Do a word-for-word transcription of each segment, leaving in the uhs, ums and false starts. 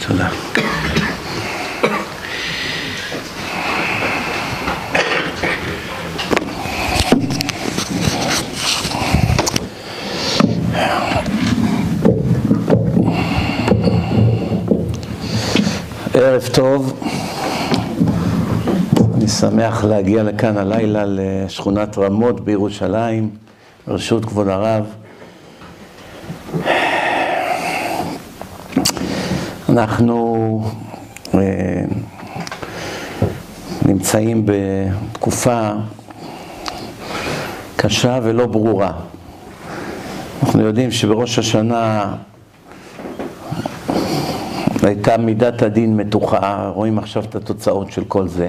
תודה. ערב טוב, אני שמח להגיע לכאן הלילה לשכונת רמות בירושלים, ברשות כבוד הרב. אנחנו אה, נמצאים בתקופה קשה ולא ברורה. אנחנו יודעים שבראש השנה הייתה מידת הדין מתוחה, רואים עכשיו את התוצאות של כל זה.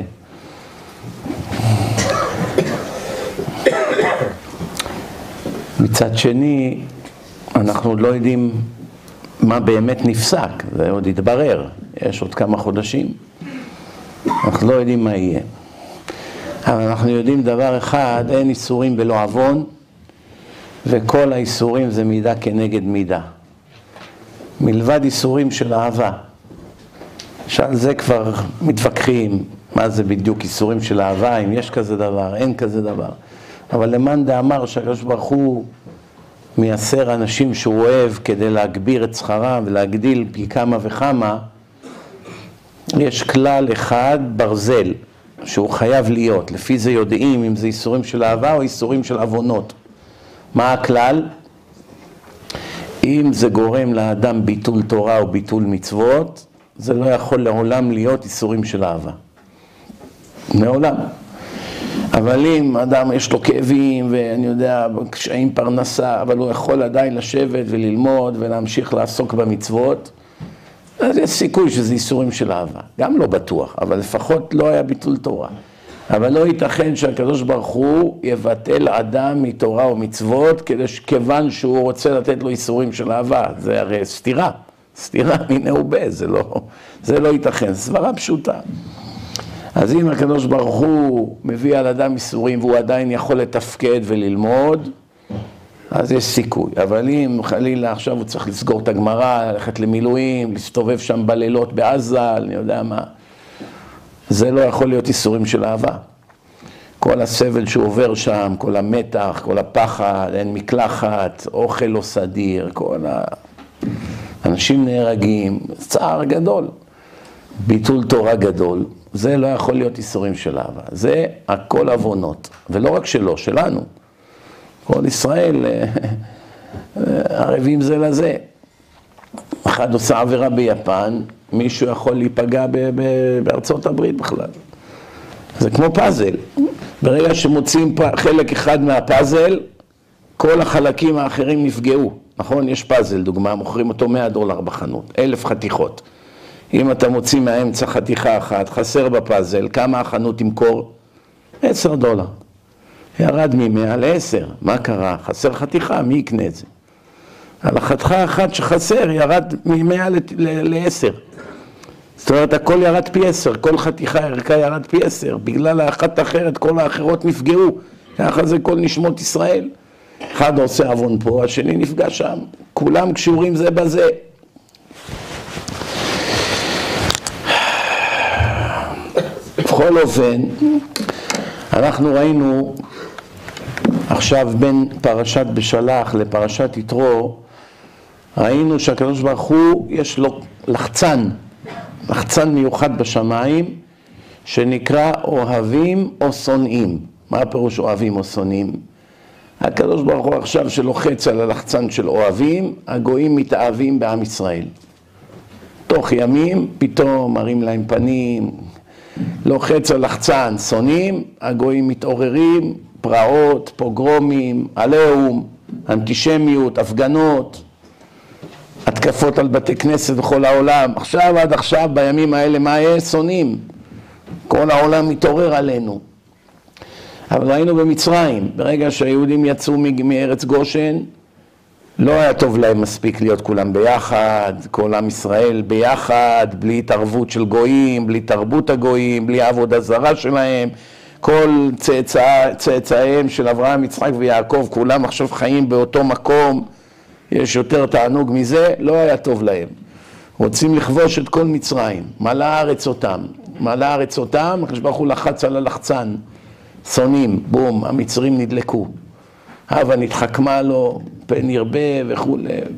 מצד שני, אנחנו לא יודעים מה באמת נפסק, זה עוד יתברר, יש עוד כמה חודשים. אנחנו לא יודעים מה יהיה. אבל אנחנו יודעים דבר אחד, אין איסורים ולא עוון, וכל האיסורים זה מידה כנגד מידה. מלבד איסורים של אהבה. שעל זה כבר מתווכחים, מה זה בדיוק איסורים של אהבה, אם יש כזה דבר, אין כזה דבר. אבל למאן דאמר שהקדוש ברוך הוא מייסר אנשים שהוא אוהב כדי להגביר את שכרם ולהגדיל פי כמה וכמה, יש כלל אחד ברזל שהוא חייב להיות, לפי זה יודעים אם זה איסורים של אהבה או איסורים של עוונות. מה הכלל? אם זה גורם לאדם ביטול תורה או ביטול מצוות, זה לא יכול לעולם להיות איסורים של אהבה. מעולם. אבל אם אדם יש לו כאבים ואני יודע, קשיים פרנסה, אבל הוא יכול עדיין לשבת וללמוד ולהמשיך לעסוק במצוות, אז יש סיכוי שזה איסורים של אהבה. גם לא בטוח, אבל לפחות לא היה ביטול תורה. אבל לא ייתכן שהקדוש ברוך הוא יבטל אדם מתורה ומצוות כיוון שהוא רוצה לתת לו איסורים של אהבה. זה הרי סתירה, סתירה מיני ובה, זה לא, זה לא ייתכן, סברה פשוטה. אז אם הקדוש ברוך הוא מביא על אדם איסורים והוא עדיין יכול לתפקד וללמוד, אז יש סיכוי. אבל אם חלילה עכשיו הוא צריך לסגור את הגמרא, ללכת למילואים, להסתובב שם בלילות בעזה, אני יודע מה, זה לא יכול להיות איסורים של אהבה. כל הסבל שהוא עובר שם, כל המתח, כל הפחד, אין מקלחת, אוכל לא סדיר, כל האנשים נהרגים, צער גדול, ביטול תורה גדול, זה לא יכול להיות איסורים של אהבה. זה הכל עוונות, ולא רק שלו, שלנו. כל ישראל ערבים זה לזה. אחד עושה עבירה ביפן, מישהו יכול להיפגע בארצות הברית בכלל. זה כמו פאזל. ברגע שמוצאים חלק אחד מהפאזל, כל החלקים האחרים נפגעו. נכון? יש פאזל, דוגמה, מוכרים אותו מאה דולר בחנות, אלף חתיכות. אם אתה מוציא מהאמצע חתיכה אחת, חסר בפאזל, כמה החנות תמכור? עשר דולר. ירד ממאה לעשר. מה קרה? חסר חתיכה, מי יקנה את זה? על החתיכה אחת שחסר, ירד ממאה לעשר. זאת אומרת, הכל ירד פי עשר, כל חתיכה ערכה ירד פי עשר. בגלל האחת אחרת, כל האחרות נפגעו. ככה זה כל נשמות ישראל. אחד עושה עוון פה, השני נפגע שם. כולם קשורים זה בזה. בכל אופן, אנחנו ראינו עכשיו בין פרשת בשלח לפרשת יתרו, ראינו שהקדוש ברוך הוא יש לו לחצן, לחצן מיוחד בשמיים, שנקרא אוהבים או שונאים. מה הפירוש אוהבים או שונאים? הקדוש ברוך הוא עכשיו שלוחץ על הלחצן של אוהבים, הגויים מתאהבים בעם ישראל. תוך ימים פתאום מראים להם פנים, לוחץ על לחצן, שונאים, הגויים מתעוררים, פרעות, פוגרומים, עליהום, אנטישמיות, הפגנות, התקפות על בתי כנסת בכל העולם. עכשיו עד עכשיו בימים האלה מה יהיה? שונאים. כל העולם מתעורר עלינו. אבל ראינו במצרים, ברגע שהיהודים יצאו מארץ גושן, לא היה טוב להם מספיק להיות כולם ביחד, כל עם ישראל ביחד, בלי התערבות של גויים, בלי תרבות הגויים, בלי עבודה זרה שלהם. כל צאצא, צאצאיהם של אברהם, יצחק ויעקב, כולם עכשיו חיים באותו מקום, יש יותר תענוג מזה, לא היה טוב להם. רוצים לכבוש את כל מצרים, מלא הארץ אותם, מלא הארץ אותם, הקדוש ברוך הוא לחץ על הלחצן, שונאים, בום, המצרים נדלקו. הווה נתחכמה לו, פן ירבה וכו'.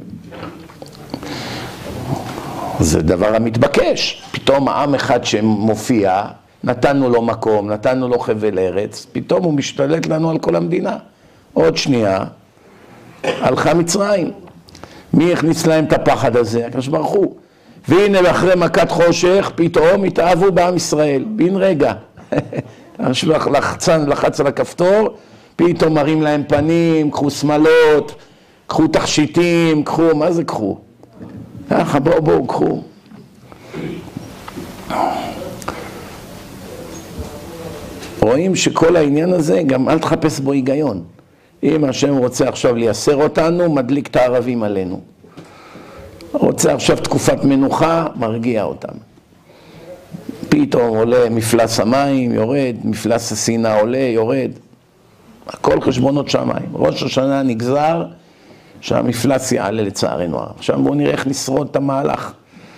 זה דבר המתבקש. פתאום עם אחד שמופיע, נתנו לו מקום, נתנו לו חבל ארץ, פתאום הוא משתלט לנו על כל המדינה. עוד שנייה, הלכה מצרים. מי הכניס להם את הפחד הזה? הקדוש ברוך הוא. והנה אחרי מכת חושך, פתאום התאהבו בעם ישראל, בן רגע. לחצן, לחץ על הכפתור, פתאום מראים להם פנים, קחו שמלות, קחו תכשיטים, קחו, מה זה קחו? ככה, בואו, בואו, קחו. רואים שכל העניין הזה, גם אל תחפש בו היגיון. אם השם רוצה עכשיו לייסר אותנו, מדליק את הערבים עלינו. רוצה עכשיו תקופת מנוחה, מרגיע אותם. פתאום עולה מפלס המים, יורד, מפלס השנאה עולה, יורד. הכל חשבונות שמיים. ראש השנה נגזר שהמפלס יעלה לצערנו. עכשיו בואו נראה איך נשרוד את המהלך.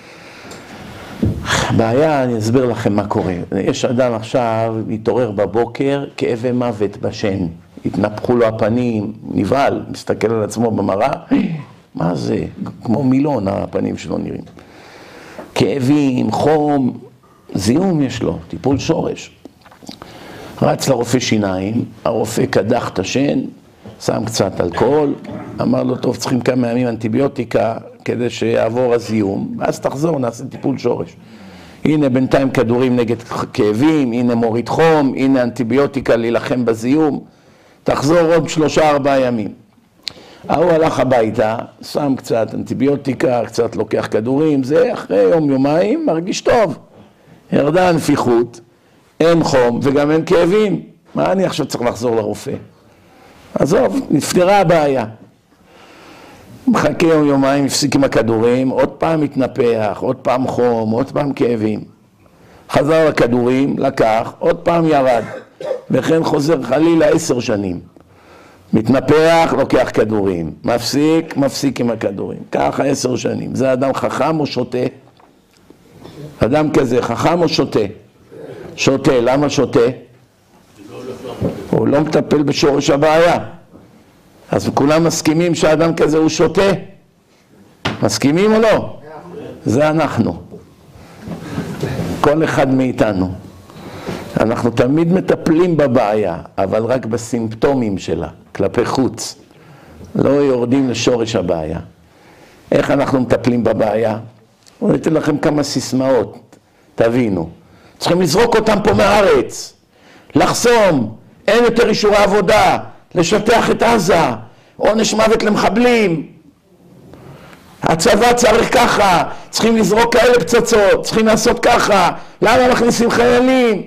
בעיה, אני אסביר לכם מה קורה. יש אדם עכשיו, מתעורר בבוקר, כאבי מוות בשן. התנפחו לו הפנים, נבהל, מסתכל על עצמו במראה. מה זה? כמו מילון הפנים שלו נראים. כאבים, חום, זיהום יש לו, טיפול שורש. רץ לרופא שיניים, הרופא קדח את השן, שם קצת אלכוהול, אמר לו, טוב, צריכים כמה ימים אנטיביוטיקה כדי שיעבור הזיהום, ואז תחזור, נעשה טיפול שורש. הנה בינתיים כדורים נגד כאבים, הנה מוריד חום, הנה אנטיביוטיקה להילחם בזיהום, תחזור עוד שלושה ארבעה ימים. הוא הלך הביתה, שם קצת אנטיביוטיקה, קצת לוקח כדורים, זה אחרי יום יומיים מרגיש טוב. ירדה הנפיחות, אין חום וגם אין כאבים. מה אני עכשיו צריך לחזור לרופא? עזוב, נפתרה הבעיה. מחכה יום יומיים, הפסיק עם הכדורים, עוד פעם התנפח, עוד פעם חום, עוד פעם כאבים. חזר לכדורים, לקח, עוד פעם ירד. וכן חוזר חלילה עשר שנים. מתנפח, לוקח כדורים. מפסיק, מפסיק עם הכדורים. ככה עשר שנים. זה אדם חכם או שותה? אדם כזה, חכם או שותה? שותה. למה שותה? הוא לא מטפל בשורש הבעיה. אז כולם מסכימים שהאדם כזה הוא שותה? מסכימים או לא? זה אנחנו. כל אחד מאיתנו. אנחנו תמיד מטפלים בבעיה, אבל רק בסימפטומים שלה, כלפי חוץ. לא יורדים לשורש הבעיה. איך אנחנו מטפלים בבעיה? אני אתן לכם כמה סיסמאות, תבינו. צריכים לזרוק אותם פה מהארץ, לחסום, אין יותר אישורי עבודה, לשטח את עזה, עונש מוות למחבלים. הצבא צריך ככה, צריכים לזרוק כאלה פצצות, צריכים לעשות ככה, למה מכניסים חיילים?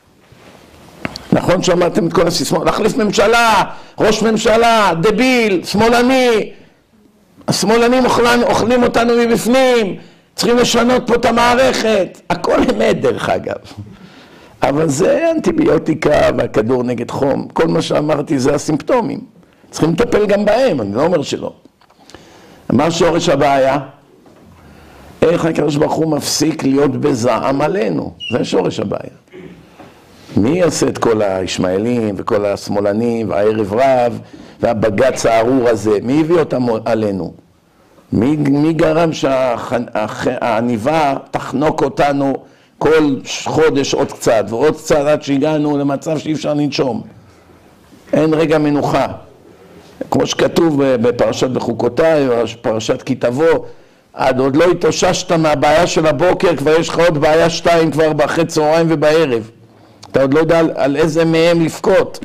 נכון שמעתם את כל הסיסמאות, להחליף ממשלה, ראש ממשלה, דביל, שמאלני, השמאלנים אוכלים, אוכלים אותנו מבפנים, צריכים לשנות פה את המערכת, הכל אמת דרך אגב. אבל זה אנטיביוטיקה והכדור נגד חום, כל מה שאמרתי זה הסימפטומים, צריכים לטפל גם בהם, אני לא אומר שלא. מה שורש הבעיה? איך הקדוש ברוך הוא מפסיק להיות בזעם עלינו, זה שורש הבעיה. מי יעשה את כל הישמעאלים וכל השמאלנים והערב רב והבגץ הארור הזה? מי הביא אותם עלינו? מי, מי גרם שהעניבה תחנוק אותנו כל חודש עוד קצת ועוד קצת עד שהגענו למצב שאי אפשר לנשום? אין רגע מנוחה. כמו שכתוב בפרשת בחוקותיי, פרשת כי תבוא, עד עוד לא התאוששת מהבעיה של הבוקר, כבר יש לך עוד בעיה שתיים כבר באחרי צהריים ובערב. אתה עוד לא יודע על, על איזה מהם לפקוט.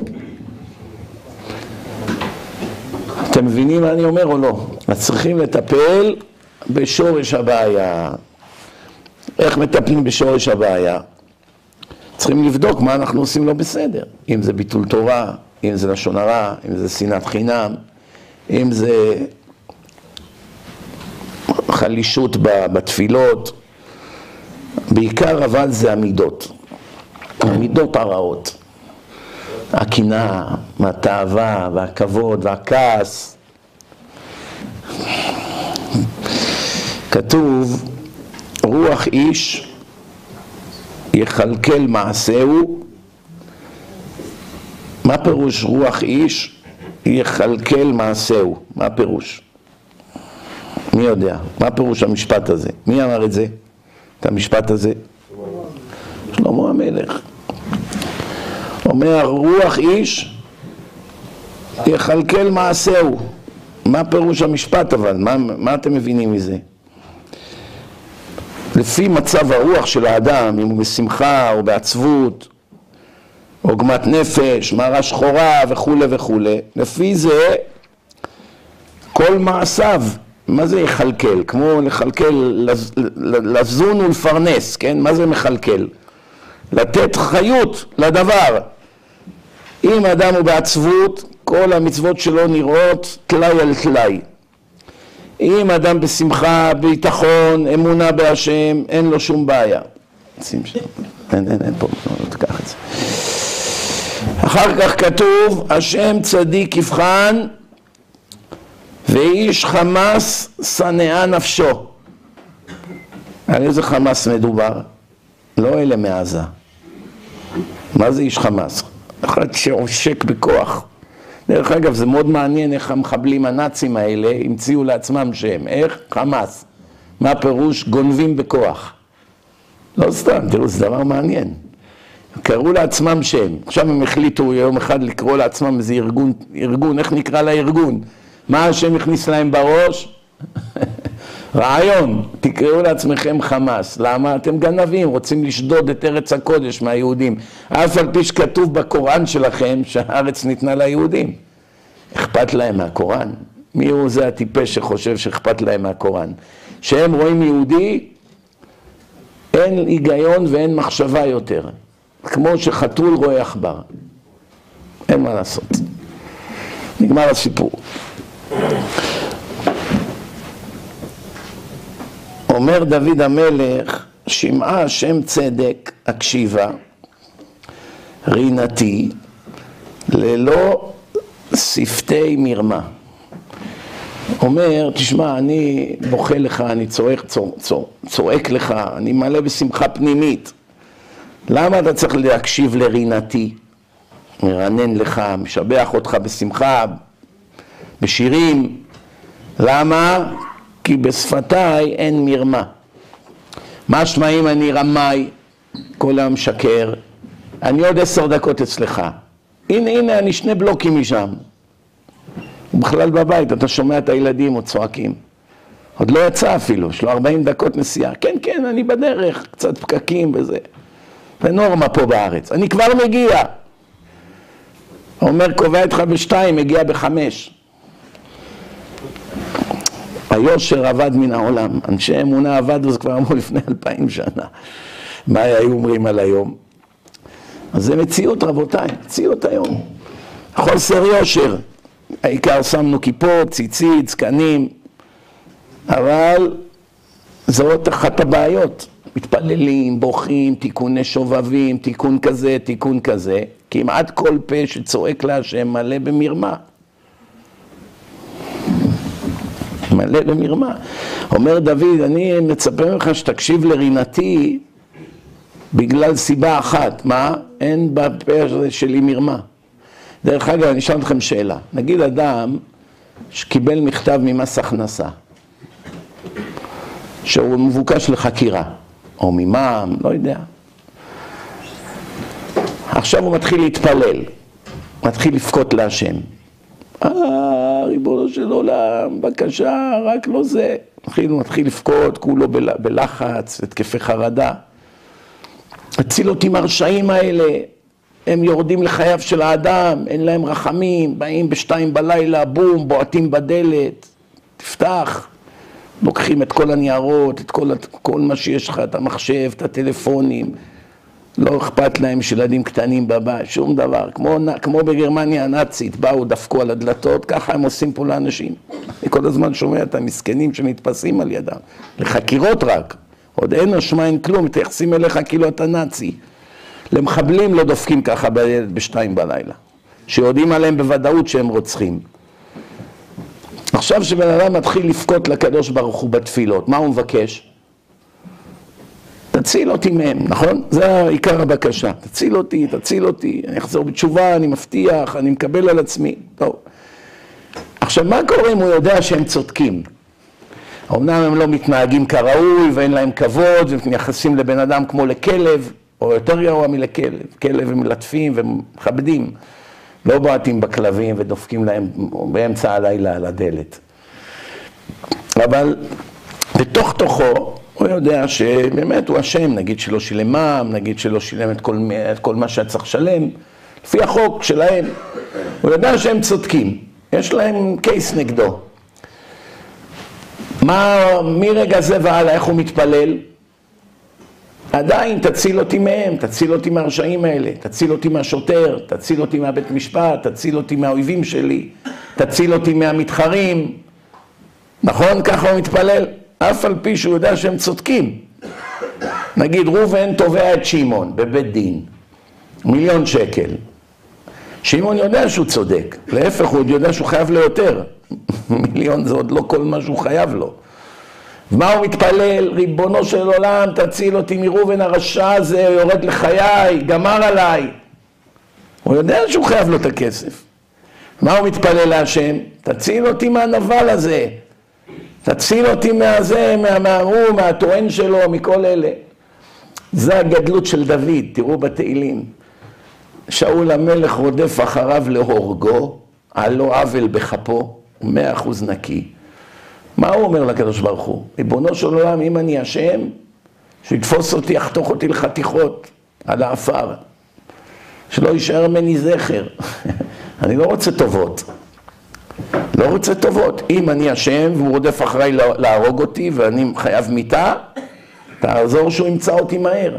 אתם מבינים מה אני אומר או לא? אז צריכים לטפל בשורש הבעיה. איך מטפלים בשורש הבעיה? צריכים לבדוק מה אנחנו עושים לא בסדר. אם זה ביטול תורה, אם זה לשון הרע, אם זה שנאת חינם, אם זה חלישות בתפילות. בעיקר אבל זה המידות. המידות הרעות. הקנאה, התאווה והכבוד והכעס. כתוב רוח איש יכלכל מעשהו. מה פירוש רוח איש יכלכל מעשהו? מה פירוש? מי יודע? מה פירוש המשפט הזה? מי אמר את זה? את המשפט הזה? שלמה המלך. אומר רוח איש יכלכל מעשהו. מה פירוש המשפט אבל? מה, מה אתם מבינים מזה? לפי מצב הרוח של האדם, אם הוא בשמחה או בעצבות, עוגמת נפש, מערה שחורה וכו' וכו', לפי זה כל מעשיו, מה זה יכלכל? כמו לכלכל, לזון ולפרנס, כן? מה זה מכלכל? לתת חיות לדבר. אם האדם הוא בעצבות, כל המצוות שלו נראות תלי על תלי. אם אדם בשמחה, ביטחון, אמונה בהשם, אין לו שום בעיה. שים שם. אין, אין, אין פה, לא תקח את זה. אחר כך כתוב, השם צדיק יבחן, ואיש חמאס שנאה נפשו. על איזה חמאס מדובר? לא אלה מעזה. מה זה איש חמאס? אחד שעושק בכוח. דרך אגב, זה מאוד מעניין איך המחבלים הנאצים האלה המציאו לעצמם שם. איך? חמאס. מה פירוש? גונבים בכוח. לא סתם, תראו, זה דבר מעניין. קראו לעצמם שם. עכשיו הם החליטו יום אחד לקרוא לעצמם איזה ארגון, ארגון, איך נקרא לארגון? מה השם הכניס להם בראש? רעיון, תקראו לעצמכם חמאס. למה? אתם גנבים, רוצים לשדוד את ארץ הקודש מהיהודים. אף על פי שכתוב בקוראן שלכם שהארץ ניתנה ליהודים. אכפת להם מהקוראן? מי הוא זה הטיפש שחושב שאכפת להם מהקוראן? שהם רואים יהודי, אין היגיון ואין מחשבה יותר. כמו שחתול רואה עכבר. אין מה לעשות. נגמר הסיפור. אומר דוד המלך, שמעה השם צדק הקשיבה, רינתי, ללא שפתי מרמה. אומר, תשמע, אני בוכה לך, אני צועק, צועק, צועק לך, אני מלא בשמחה פנימית. למה אתה צריך להקשיב לרינתי? מרנן לך, משבח אותך בשמחה, בשירים. למה? כי בשפתיי אין מרמה. מה שמעים אני רמאי, כל היום שקר, אני עוד עשר דקות אצלך. הנה, הנה, אני שני בלוקים משם. בכלל בבית, אתה שומע את הילדים עוד צועקים. עוד לא יצא אפילו, יש לו ארבעים דקות נסיעה. כן, כן, אני בדרך, קצת פקקים וזה. זה נורמה פה בארץ. אני כבר מגיע. אומר, קובע איתך בשתיים, מגיע בחמש. היושר עבד מן העולם. אנשי אמונה עבדו, זה כבר אמרו לפני אלפיים שנה. מה היו אומרים על היום? אז זה מציאות, רבותיי, מציאות היום. חוסר יושר. העיקר שמנו כיפות, ציצית, זקנים. אבל זאת אחת הבעיות. מתפללים, בוכים, תיקוני שובבים, תיקון כזה, תיקון כזה. כמעט כל פה שצועק להשם מלא במרמה. מלא במרמה. אומר דוד, אני מצפה ממך שתקשיב לרינתי בגלל סיבה אחת. מה? אין בפה שלי מרמה. דרך אגב, אני אשאל אתכם שאלה. נגיד אדם שקיבל מכתב ממס הכנסה, שהוא מבוקש לחקירה, או ממע"מ, לא יודע. עכשיו הוא מתחיל להתפלל, מתחיל לפקות להשם. אה, ריבונו של עולם, בבקשה, רק לא זה. מתחיל, הוא מתחיל לפקות, כולו בלחץ, התקפי חרדה. הציל אותי מהרשעים האלה, הם יורדים לחייו של האדם, אין להם רחמים, באים בשתיים בלילה, בום, בועטים בדלת, תפתח. לוקחים את כל הניירות, את כל, כל מה שיש לך, את המחשב, את הטלפונים. לא אכפת להם שילדים קטנים בבית, שום דבר. כמו, כמו בגרמניה הנאצית, באו, דפקו על הדלתות, ככה הם עושים פה לאנשים. אני כל הזמן שומע את המסכנים שמתפסים על ידם. לחקירות רק. עוד אין אשמה, אין כלום, מתייחסים אליך כאילו אתה נאצי. למחבלים לא דופקים ככה בילד בשתיים בלילה. שיודעים עליהם בוודאות שהם רוצחים. עכשיו שבן אדם מתחיל לפקות לקדוש ברוך הוא בתפילות, מה הוא מבקש? תציל אותי מהם, נכון? זה עיקר הבקשה. תציל אותי, תציל אותי, אני אחזור בתשובה, אני מבטיח, אני מקבל על עצמי. טוב. עכשיו, מה קורה אם הוא יודע שהם צודקים? אמנם הם לא מתנהגים כראוי ואין להם כבוד, ומתייחסים לבן אדם כמו לכלב, או יותר גרוע מלכלב. כלב הם מלטפים ומכבדים. לא בועטים בכלבים ודופקים להם באמצע הלילה על הדלת. אבל בתוך תוכו הוא יודע שבאמת הוא אשם, נגיד שלא שילם מע"מ, נגיד שלא שילם את כל, את כל מה שצריך לשלם, לפי החוק שלהם. הוא יודע שהם צודקים, יש להם קייס נגדו. מה, מרגע זה והלאה, איך הוא מתפלל? עדיין תציל אותי מהם, תציל אותי מהרשעים האלה, תציל אותי מהשוטר, תציל אותי מהבית משפט, תציל אותי מהאויבים שלי, תציל אותי מהמתחרים. נכון? ככה הוא מתפלל, אף על פי שהוא יודע שהם צודקים. נגיד ראובן תובע את שמעון בבית דין, מיליון שקל. שמעון יודע שהוא צודק, להפך הוא יודע שהוא חייב לו יותר. מיליון זה עוד לא כל מה שהוא חייב לו. מה הוא מתפלל? ריבונו של עולם, תציל אותי מראובן הרשע הזה, יורד לחיי, גמר עליי. הוא יודע שהוא חייב לו את הכסף. מה הוא מתפלל להשם? תציל אותי מהנבל הזה. תציל אותי מהזה, מהמהרו, מהטוען שלו, מכל אלה. זה הגדלות של דוד, תראו בתהילים. שאול המלך רודף אחריו להורגו, על לא עוול בכפו, מאה אחוז נקי. מה הוא אומר לקדוש ברוך הוא? ריבונו של עולם, אם אני אשם, שיתפוס אותי, יחתוך אותי לחתיכות על האפר. שלא יישאר ממני זכר. אני לא רוצה טובות. לא רוצה טובות. אם אני אשם והוא רודף אחריי להרוג אותי ואני חייב מיטה, תעזור שהוא ימצא אותי מהר.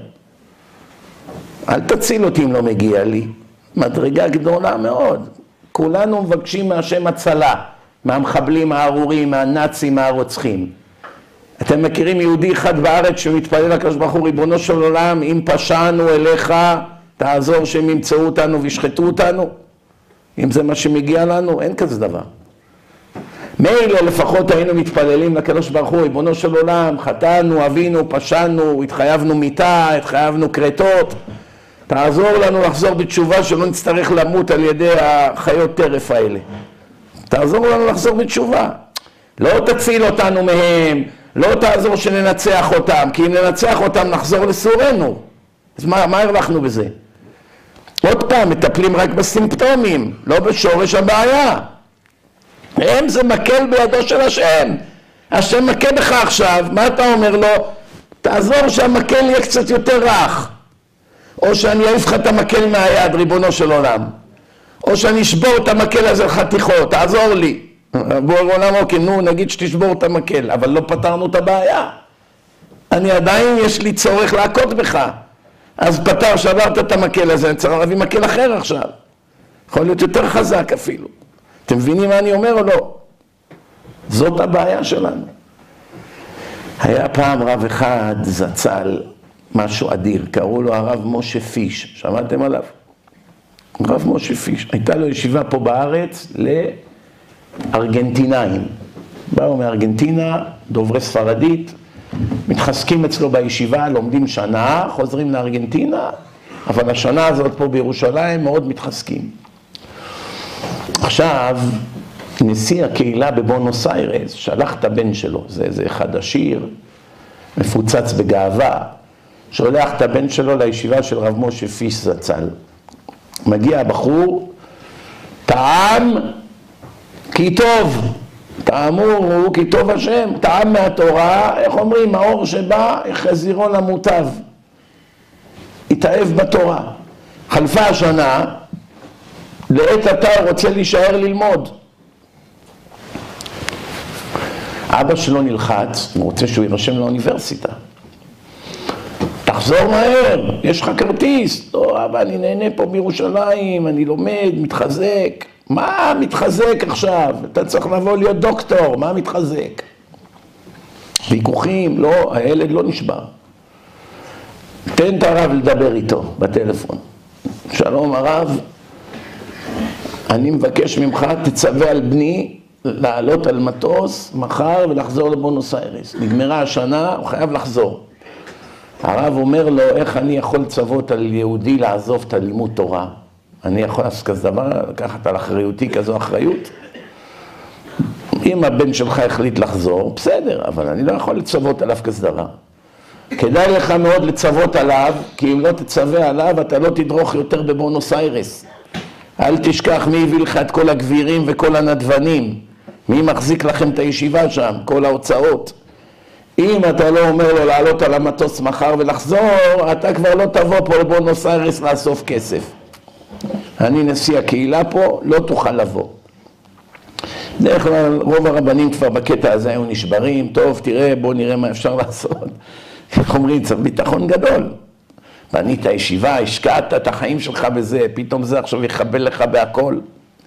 אל תציל אותי אם לא מגיע לי. מדרגה גדולה מאוד. כולנו מבקשים מהשם הצלה, מהמחבלים הארורים, מהנאצים, מהרוצחים. אתם מכירים יהודי אחד בארץ שמתפלל לקדוש ברוך הוא, ריבונו של עולם, אם פשענו אליך, תעזור שהם ימצאו אותנו וישחטו אותנו? אם זה מה שמגיע לנו, אין כזה דבר. מילא לפחות היינו מתפללים לקדוש ברוך הוא, ריבונו של עולם, חטאנו, אבינו, פשענו, התחייבנו מיטה, התחייבנו קרטות, תעזור לנו לחזור בתשובה שלא נצטרך למות על ידי החיות טרף האלה. תעזור לנו לחזור בתשובה. לא תציל אותנו מהם, לא תעזור שננצח אותם, כי אם ננצח אותם נחזור לסורנו. אז מה, מה הרווחנו בזה? עוד פעם, מטפלים רק בסימפטומים, לא בשורש הבעיה. הם זה מקל בידו של השם. השם מכה בך עכשיו, מה אתה אומר לו? תעזור שהמקל יהיה קצת יותר רך. או שאני אעיף לך את המקל מהיד, ריבונו של עולם. או שאני אשבור את המקל הזה לחתיכות, תעזור לי. בורא עולם, אוקיי, נו, נגיד שתשבור את המקל, אבל לא פתרנו את הבעיה. אני עדיין, יש לי צורך להכות בך. אז פתר, שברת את המקל הזה, אני צריך להביא מקל אחר עכשיו. יכול להיות יותר חזק אפילו. אתם מבינים מה אני אומר או לא? זאת הבעיה שלנו. היה פעם רב אחד זצ"ל, משהו אדיר, קראו לו הרב משה פיש, שמעתם עליו? הרב משה פיש, הייתה לו ישיבה פה בארץ לארגנטינאים. באו מארגנטינה, דוברי ספרדית, מתחזקים אצלו בישיבה, לומדים שנה, חוזרים לארגנטינה, אבל השנה הזאת פה בירושלים מאוד מתחזקים. עכשיו, נשיא הקהילה בבונוס איירס שלח את הבן שלו, זה איזה אחד עשיר, מפוצץ בגאווה, שולח את הבן שלו לישיבה של רב משה פיש זצ"ל. מגיע הבחור, טעם כי טוב, טעמו הוא כי טוב השם, טעם מהתורה, איך אומרים, האור שבא, חזירו למוטב, התאהב בתורה. חלפה השנה, לעת עתה הוא רוצה להישאר ללמוד. אבא שלו נלחץ, הוא רוצה שהוא יירשם לאוניברסיטה. תחזור מהר, יש לך כרטיס. לא, אבא, אני נהנה פה בירושלים, אני לומד, מתחזק. מה מתחזק עכשיו? אתה צריך לבוא להיות דוקטור, מה מתחזק? ויכוחים, לא, הילד לא נשבר. תן את הרב לדבר איתו בטלפון. שלום הרב, אני מבקש ממך, תצווה על בני לעלות על מטוס מחר ולחזור לבונוס איירס. נגמרה השנה, הוא חייב לחזור. הרב אומר לו, איך אני יכול לצוות על יהודי לעזוב את הלימוד תורה? אני יכול לעשות כזה דבר, לקחת על אחריותי כזו אחריות? אם הבן שלך החליט לחזור, בסדר, אבל אני לא יכול לצוות עליו כזה דבר. כדאי לך מאוד לצוות עליו, כי אם לא תצווה עליו, אתה לא תדרוך יותר בבונוס איירס. אל תשכח מי הביא לך את כל הגבירים וכל הנדבנים. מי מחזיק לכם את הישיבה שם, כל ההוצאות. אם אתה לא אומר לו לעלות על המטוס מחר ולחזור, אתה כבר לא תבוא פה לבונוס איירס לאסוף כסף. אני נשיא הקהילה פה, לא תוכל לבוא. דרך כלל רוב הרבנים כבר בקטע הזה היו נשברים, טוב תראה בוא נראה מה אפשר לעשות. איך אומרים, צריך ביטחון גדול. בנית הישיבה, השקעת את החיים שלך בזה, פתאום זה עכשיו יחבל לך בהכל.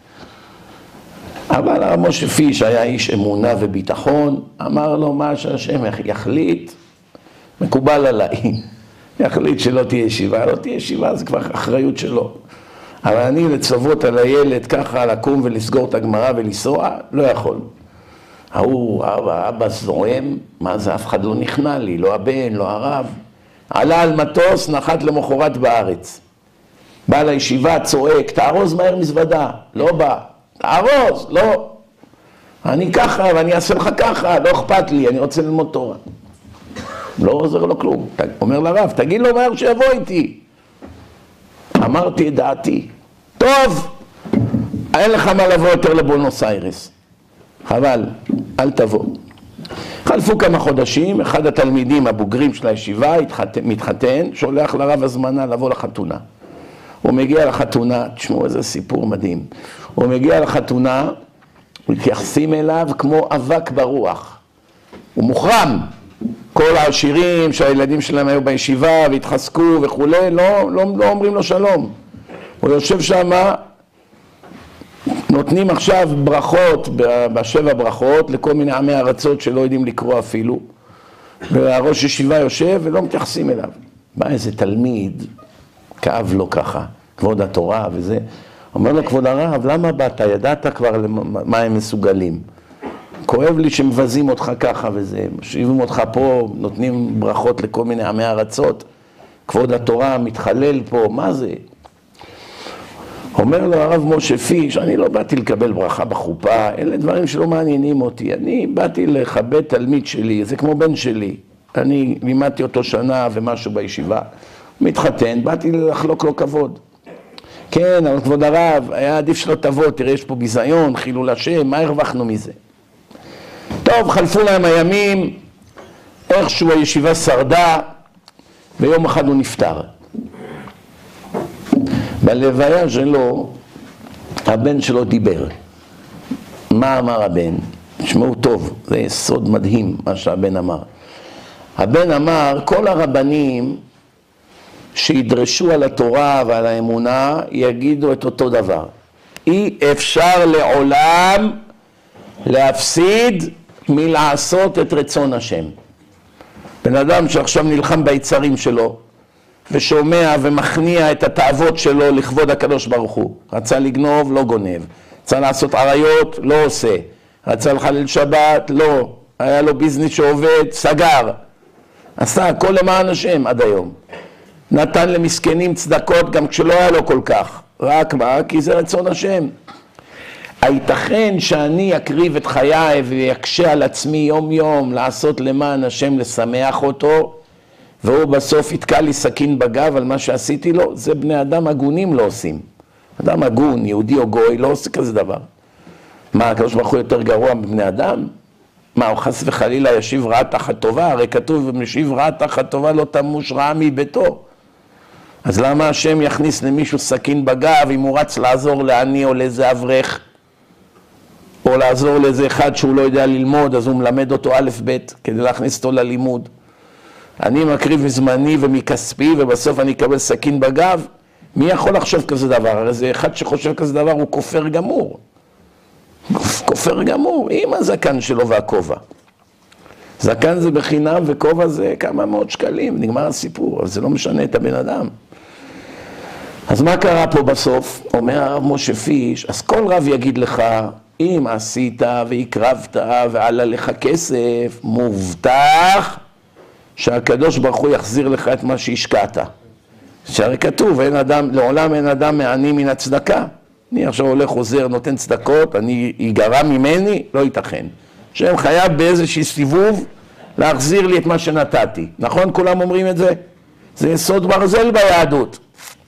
אבל הרב משה פיש היה איש אמונה וביטחון, אמר לו מה שהשם יחליט, מקובל עליי. יחליט שלא תהיה ישיבה, לא תהיה ישיבה, זה כבר אחריות שלו. אבל אני לצוות על הילד ככה, לקום ולסגור את הגמרא ולנסוע, לא יכול. ההוא, האבא זועם, מה זה, אף אחד לא נכנע לי, לא הבן, לא הרב. עלה על מטוס, נחת למחרת בארץ. בא לישיבה, צועק, תארוז מהר מזוודה, לא בא. תארוז, לא. אני ככה ואני אעשה לך ככה, לא אכפת לי, אני רוצה ללמוד תורה. לא עוזר לו כלום. אומר לרב, תגיד לו מהר שיבוא איתי. אמרתי את דעתי. טוב, אין לך מה לבוא יותר לבונוס איירס. חבל, אל תבוא. חלפו כמה חודשים, אחד התלמידים הבוגרים של הישיבה מתחתן, שולח לרב הזמנה לבוא לחתונה. הוא מגיע לחתונה, תשמעו איזה סיפור מדהים. הוא מגיע לחתונה, מתייחסים אליו כמו אבק ברוח. הוא מוחרם. כל העשירים שהילדים שלהם היו בישיבה והתחזקו וכולי, לא, לא, לא אומרים לו שלום. הוא יושב שם, נותנים עכשיו ברכות, בשבע ברכות, לכל מיני עמי ארצות שלא יודעים לקרוא אפילו. והראש ישיבה יושב ולא מתייחסים אליו. בא איזה תלמיד, כאב לו ככה, כבוד התורה וזה. אומר לו, כבוד הרב, למה באת? ידעת כבר מה הם מסוגלים. כואב לי שמבזים אותך ככה וזה, משיבים אותך פה, נותנים ברכות לכל מיני עמי ארצות. כבוד התורה מתחלל פה, מה זה? אומר לו הרב משה פיש, אני לא באתי לקבל ברכה בחופה, אלה דברים שלא מעניינים אותי, אני באתי לכבד תלמיד שלי, זה כמו בן שלי, אני לימדתי אותו שנה ומשהו בישיבה, מתחתן, באתי לחלוק לו כבוד. כן, אבל כבוד הרב, היה עדיף שלא תבוא, תראה יש פה ביזיון, חילול השם, מה הרווחנו מזה? טוב, חלפו להם הימים, איכשהו הישיבה שרדה, ויום אחד הוא נפטר. בלוויה שלו, הבן שלו דיבר. מה אמר הבן? תשמעו טוב, זה סוד מדהים מה שהבן אמר. הבן אמר, כל הרבנים שידרשו על התורה ועל האמונה, יגידו את אותו דבר. אי אפשר לעולם להפסיד מלעשות את רצון השם. בן אדם שעכשיו נלחם ביצרים שלו, ושומע ומכניע את התאוות שלו לכבוד הקדוש ברוך הוא. רצה לגנוב, לא גונב. רצה לעשות עריות, לא עושה. רצה לחלל שבת, לא. היה לו ביזנס שעובד, סגר. עשה הכל למען השם עד היום. נתן למסכנים צדקות גם כשלא היה לו כל כך. רק מה? כי זה רצון השם. הייתכן שאני אקריב את חיי ויקשה על עצמי יום יום לעשות למען השם, לשמח אותו, והוא בסוף יתקע לי סכין בגב על מה שעשיתי לו, זה בני אדם הגונים לא עושים. אדם הגון, יהודי או גוי, לא עושה כזה דבר. מה, הקדוש ברוך הוא יותר גרוע מבני אדם? מה, הוא חס וחלילה ישיב רעה תחת טובה? הרי כתוב, משיב רעה תחת טובה לא תמוש רעה מביתו. אז למה השם יכניס למישהו סכין בגב אם הוא רץ לעזור לעני או לאיזה אברך? או לעזור לאיזה אחד שהוא לא יודע ללמוד, אז הוא מלמד אותו א' ב' כדי להכניס אותו ללימוד. אני מקריב מזמני ומכספי ובסוף אני אקבל סכין בגב. מי יכול לחשוב כזה דבר? הרי זה אחד שחושב כזה דבר הוא כופר גמור. כופר גמור, עם הזקן שלו והכובע. זקן זה בחינם וכובע זה כמה מאות שקלים, נגמר הסיפור, אבל זה לא משנה את הבן אדם. אז מה קרה פה בסוף? אומר הרב משה פיש, אז כל רב יגיד לך, אם עשית והקרבת ועלה לך כסף, מובטח שהקדוש ברוך הוא יחזיר לך את מה שהשקעת. שהרי כתוב, אין אדם, לעולם אין אדם מעני מן הצדקה. אני עכשיו הולך, עוזר, נותן צדקות, אני ייגרע ממני, לא ייתכן. שהם חייב באיזושהי סיבוב להחזיר לי את מה שנתתי. נכון? כולם אומרים את זה? זה יסוד ברזל ביהדות.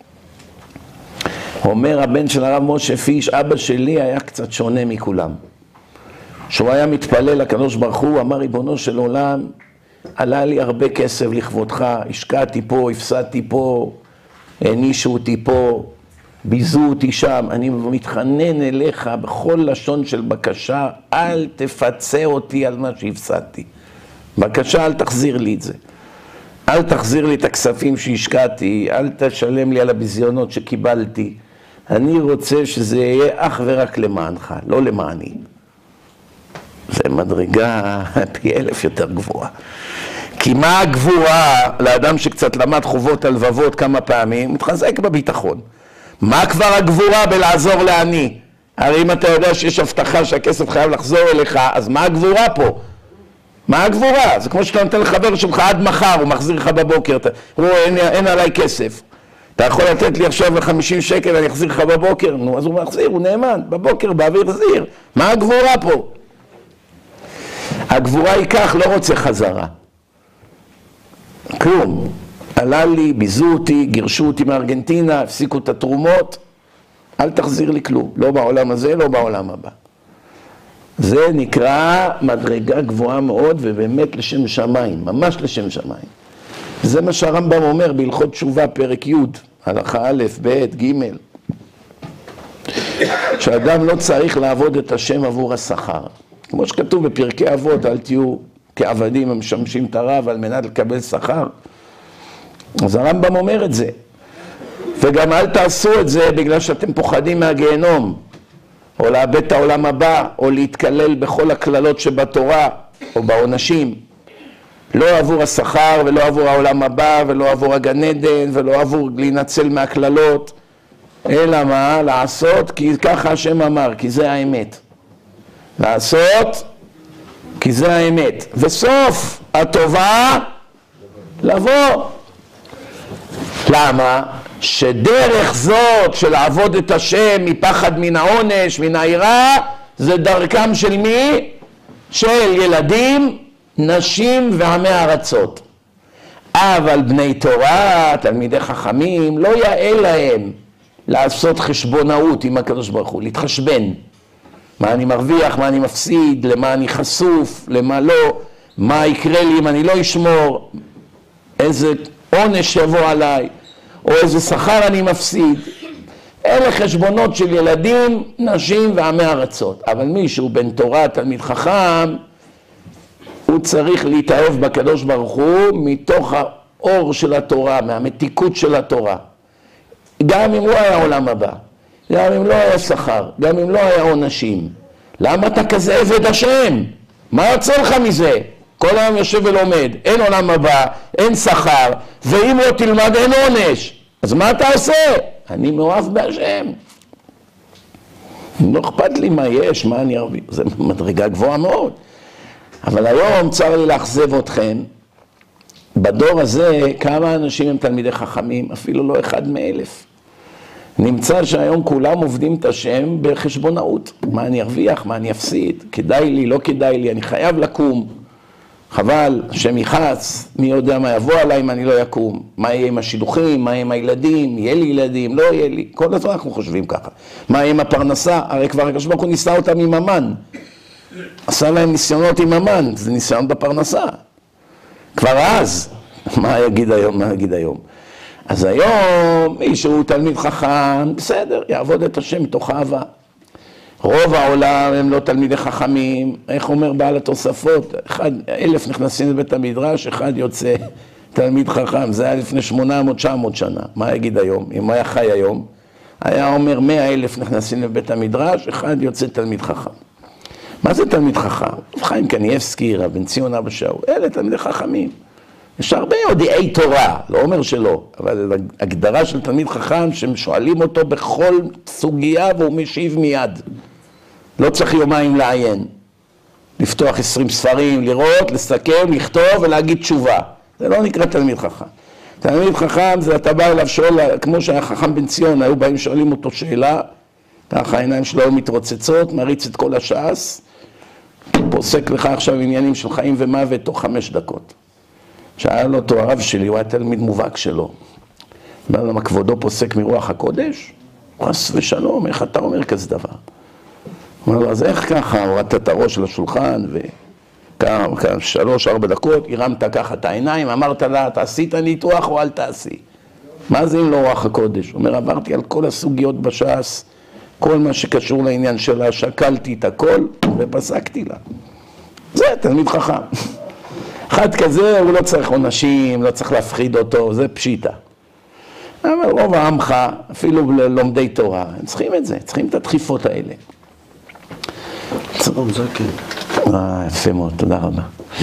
אומר הבן של הרב משה פיש, אבא שלי היה קצת שונה מכולם. שהוא היה מתפלל לקדוש ברוך הוא, אמר ריבונו של עולם, עלה לי הרבה כסף לכבודך, השקעתי פה, הפסדתי פה, הענישו אותי פה, ביזו אותי שם, אני מתחנן אליך בכל לשון של בקשה, אל תפצה אותי על מה שהפסדתי. בקשה, אל תחזיר לי את זה. אל תחזיר לי את הכספים שהשקעתי, אל תשלם לי על הביזיונות שקיבלתי. אני רוצה שזה יהיה אך ורק למענך, לא למעני. זה מדרגה פי אלף יותר גבוהה. כי מה הגבורה לאדם שקצת למד חובות הלבבות כמה פעמים? מתחזק בביטחון. מה כבר הגבורה בלעזור לעני? הרי אם אתה יודע שיש הבטחה שהכסף חייב לחזור אליך, אז מה הגבורה פה? מה הגבורה? זה כמו שאתה נותן לחבר שלך עד מחר, הוא מחזיר לך בבוקר, הוא רואה, אין, אין עליי כסף. אתה יכול לתת לי עכשיו חמישים שקל, אני אחזיר לך בבוקר, נו, אז הוא מחזיר, הוא נאמן, בבוקר, באוויר חזיר. מה הגבורה פה? הגבורה היא כך, לא רוצה חזרה. כלום. עלה לי, ביזו אותי, גירשו אותי מארגנטינה, הפסיקו את התרומות, אל תחזיר לי כלום. לא בעולם הזה, לא בעולם הבא. זה נקרא מדרגה גבוהה מאוד, ובאמת לשם שמיים, ממש לשם שמיים. זה מה שהרמב"ם אומר בהלכות תשובה, פרק י', הלכה א', ב', ג', שאדם לא צריך לעבוד את השם עבור השכר. כמו שכתוב בפרקי אבות, אל תהיו כעבדים המשמשים את הרב על מנת לקבל שכר. אז הרמב"ם אומר את זה. וגם אל תעשו את זה בגלל שאתם פוחדים מהגיהנום, או לאבד את העולם הבא, או להתקלל בכל הכללות שבתורה, או בעונשים. לא עבור השכר, ולא עבור העולם הבא, ולא עבור הגן עדן, ולא עבור להינצל מהכללות, אלא מה? לעשות, כי ככה השם אמר, כי זה האמת. לעשות, כי זה האמת. וסוף הטובה, לבוא. למה? שדרך זאת של לעבוד את השם מפחד מן העונש, מן היראה, זה דרכם של מי? של ילדים, נשים ועמי ארצות. אבל בני תורה, תלמידי חכמים, לא יאה להם לעשות חשבונאות עם הקדוש ברוך הוא, להתחשבן. מה אני מרוויח, מה אני מפסיד, למה אני חשוף, למה לא, מה יקרה לי אם אני לא אשמור, איזה עונש יבוא עליי, או איזה שכר אני מפסיד. אלה חשבונות של ילדים, נשים ועמי ארצות. אבל מישהו בן תורה, תלמיד חכם, הוא צריך להתאהב בקדוש ברוך הוא מתוך האור של התורה, מהמתיקות של התורה. גם אם לא היה עולם הבא, גם אם לא היה שכר, גם אם לא היה עונשים. למה אתה כזה עבד השם? מה יוצא לך מזה? כל היום יושב ולומד, אין עולם הבא, אין שכר, ואם לא תלמד אין עונש. אז מה אתה עושה? אני מאוהב בהשם. לא אכפת לי מה יש, מה אני ארוויח. זה מדרגה גבוהה מאוד. אבל היום צר לי לאכזב אתכם. בדור הזה כמה אנשים הם תלמידי חכמים, אפילו לא אחד מאלף. נמצא שהיום כולם עובדים את השם בחשבונאות. מה אני ארוויח, מה אני אפסיד, כדאי לי, לא כדאי לי, אני חייב לקום. חבל, השם יחץ, מי יודע מה יבוא עליי אם אני לא יקום. מה יהיה עם השידוכים, מה יהיה עם הילדים, יהיה לי ילדים, לא יהיה לי. כל הזמן אנחנו חושבים ככה. מה יהיה עם הפרנסה, הרי כבר הקדוש ברוך הוא ניסה אותם עם המן. עשה להם ניסיונות עם המן, זה ניסיון בפרנסה. כבר אז, מה יגיד היום, מה יגיד היום? אז היום מישהו תלמיד חכם, בסדר, יעבוד את השם מתוך אהבה. רוב העולם הם לא תלמידי חכמים, איך אומר בעל התוספות? אחד, אלף נכנסים לבית המדרש, אחד יוצא תלמיד חכם, זה היה לפני שמונה מאות תשע מאות שנה. מה יגיד היום? אם היה חי היום, היה אומר מאה אלף נכנסים לבית המדרש, אחד יוצא תלמיד חכם. מה זה תלמיד חכם? חיים קניאבסקי, רב בן ציון אבא שאול, אלה תלמידי חכמים. יש הרבה יודעי תורה, לא אומר שלא, אבל הגדרה של תלמיד חכם ששואלים אותו בכל סוגיה והוא משיב מיד. לא צריך יומיים לעיין, לפתוח עשרים ספרים, לראות, לסכם, לכתוב ולהגיד תשובה. זה לא נקרא תלמיד חכם. תלמיד חכם זה אתה בא אליו שואל, כמו שהיה חכם בן ציון, היו באים שואלים אותו שאלה, ככה העיניים שלו היו מתרוצצות, מריץ את כל הש"ס, פוסק לך עכשיו עניינים של חיים ומוות תוך חמש דקות. שאל אותו הרב שלי, הוא היה תלמיד מובהק שלו. אמר לו, מה כבודו פוסק מרוח הקודש? חס ושלום, איך אתה אומר כזה דבר? הוא אומר לו, אז איך ככה? הורדת את הראש לשולחן וכמה, שלוש, ארבע דקות, הרמת ככה את העיניים, אמרת לה, תעשי את הניתוח או אל תעשי? מה זה אם לא רוח הקודש? הוא אומר, עברתי על כל הסוגיות בש"ס, כל מה שקשור לעניין שלה, שקלתי את הכל ופסקתי לה. זה תלמיד חכם. אחד כזה הוא לא צריך עונשים, לא צריך להפחיד אותו, זה פשיטה. אבל רוב העמך, אפילו ללומדי תורה, הם צריכים את זה, צריכים את הדחיפות האלה. צלום, זה כן. אה, יפה מאוד, תודה רבה.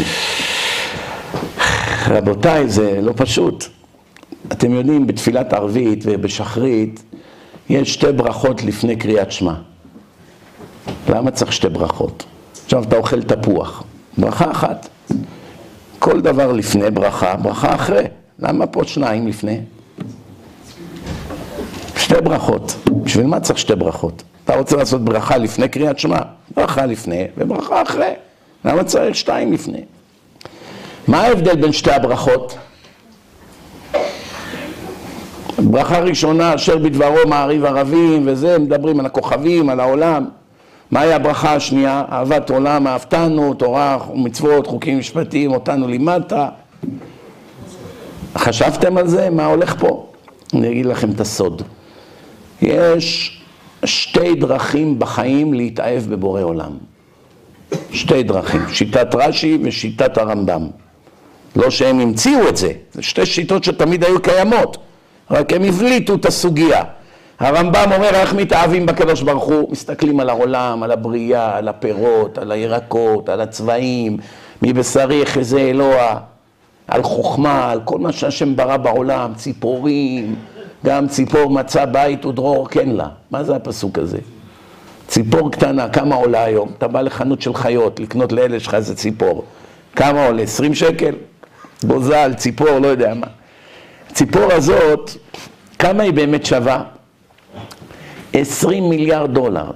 רבותיי, זה לא פשוט. אתם יודעים, בתפילת ערבית ובשחרית, יש שתי ברכות לפני קריאת שמע. למה צריך שתי ברכות? עכשיו אתה אוכל תפוח, ברכה אחת. כל דבר לפני ברכה, ברכה אחרי. למה פה שניים לפני? שתי ברכות. בשביל מה צריך שתי ברכות? אתה רוצה לעשות ברכה לפני קריאת שמע? ברכה לפני וברכה אחרי. למה צריך שתיים לפני? מה ההבדל בין שתי הברכות? ברכה ראשונה, אשר בדברו מעריב ערבים וזה, מדברים על הכוכבים, על העולם. מהי הברכה השנייה? אהבת עולם, אהבתנו, תורה ומצוות, חוקים משפטיים, אותנו לימדת. חשבתם על זה? מה הולך פה? אני אגיד לכם את הסוד. יש שתי דרכים בחיים להתאהב בבורא עולם. שתי דרכים, שיטת רש"י ושיטת הרמב"ם. לא שהם המציאו את זה, זה שתי שיטות שתמיד היו קיימות, רק הם הבליטו את הסוגיה. הרמב"ם אומר איך מתאהבים בקדוש ברוך הוא, מסתכלים על העולם, על הבריאה, על הפירות, על הירקות, על הצבעים, מבשרי יחזה אלוה, על חוכמה, על כל מה שהשם ברא בעולם, ציפורים, גם ציפור מצא בית ודרור כן לה. מה זה הפסוק הזה? ציפור קטנה, כמה עולה היום? אתה בא לחנות של חיות, לקנות לאלה שלך איזה ציפור. כמה עולה? עשרים שקל? גוזל, ציפור, לא יודע מה. הציפור הזאת, כמה היא באמת שווה? עשרים מיליארד דולר.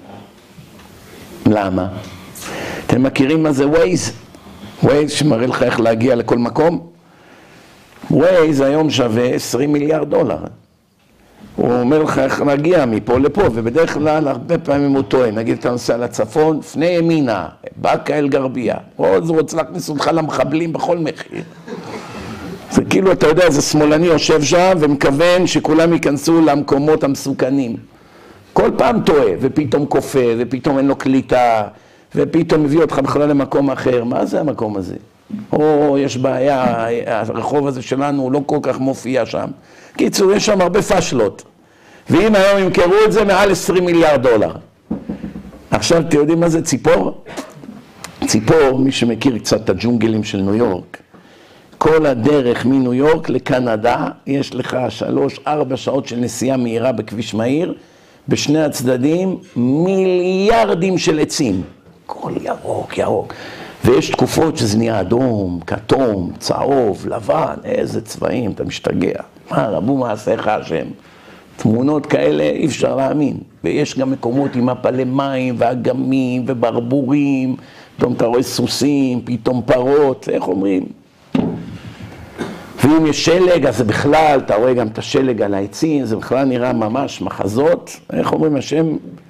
למה? אתם מכירים מה זה ווייז? ווייז שמראה לך איך להגיע לכל מקום? ווייז היום שווה עשרים מיליארד דולר. הוא אומר לך איך להגיע מפה לפה, ובדרך כלל הרבה פעמים הוא טוען. נגיד אתה נוסע לצפון, פני ימינה, באקה אל גרבייה. או זה רוצה להכניס אותך למחבלים בכל מחיר. זה כאילו אתה יודע, איזה שמאלני יושב שם ומכוון שכולם ייכנסו למקומות המסוכנים. כל פעם טועה, ופתאום כופה, ופתאום אין לו קליטה, ופתאום מביא אותך בכלל למקום אחר. מה זה המקום הזה? או יש בעיה, הרחוב הזה שלנו הוא לא כל כך מופיע שם. קיצור, יש שם הרבה פשלות. ואם היום ימכרו את זה מעל עשרים מיליארד דולר. עכשיו, אתם יודעים מה זה ציפור? ציפור, מי שמכיר קצת את הג'ונגלים של ניו יורק, כל הדרך מניו יורק לקנדה, יש לך שלוש, ארבע שעות של נסיעה מהירה בכביש מהיר, בשני הצדדים מיליארדים של עצים. כל ירוק, ירוק. ויש תקופות שזה נהיה אדום, כתום, צהוב, לבן, איזה צבעים, אתה משתגע. מה, רבו מעשיך השם. תמונות כאלה אי אפשר להאמין. ויש גם מקומות עם מפלי מים ואגמים וברבורים, פתאום אתה רואה סוסים, פתאום פרות, איך אומרים? ואם יש שלג, אז זה בכלל, אתה רואה גם את השלג על העצים, זה בכלל נראה ממש מחזות, איך אומרים, השם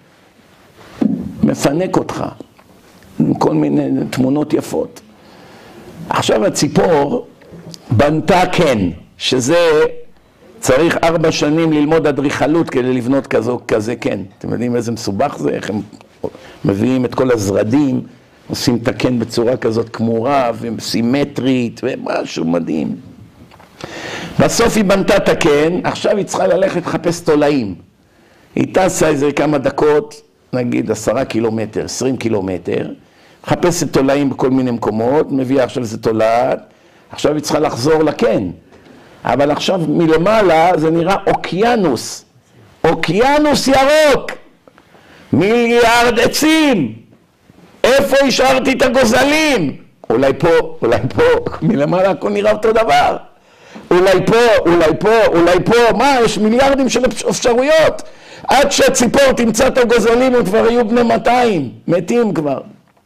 מפנק אותך. עם כל מיני תמונות יפות. עכשיו הציפור בנתה כן, שזה צריך ארבע שנים ללמוד אדריכלות כדי לבנות כזו, כזה כן. אתם יודעים איזה מסובך זה? איך הם מביאים את כל הזרדים, עושים את הקן בצורה כזאת כמורה וסימטרית ומשהו מדהים. בסוף היא בנתה את הקן, עכשיו היא צריכה ללכת לחפש תולעים. היא טסה איזה כמה דקות, נגיד עשרה קילומטר, עשרים קילומטר, מחפשת תולעים בכל מיני מקומות, מביאה עכשיו איזה תולעת, עכשיו היא צריכה לחזור לקן. אבל עכשיו מלמעלה זה נראה אוקיינוס, אוקיינוס ירוק, מיליארד עצים. איפה השארתי את הגוזלים? אולי פה, אולי פה, מלמעלה הכל נראה אותו דבר. אולי פה, אולי פה, אולי פה, מה, יש מיליארדים של אפשרויות. עד שהציפור תמצא את הגוזלים הם כבר היו בני מאתיים, מתים כבר.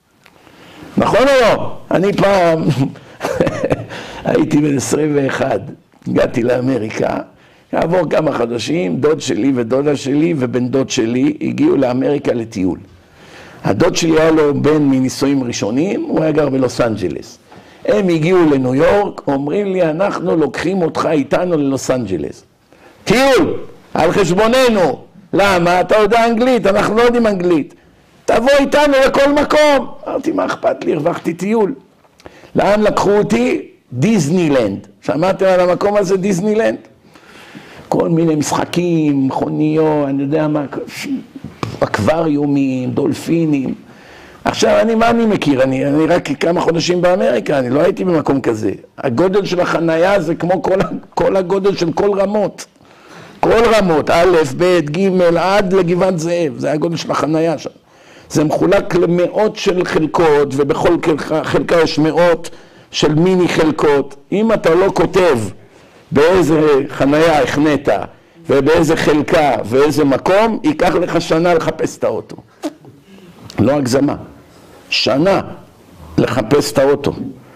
נכון או לא? אני פעם הייתי בן עשרים ואחת, הגעתי לאמריקה, עבור כמה חודשים, דוד שלי ודודה שלי ובן דוד שלי הגיעו לאמריקה לטיול. הדוד שלי היה לו בן מנישואים ראשונים, הוא היה גר בלוס אנג'לס. הם הגיעו לניו יורק, אומרים לי, אנחנו לוקחים אותך איתנו ללוס אנג'לס. טיול, על חשבוננו. למה? אתה יודע אנגלית, אנחנו לא יודעים אנגלית. תבוא איתנו לכל מקום. אמרתי, מה אכפת לי? הרווחתי טיול. לאן לקחו אותי? דיסנילנד. שמעתם על המקום הזה דיסנילנד? כל מיני משחקים, מכוניות, אני יודע מה, אקווריומים, דולפינים. עכשיו, אני, מה אני מכיר? אני, אני רק כמה חודשים באמריקה, אני לא הייתי במקום כזה. הגודל של החנייה זה כמו כל, כל הגודל של כל רמות. כל רמות, א', ב', ג', עד לגבעת זאב, זה הגודל של החנייה שם. זה מחולק למאות של חלקות, ובכל חלקה, חלקה יש מאות של מיני חלקות. אם אתה לא כותב באיזה חנייה הכנית, ובאיזה חלקה ואיזה מקום, ייקח לך שנה לחפש את האוטו. לא הגזמה. שנה לחפש את האוטו.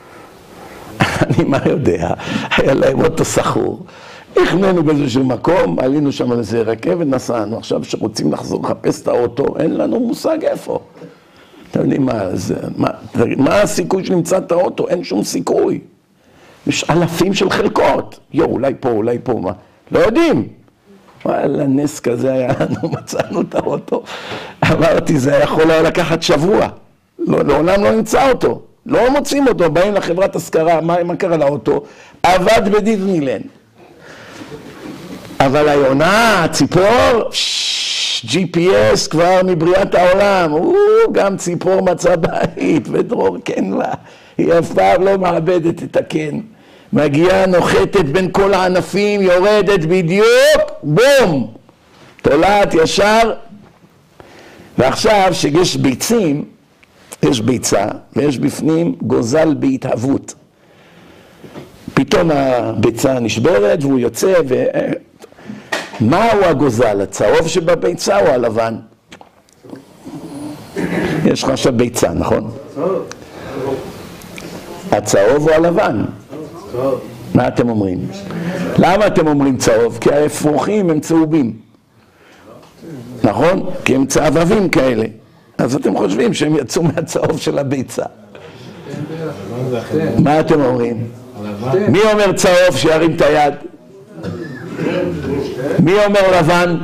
אני מה יודע, היה להם אוטו סחור. הכננו באיזשהו מקום, עלינו שם על איזה רכבת, נסענו. עכשיו שרוצים לחזור לחפש את האוטו, אין לנו מושג איפה. אתם יודעים מה, זה, מה, מה הסיכוי שנמצא את האוטו? אין שום סיכוי. יש אלפים של חלקות. יו, אולי פה, אולי פה, מה? לא יודעים. וואלה, נס כזה היה לנו, מצאנו את האוטו. אמרתי, זה יכול היה לקחת שבוע. לא, לעולם לא נמצא אותו. לא מוצאים אותו, באים לחברת השכרה, מה, מה קרה לאוטו? עבד בדיסנילנד. אבל היונה, הציפור, ג'י פי אס כבר מבריאת העולם. הוא גם ציפור מצא בית, ודרור כן לה. היא אף פעם לא מאבדת את הכן. מגיעה, נוחתת בין כל הענפים, יורדת בדיוק, בום! תולעת ישר. ועכשיו שיש ביצים, יש ביצה, ויש בפנים גוזל בהתהוות. פתאום הביצה נשברת והוא יוצא, ו... מהו הגוזל? הצהוב שבביצה או הלבן? יש לך עכשיו ביצה, נכון? הצהוב או הלבן? מה אתם אומרים? למה אתם אומרים צהוב? כי האפרוחים הם צהובים. נכון? כי הם צהבבים כאלה. אז אתם חושבים שהם יצאו מהצהוב של הביצה. מה אתם אומרים? מי אומר צהוב שירים את היד? מי אומר לבן?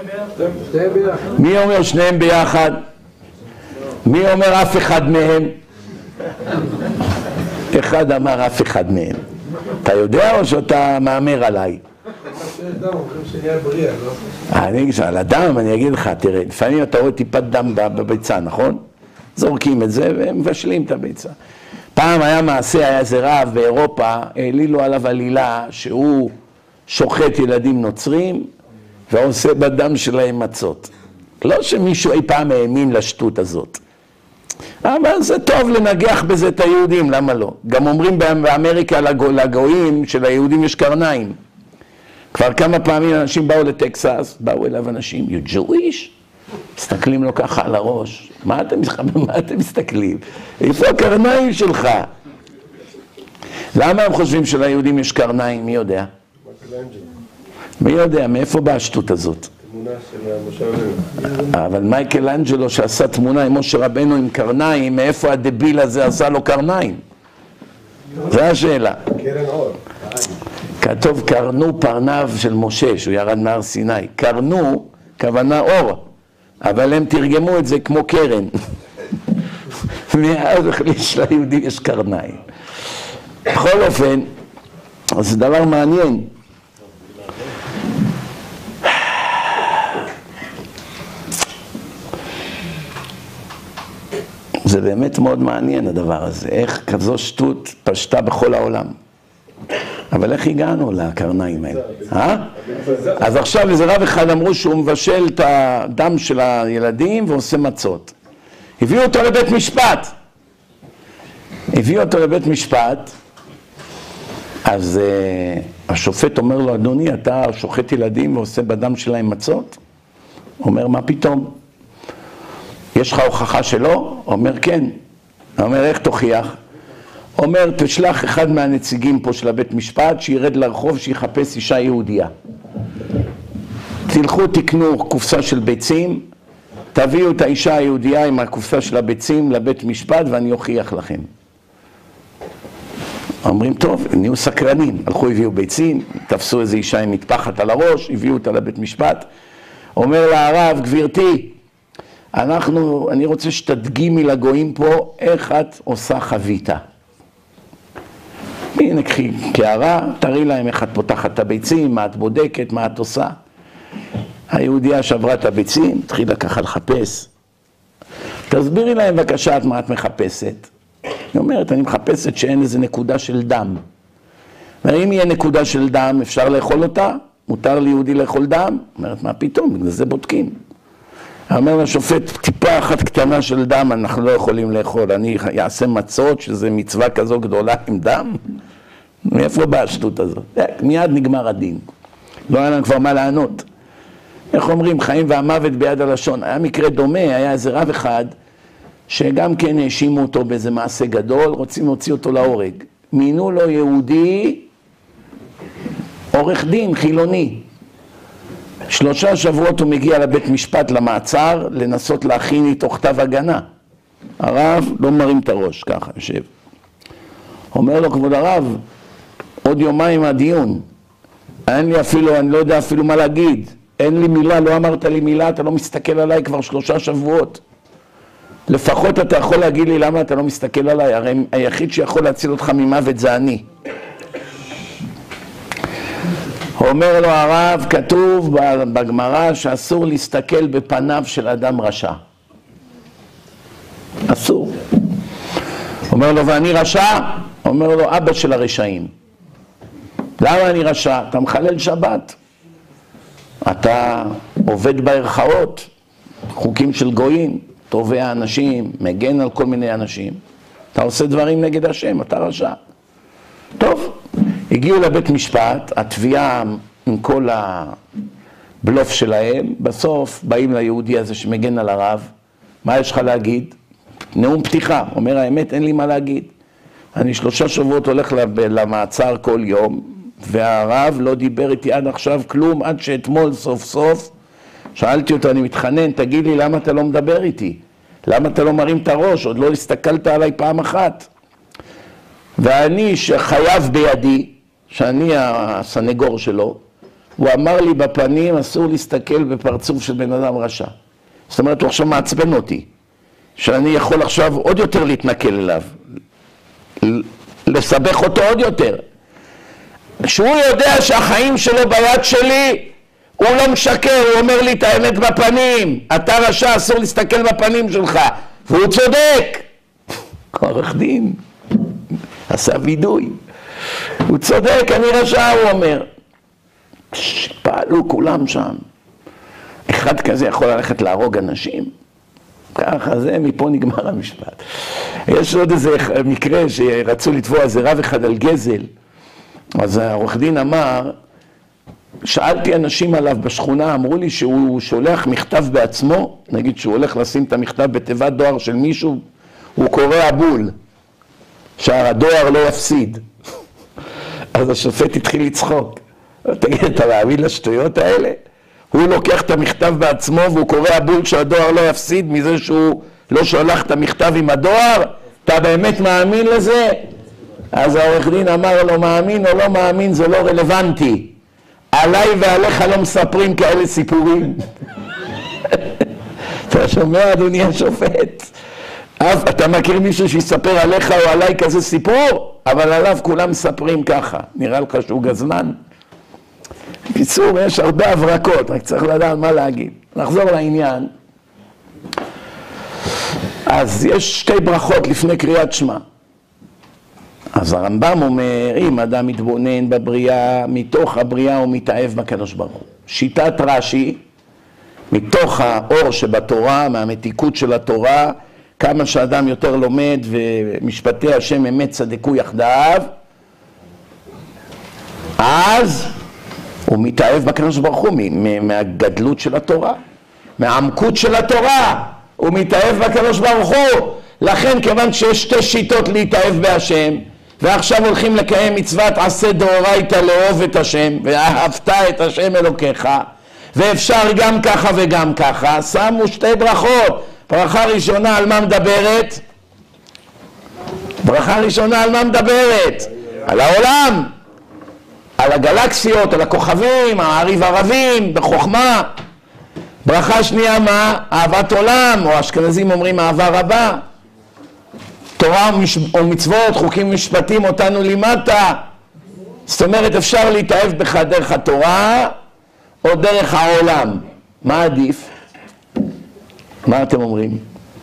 מי אומר שניהם ביחד? מי אומר אף אחד מהם? אחד אמר אף אחד מהם. אתה יודע או שאתה מאמר עליי? אני על הדם, אני אגיד לך, תראה, לפעמים אתה רואה טיפת דם בביצה, נכון? זורקים את זה ומבשלים את הביצה. פעם היה מעשה, היה איזה רב באירופה, העלילו עליו עלילה שהוא שוחט ילדים נוצרים ועושה בדם שלהם מצות. לא שמישהו אי פעם האמין לשטות הזאת. אבל זה טוב לנגח בזה את היהודים, למה לא? גם אומרים באמריקה לגויים של היהודים יש קרניים. כבר כמה פעמים אנשים באו לטקסס, באו אליו אנשים, you Jewish? מסתכלים לו ככה על הראש. מה אתם, מה אתם מסתכלים? איפה הקרניים שלך? למה הם חושבים שליהודים יש קרניים? מי יודע? מי יודע? מאיפה באה השטות הזאת? תמונה של משה רבנו. אבל מייקל אנג'לו שעשה תמונה עם משה רבנו עם קרניים, מאיפה הדביל הזה עשה לו קרניים? זו השאלה. קרן אור. כתוב קרנו פרניו של משה, שהוא ירד מהר סיני. קרנו, כוונה אור, אבל הם תרגמו את זה כמו קרן. מאז החליש ליהודים יש קרניים. בכל אופן, זה דבר מעניין. זה באמת מאוד מעניין הדבר הזה, איך כזו שטות פשטה בכל העולם. אבל איך הגענו לקרניים האלה? אה? אז עכשיו איזה רב אחד אמרו שהוא מבשל את הדם של הילדים ועושה מצות. הביאו אותו לבית משפט. הביא אותו לבית משפט, אז uh, השופט אומר לו, אדוני, אתה שוחט ילדים ועושה בדם שלהם מצות? אומר, מה פתאום? יש לך הוכחה שלא? אומר, כן. אומר, איך תוכיח? אומר, תשלח אחד מהנציגים פה של הבית משפט, שירד לרחוב, שיחפש אישה יהודייה. תלכו, תקנו קופסה של ביצים, תביאו את האישה היהודייה עם הקופסה של הביצים לבית משפט, ואני אוכיח לכם. אומרים, טוב, נהיו סקרנים. הלכו, הביאו ביצים, תפסו איזו אישה עם מטפחת על הראש, הביאו אותה לבית משפט. אומר לה הרב, גבירתי, אנחנו, אני רוצה שתדגימי לגויים פה איך את עושה חביתה. הנה, קחי קערה, תראי להם איך את פותחת את הביצים, מה את בודקת, מה את עושה. היהודיה שברה את הביצים, התחילה ככה לחפש. תסבירי להם בבקשה את מה את מחפשת. היא אומרת, אני מחפשת שאין איזה נקודה של דם. ואם יהיה נקודה של דם, אפשר לאכול אותה? מותר ליהודי לאכול דם? אומרת, מה פתאום? בגלל זה בודקים. אומר לשופט, טיפה אחת קטנה של דם אנחנו לא יכולים לאכול. אני אעשה מצות, שזה מצווה כזו גדולה עם דם? מאיפה באה השטות הזאת? מיד נגמר הדין. לא היה לנו כבר מה לענות. איך אומרים, חיים והמוות ביד הלשון. היה מקרה דומה, היה איזה רב אחד, שגם כן האשימו אותו באיזה מעשה גדול, רוצים להוציא אותו להורג. מינו לו יהודי, עורך דין, חילוני. שלושה שבועות הוא מגיע לבית משפט למעצר, לנסות להכין איתו כתב הגנה. הרב לא מרים את הראש, ככה יושב. אומר לו, כבוד הרב, עוד יומיים הדיון. אין לי אפילו, אני לא יודע אפילו מה להגיד. אין לי מילה, לא אמרת לי מילה, אתה לא מסתכל עליי כבר שלושה שבועות. לפחות אתה יכול להגיד לי למה אתה לא מסתכל עליי, הרי היחיד שיכול להציל אותך ממוות זה אני. אומר לו הרב, כתוב בגמרא שאסור להסתכל בפניו של אדם רשע. אסור. אומר לו, ואני רשע? אומר לו, אבא של הרשעים. למה אני רשע? אתה מחלל שבת. אתה עובד בערכאות, חוקים של גויים, תובע אנשים, מגן על כל מיני אנשים. אתה עושה דברים נגד השם, אתה רשע. טוב, הגיעו לבית משפט, התביעה עם כל הבלוף שלהם, בסוף באים ליהודי הזה שמגן על הרב, מה יש לך להגיד? נאום פתיחה, אומר האמת, אין לי מה להגיד. אני שלושה שבועות הולך למעצר כל יום, והרב לא דיבר איתי עד עכשיו כלום, עד שאתמול סוף סוף, שאלתי אותו, אני מתחנן, תגיד לי למה אתה לא מדבר איתי? למה אתה לא מרים את הראש? עוד לא הסתכלת עליי פעם אחת. ואני שחייב בידי, שאני הסנגור שלו, הוא אמר לי בפנים, אסור להסתכל בפרצוף של בן אדם רשע. זאת אומרת, הוא עכשיו מעצבן אותי, שאני יכול עכשיו עוד יותר להתנכל אליו, לסבך אותו עוד יותר. שהוא יודע שהחיים שלו ביד שלי, הוא לא משקר, הוא אומר לי את האמת בפנים, אתה רשע, אסור להסתכל בפנים שלך, והוא צודק. עורך דין, עשה וידוי, הוא צודק, אני רשע, הוא אומר. פעלו כולם שם. אחד כזה יכול ללכת להרוג אנשים, ככה זה, מפה נגמר המשפט. יש עוד איזה מקרה שרצו לתבוע איזה רב אחד על גזל, אז העורך דין אמר, שאלתי אנשים עליו בשכונה, אמרו לי שהוא שולח מכתב בעצמו, נגיד שהוא הולך לשים את המכתב בתיבת דואר של מישהו, הוא קורא בול, שהדואר לא יפסיד. אז השופט התחיל לצחוק. תגיד, אתה מאמין לשטויות האלה? הוא לוקח את המכתב בעצמו והוא קורא בול שהדואר לא יפסיד מזה שהוא לא שולח את המכתב עם הדואר? אתה באמת מאמין לזה? אז העורך דין אמר לו, מאמין או לא מאמין זה לא רלוונטי. עליי ועליך לא מספרים כאלה סיפורים. אתה שומע, אדוני השופט? אז אתה מכיר מישהו שיספר עליך או עליי כזה סיפור? אבל עליו כולם מספרים ככה. נראה לך שהוא גזמן? בקיצור, יש הרבה הברקות, רק צריך לדעת מה להגיד. נחזור לעניין. אז יש שתי ברכות לפני קריאת שמע. אז הרמב"ם אומר, אם אדם מתבונן בבריאה, מתוך הבריאה הוא מתאהב בקדוש ברוך הוא. שיטת רש"י, מתוך האור שבתורה, מהמתיקות של התורה, כמה שאדם יותר לומד ומשפטי השם אמת צדקו יחדיו, אז הוא מתאהב בקדוש ברוך הוא, מהגדלות של התורה, מהעמקות של התורה, הוא מתאהב בקדוש ברוך הוא. לכן כיוון שיש שתי שיטות להתאהב בהשם, ועכשיו הולכים לקיים מצוות עשה דאורייתא לאהוב את השם, ואהבת את השם אלוקיך, ואפשר גם ככה וגם ככה, שמו שתי ברכות. ברכה ראשונה על מה מדברת? ברכה ראשונה על מה מדברת? על העולם, על הגלקסיות, על הכוכבים, העריב ערבים, בחוכמה. ברכה שנייה מה? אהבת עולם, או אשכנזים אומרים אהבה רבה. תורה ומצוות, חוקים ומשפטים אותנו למטה. זאת אומרת, אפשר להתאהב בך דרך התורה או דרך העולם. מה עדיף? מה אתם אומרים?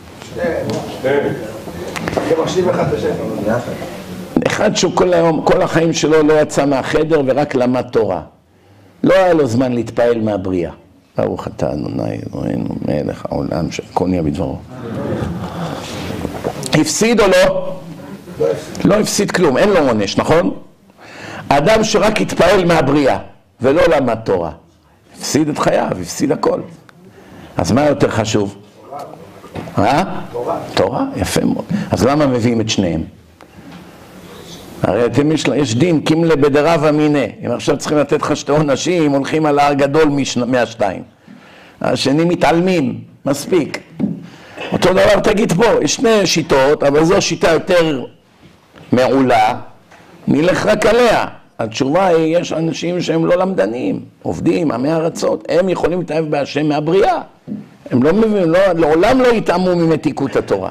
אחד שהוא כל היום, כל החיים שלו לא יצא מהחדר ורק למד תורה. לא היה לו זמן להתפעל מהבריאה. ברוך אתה אדוני אלוהינו מלך העולם שהכל נהיה בדברו. הפסיד או לא? לא הפסיד כלום, אין לו עונש, נכון? האדם שרק התפעל מהבריאה ולא למד תורה, הפסיד את חייו, הפסיד הכל. אז מה יותר חשוב? אה? תורה. תורה, יפה מאוד. אז למה מביאים את שניהם? הרי אתם יש, יש דין, קימלה בדרבה מינה. אם עכשיו צריכים לתת לך שתי עונשים, הולכים על הר גדול מהשתיים. השני מתעלמים, מספיק. אותו דבר תגיד פה, יש שני שיטות, אבל זו שיטה יותר מעולה, נלך רק עליה. התשובה היא, יש אנשים שהם לא למדנים, עובדים, עמי ארצות, הם יכולים להתאהב בהשם מהבריאה. הם לא מבינים, לא, לעולם לא יתאמו ממתיקות התורה.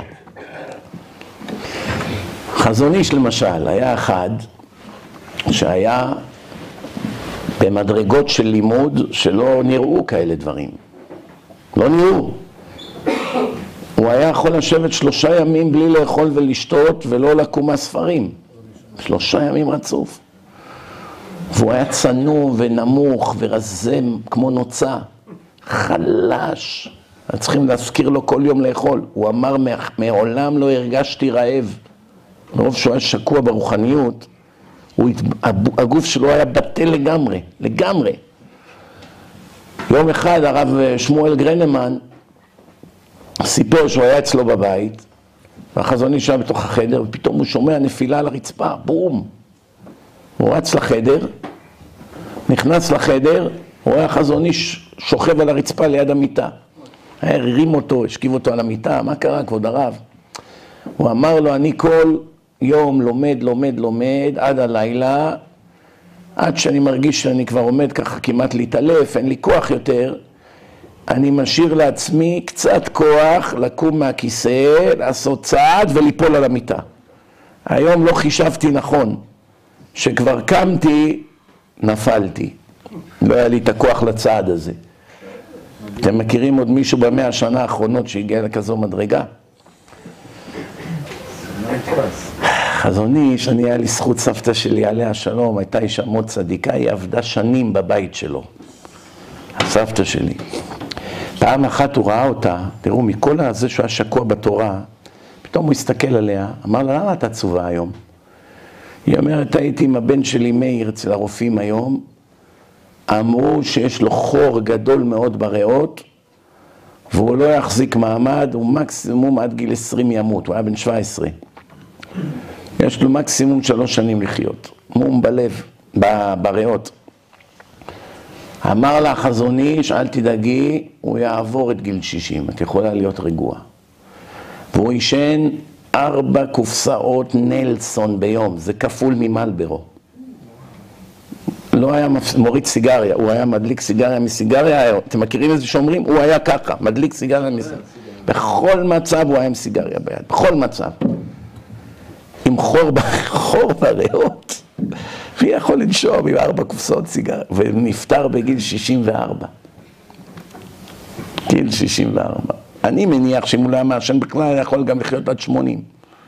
חזון איש למשל, היה אחד שהיה במדרגות של לימוד שלא נראו כאלה דברים. לא נראו. הוא היה יכול לשבת שלושה ימים בלי לאכול ולשתות ולא לקום מהספרים. שלושה ימים רצוף. והוא היה צנוע ונמוך ורזם כמו נוצה. חלש. צריכים להזכיר לו כל יום לאכול. הוא אמר, מעולם לא הרגשתי רעב. מרוב שהוא היה שקוע ברוחניות, הוא, הגוף שלו היה בטל לגמרי, לגמרי. יום אחד הרב שמואל גרנמן סיפר שהוא היה אצלו בבית, והחזון איש היה בתוך החדר, ופתאום הוא שומע נפילה על הרצפה, בום. הוא רץ לחדר, נכנס לחדר, הוא רואה החזון איש שוכב על הרצפה ליד המיטה. היה הרים אותו, השכיב אותו על המיטה, מה קרה כבוד הרב? הוא אמר לו, אני כל יום לומד, לומד, לומד, עד הלילה, עד שאני מרגיש שאני כבר עומד ככה כמעט להתעלף, אין לי כוח יותר, אני משאיר לעצמי קצת כוח לקום מהכיסא, לעשות צעד וליפול על המיטה. היום לא חישבתי נכון, שכבר קמתי, נפלתי. לא היה לי את הכוח לצעד הזה. אתם מכירים עוד מישהו במאה השנה האחרונות שהגיע לכזו מדרגה? חזון איש, אני היה לי זכות סבתא שלי עליה שלום, הייתה אישה מאוד צדיקה, היא עבדה שנים בבית שלו. הסבתא שלי. פעם אחת הוא ראה אותה, תראו, מכל הזה שהוא היה שקוע בתורה, פתאום הוא הסתכל עליה, אמר לה, למה את עצובה היום? היא אומרת, הייתי עם הבן שלי מאיר אצל הרופאים היום, אמרו שיש לו חור גדול מאוד בריאות, והוא לא יחזיק מעמד, הוא מקסימום עד גיל עשרים ימות, הוא היה בן שבע עשרה. יש לו מקסימום שלוש שנים לחיות, מום בלב, בריאות. אמר לה חזון איש, אל תדאגי, הוא יעבור את גיל שישים, את יכולה להיות רגועה. והוא ישן ארבע קופסאות נלסון ביום, זה כפול ממלברו. לא היה מוריד סיגריה, הוא היה מדליק סיגריה מסיגריה, אתם מכירים איזה שאומרים? הוא היה ככה, מדליק סיגריה מסיגריה. בכל מצב הוא היה עם סיגריה ביד, בכל מצב. עם חור, חור בריאות. מי יכול לנשום עם ארבע קופסאות סיגריה? ונפטר בגיל שישים וארבע. גיל שישים וארבע. אני מניח שאם הוא לא היה מעשן בכלל, יכול גם לחיות עד שמונים.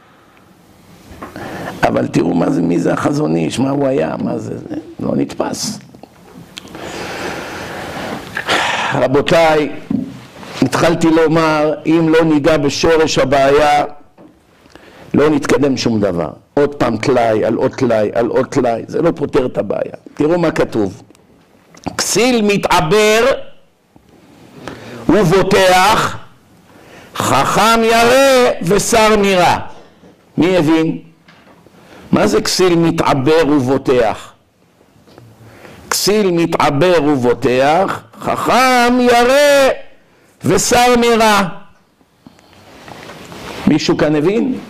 אבל תראו מה זה, מי זה החזון איש, מה הוא היה, מה זה, זה לא נתפס. רבותיי, התחלתי לומר, אם לא ניגע בשורש הבעיה, לא נתקדם שום דבר. עוד פעם תלאי, על עוד תלאי, על עוד תלאי, זה לא פותר את הבעיה. תראו מה כתוב. כסיל מתעבר ובוטח, חכם ירא ושר נראה. מי הבין? מה זה כסיל מתעבר ובוטח? כסיל מתעבר ובוטח, חכם ירא ושר נראה. מישהו כאן הבין?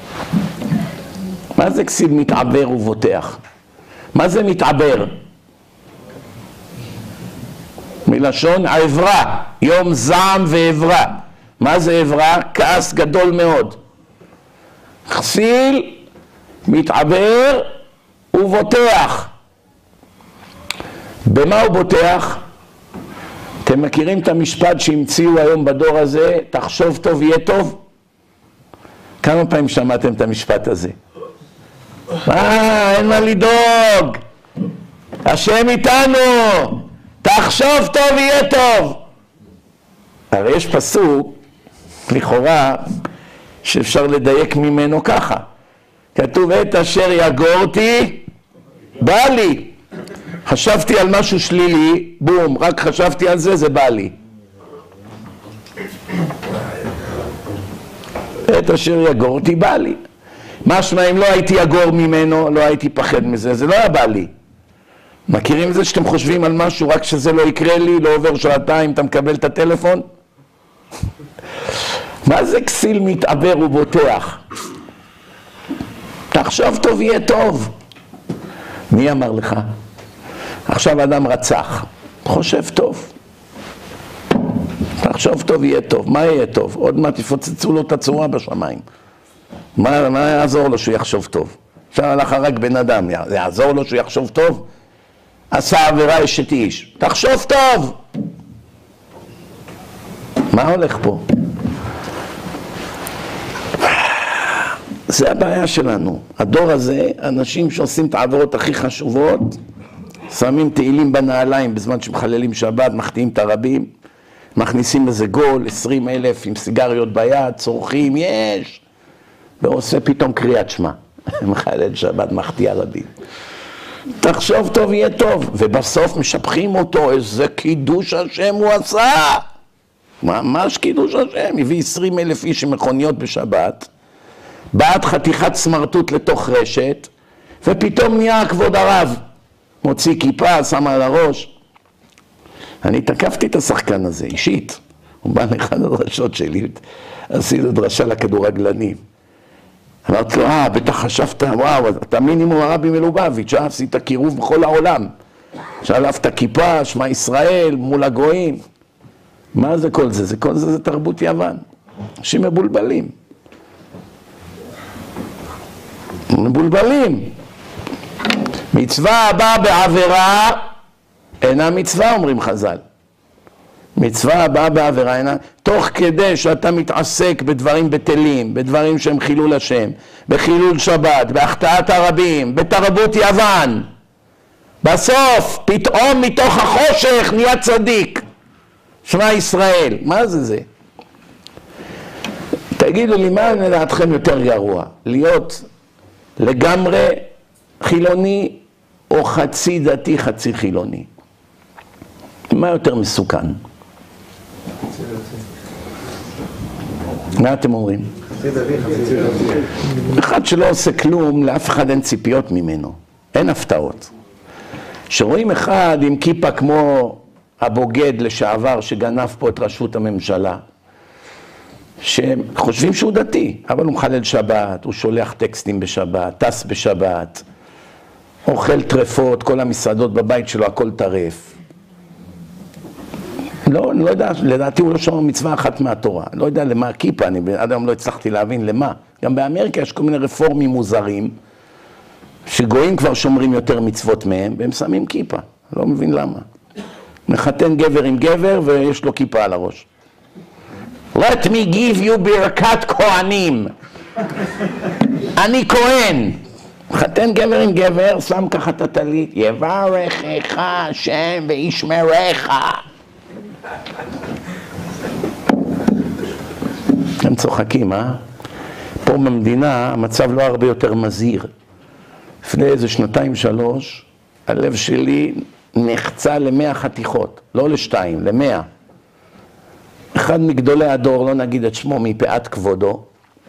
מה זה כסיל מתעבר ובוטח? מה זה מתעבר? מלשון עברה, יום זעם ועברה. מה זה עברה? כעס גדול מאוד. כסיל מתעבר ובוטח. במה הוא בוטח? אתם מכירים את המשפט שהמציאו היום בדור הזה, תחשוב טוב יהיה טוב? כמה פעמים שמעתם את המשפט הזה? אה, אין מה לדאוג, השם איתנו, תחשוב טוב יהיה טוב. הרי יש פסוק, לכאורה, שאפשר לדייק ממנו ככה. כתוב, את אשר יגורתי, בא לי. חשבתי על משהו שלילי, בום, רק חשבתי על זה, זה בא לי. את אשר יגורתי, בא לי. משמע, אם לא הייתי יגור ממנו, לא הייתי פחד מזה, זה לא היה בא לי. מכירים את זה שאתם חושבים על משהו, רק שזה לא יקרה לי, לא עובר שעתיים, אתה מקבל את הטלפון? מה זה כסיל מתעבר ובוטח? תחשוב טוב יהיה טוב. מי אמר לך? עכשיו אדם רצח, חושב טוב. תחשוב טוב יהיה טוב. מה יהיה טוב? עוד מעט יפוצצו לו את הצורה בשמיים. מה, מה יעזור לו שהוא יחשוב טוב? עכשיו הלך רק בן אדם, יעזור לו שהוא יחשוב טוב? עשה עבירה אשת איש. תחשוב טוב! מה הולך פה? זה הבעיה שלנו. הדור הזה, אנשים שעושים את העבירות הכי חשובות, שמים תהילים בנעליים בזמן שמחללים שבת, מחטיאים את הרבים, מכניסים איזה גול, עשרים אלף עם סיגריות ביד, צורכים, יש, ועושה פתאום קריאת שמע. מחלל שבת, מחטיא הרבים. תחשוב טוב יהיה טוב, ובסוף משבחים אותו, איזה קידוש השם הוא עשה. ממש קידוש השם, הביא עשרים אלף איש עם מכוניות בשבת, בעד חתיכת סמרטוט לתוך רשת, ופתאום נהיה כבוד הרב, מוציא כיפה, שם על הראש. אני תקפתי את השחקן הזה, אישית. הוא בא לאחד הדרשות שלי, עשינו דרשה לכדורגלנים. אמרתי לו, אה, בטח חשבת, וואו, אתה מינימום הרבי מלובביץ', אה, עשית קירוב בכל העולם. שלפת כיפה, שמע ישראל, מול הגויים. מה זה כל זה? זה כל זה זה תרבות יוון. אנשים מבולבלים. מבולבלים. מצווה הבאה בעבירה אינה מצווה, אומרים חז"ל. מצווה הבאה בעבירה אינה, תוך כדי שאתה מתעסק בדברים בטלים, בדברים שהם חילול השם, בחילול שבת, בהחטאת הרבים, בתרבות יוון, בסוף פתאום מתוך החושך נהיה צדיק. שמע ישראל, מה זה זה? תגידו לי, מה לדעתכם יותר גרוע? להיות לגמרי חילוני או חצי דתי, חצי חילוני? מה יותר מסוכן? מה אתם אומרים? אחד שלא עושה כלום, לאף אחד אין ציפיות ממנו, אין הפתעות. שרואים אחד עם כיפה כמו הבוגד לשעבר שגנב פה את ראשות הממשלה, שחושבים שהוא דתי, אבל הוא מחלל שבת, הוא שולח טקסטים בשבת, טס בשבת, אוכל טרפות, כל המסעדות בבית שלו, הכל טרף. לא, לא יודע, לדעתי הוא לא שומר מצווה אחת מהתורה. לא יודע למה הכיפה, אני עד היום לא הצלחתי להבין למה. גם באמריקה יש כל מיני רפורמים מוזרים, שגויים כבר שומרים יותר מצוות מהם, והם שמים כיפה. לא מבין למה. מחתן גבר עם גבר ויש לו כיפה על הראש. Let me give you ברכת כהנים. אני כהן. מחתן גבר עם גבר, שם ככה את הטלית, יברכך השם וישמרך. הם צוחקים, אה? פה במדינה המצב לא הרבה יותר מזהיר. לפני איזה שנתיים שלוש, הלב שלי נחצה למאה חתיכות, לא לשתיים, למאה. אחד מגדולי הדור, לא נגיד את שמו, מפאת כבודו,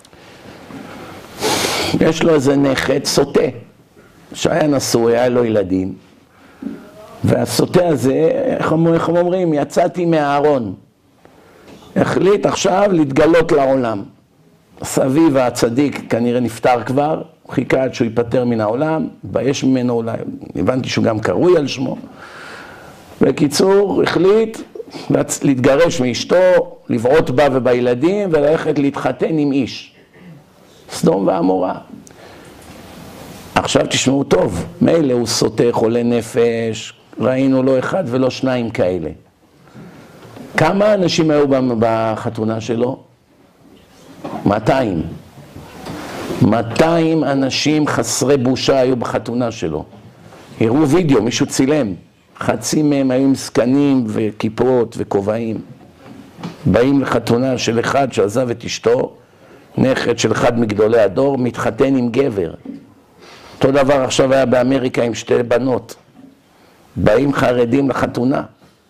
יש לו איזה נכד סוטה, שהיה נשוי, היה לו ילדים, והסוטה הזה, איך אומרים, יצאתי מהארון, החליט עכשיו להתגלות לעולם. סביב הצדיק כנראה נפטר כבר, הוא חיכה עד שהוא ייפטר מן העולם, בייש ממנו אולי, הבנתי שהוא גם קרוי על שמו. בקיצור, החליט להתגרש מאשתו, לבעוט בה ובילדים, וללכת להתחתן עם איש. סדום ועמורה. עכשיו תשמעו טוב, מילא הוא סוטה, חולה נפש, ראינו לא אחד ולא שניים כאלה. כמה אנשים היו בחתונה שלו? מאתיים. מאתיים אנשים חסרי בושה היו בחתונה שלו. הראו וידאו, מישהו צילם. חצי מהם היו עם זקנים וכיפות וכובעים. באים לחתונה של אחד שעזב את אשתו, נכד של אחד מגדולי הדור, מתחתן עם גבר. אותו דבר עכשיו היה באמריקה עם שתי בנות. באים חרדים לחתונה.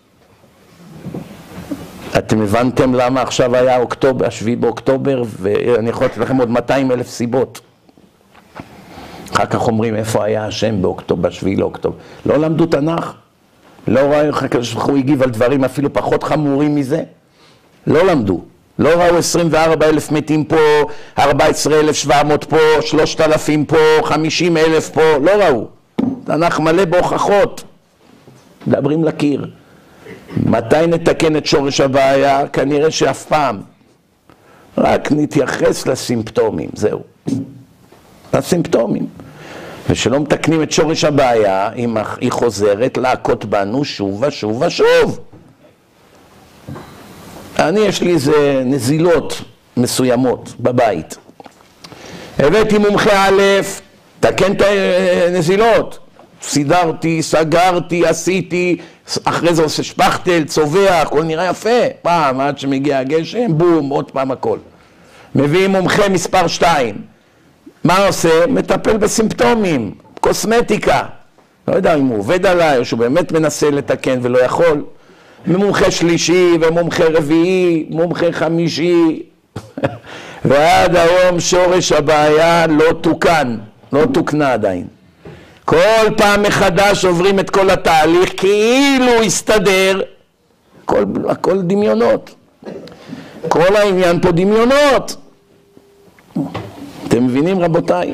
אתם הבנתם למה עכשיו היה אוקטובר, השביעי באוקטובר, ואני יכול לתת לכם עוד מאתיים אלף סיבות. אחר כך אומרים איפה היה השם באוקטובר, בשביעי לאוקטובר. לא למדו תנ"ך, לא ראו איך הקדוש ברוך הוא הגיב על דברים אפילו פחות חמורים מזה. לא למדו, לא ראו עשרים וארבעה אלף מתים פה, ארבע עשרה אלף שבע מאות פה, שלושת אלפים פה, חמישים אלף פה, לא ראו. תנ"ך מלא בהוכחות, מדברים לקיר. מתי נתקן את שורש הבעיה? כנראה שאף פעם. רק נתייחס לסימפטומים, זהו. לסימפטומים. ושלא מתקנים את שורש הבעיה, היא חוזרת להכות בנו שוב ושוב ושוב. אני, יש לי איזה נזילות מסוימות בבית. הבאתי מומחה א', תקן את הנזילות. סידרתי, סגרתי, עשיתי, אחרי זה עושה שפכטל, צובע, הכל נראה יפה. פעם, עד שמגיע הגשם, בום, עוד פעם הכל. מביאים מומחה מספר שתיים. מה עושה? מטפל בסימפטומים, קוסמטיקה. לא יודע אם הוא עובד עליי, או שהוא באמת מנסה לתקן ולא יכול. מומחה שלישי ומומחה רביעי, מומחה חמישי. ועד היום שורש הבעיה לא תוקן, לא תוקנה עדיין. כל פעם מחדש עוברים את כל התהליך כאילו יסתדר, הכל, הכל דמיונות. כל העניין פה דמיונות. אתם מבינים רבותיי?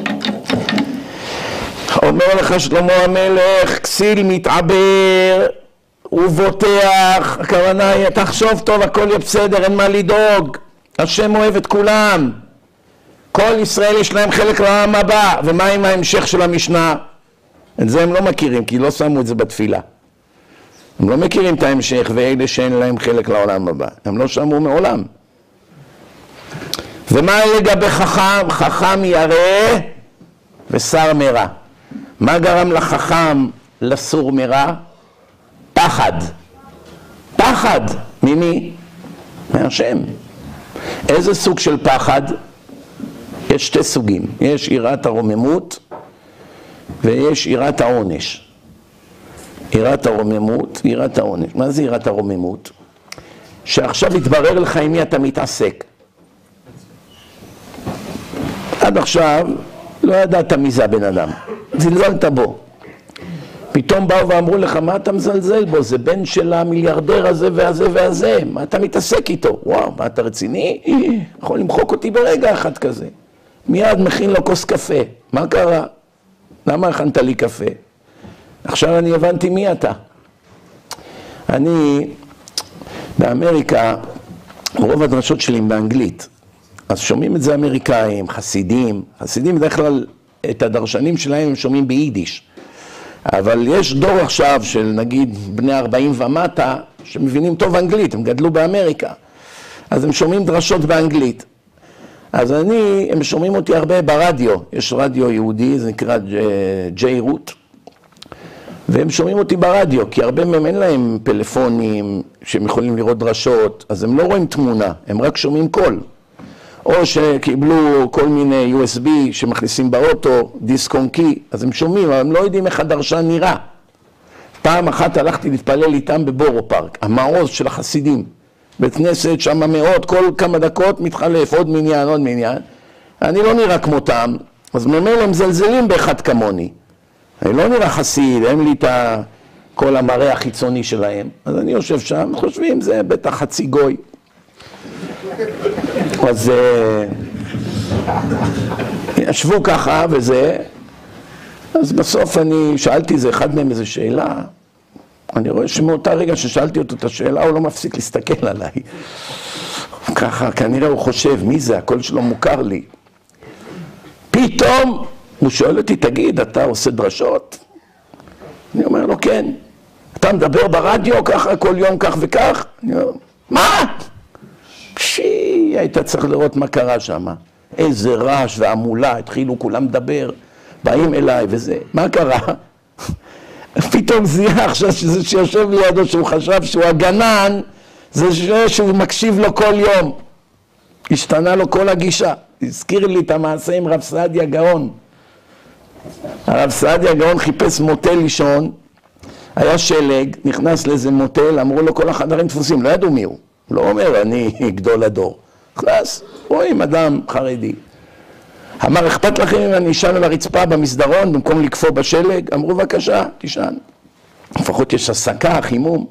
אומר לך שלמה המלך, כסיל מתעבר ובוטח, הכוונה היא, תחשוב טוב, הכל יהיה בסדר, אין מה לדאוג, השם אוהב את כולם. כל ישראל יש להם חלק לעם הבא. ומה עם ההמשך של המשנה? את זה הם לא מכירים, כי לא שמו את זה בתפילה. הם לא מכירים את ההמשך, ואלה שאין להם חלק לעולם הבא. הם לא שמעו מעולם. ומה לגבי חכם? חכם ירא ושר מרע. מה גרם לחכם לסור מרע? פחד. פחד. ממי? מהשם. איזה סוג של פחד? יש שתי סוגים, יש יראת הרוממות ויש יראת העונש. יראת הרוממות, יראת העונש. מה זה יראת הרוממות? שעכשיו יתברר לך עם מי אתה מתעסק. עד עכשיו לא ידעת מי זה הבן אדם, זלזלת בו. פתאום באו ואמרו לך, מה אתה מזלזל בו? זה בן של המיליארדר הזה והזה והזה, מה אתה מתעסק איתו? וואו, מה אתה רציני? יכול למחוק אותי ברגע אחד כזה. מיד מכין לו כוס קפה. מה קרה? למה הכנת לי קפה? עכשיו אני הבנתי מי אתה. אני, באמריקה, רוב הדרשות שלי הם באנגלית. אז שומעים את זה אמריקאים, חסידים. חסידים בדרך כלל, את הדרשנים שלהם הם שומעים ביידיש. אבל יש דור עכשיו של נגיד בני ארבעים ומטה, שמבינים טוב אנגלית, הם גדלו באמריקה. אז הם שומעים דרשות באנגלית. אז אני, הם שומעים אותי הרבה ברדיו, יש רדיו יהודי, זה נקרא ג'יי רוט, והם שומעים אותי ברדיו, כי הרבה מהם אין להם פלאפונים שהם יכולים לראות דרשות, אז הם לא רואים תמונה, הם רק שומעים קול. או שקיבלו כל מיני יו אס בי שמכניסים באוטו, דיסק און קי, אז הם שומעים, אבל הם לא יודעים איך הדרשן נראה. פעם אחת הלכתי להתפלל איתם בבורו פארק, המעוז של החסידים. בית כנסת, שם מאות, כל כמה דקות מתחלף, עוד מניין, עוד מניין. אני לא נראה כמותם, אז ממילא הם זלזלים באחד כמוני. אני לא נראה חסיד, אין לי את כל המראה החיצוני שלהם. אז אני יושב שם, חושבים, זה בטח חצי גוי. אז ישבו ככה וזה, אז בסוף אני שאלתי איזה אחד מהם איזו שאלה, אני רואה שמאותה רגע ששאלתי אותו את השאלה, הוא לא מפסיק להסתכל עליי. ככה, כנראה הוא חושב, מי זה? הקול שלו מוכר לי. פתאום הוא שואל אותי, תגיד, אתה עושה דרשות? אני אומר לו, כן. אתה מדבר ברדיו ככה, כל יום כך וכך? אני אומר, מה? פשי, היית צריך לראות מה קרה שם. איזה רעש והמולה, התחילו כולם לדבר, באים אליי וזה. מה קרה? פתאום זיהה עכשיו שזה שיושב לידו, שהוא חשב שהוא הגנן, זה שהוא מקשיב לו כל יום. השתנה לו כל הגישה. הזכיר לי את המעשה עם רב סעדיה גאון. הרב סעדיה גאון חיפש מוטל לישון, היה שלג, נכנס לאיזה מוטל, אמרו לו כל החדרים תפוסים, לא ידעו מי הוא. הוא לא אומר, אני גדול הדור. נכנס, רואים אדם חרדי. אמר, אכפת לכם אם אני אשן על הרצפה במסדרון, במקום לקפוא בשלג? אמרו, בבקשה, תשן. לפחות יש הסקה, חימום.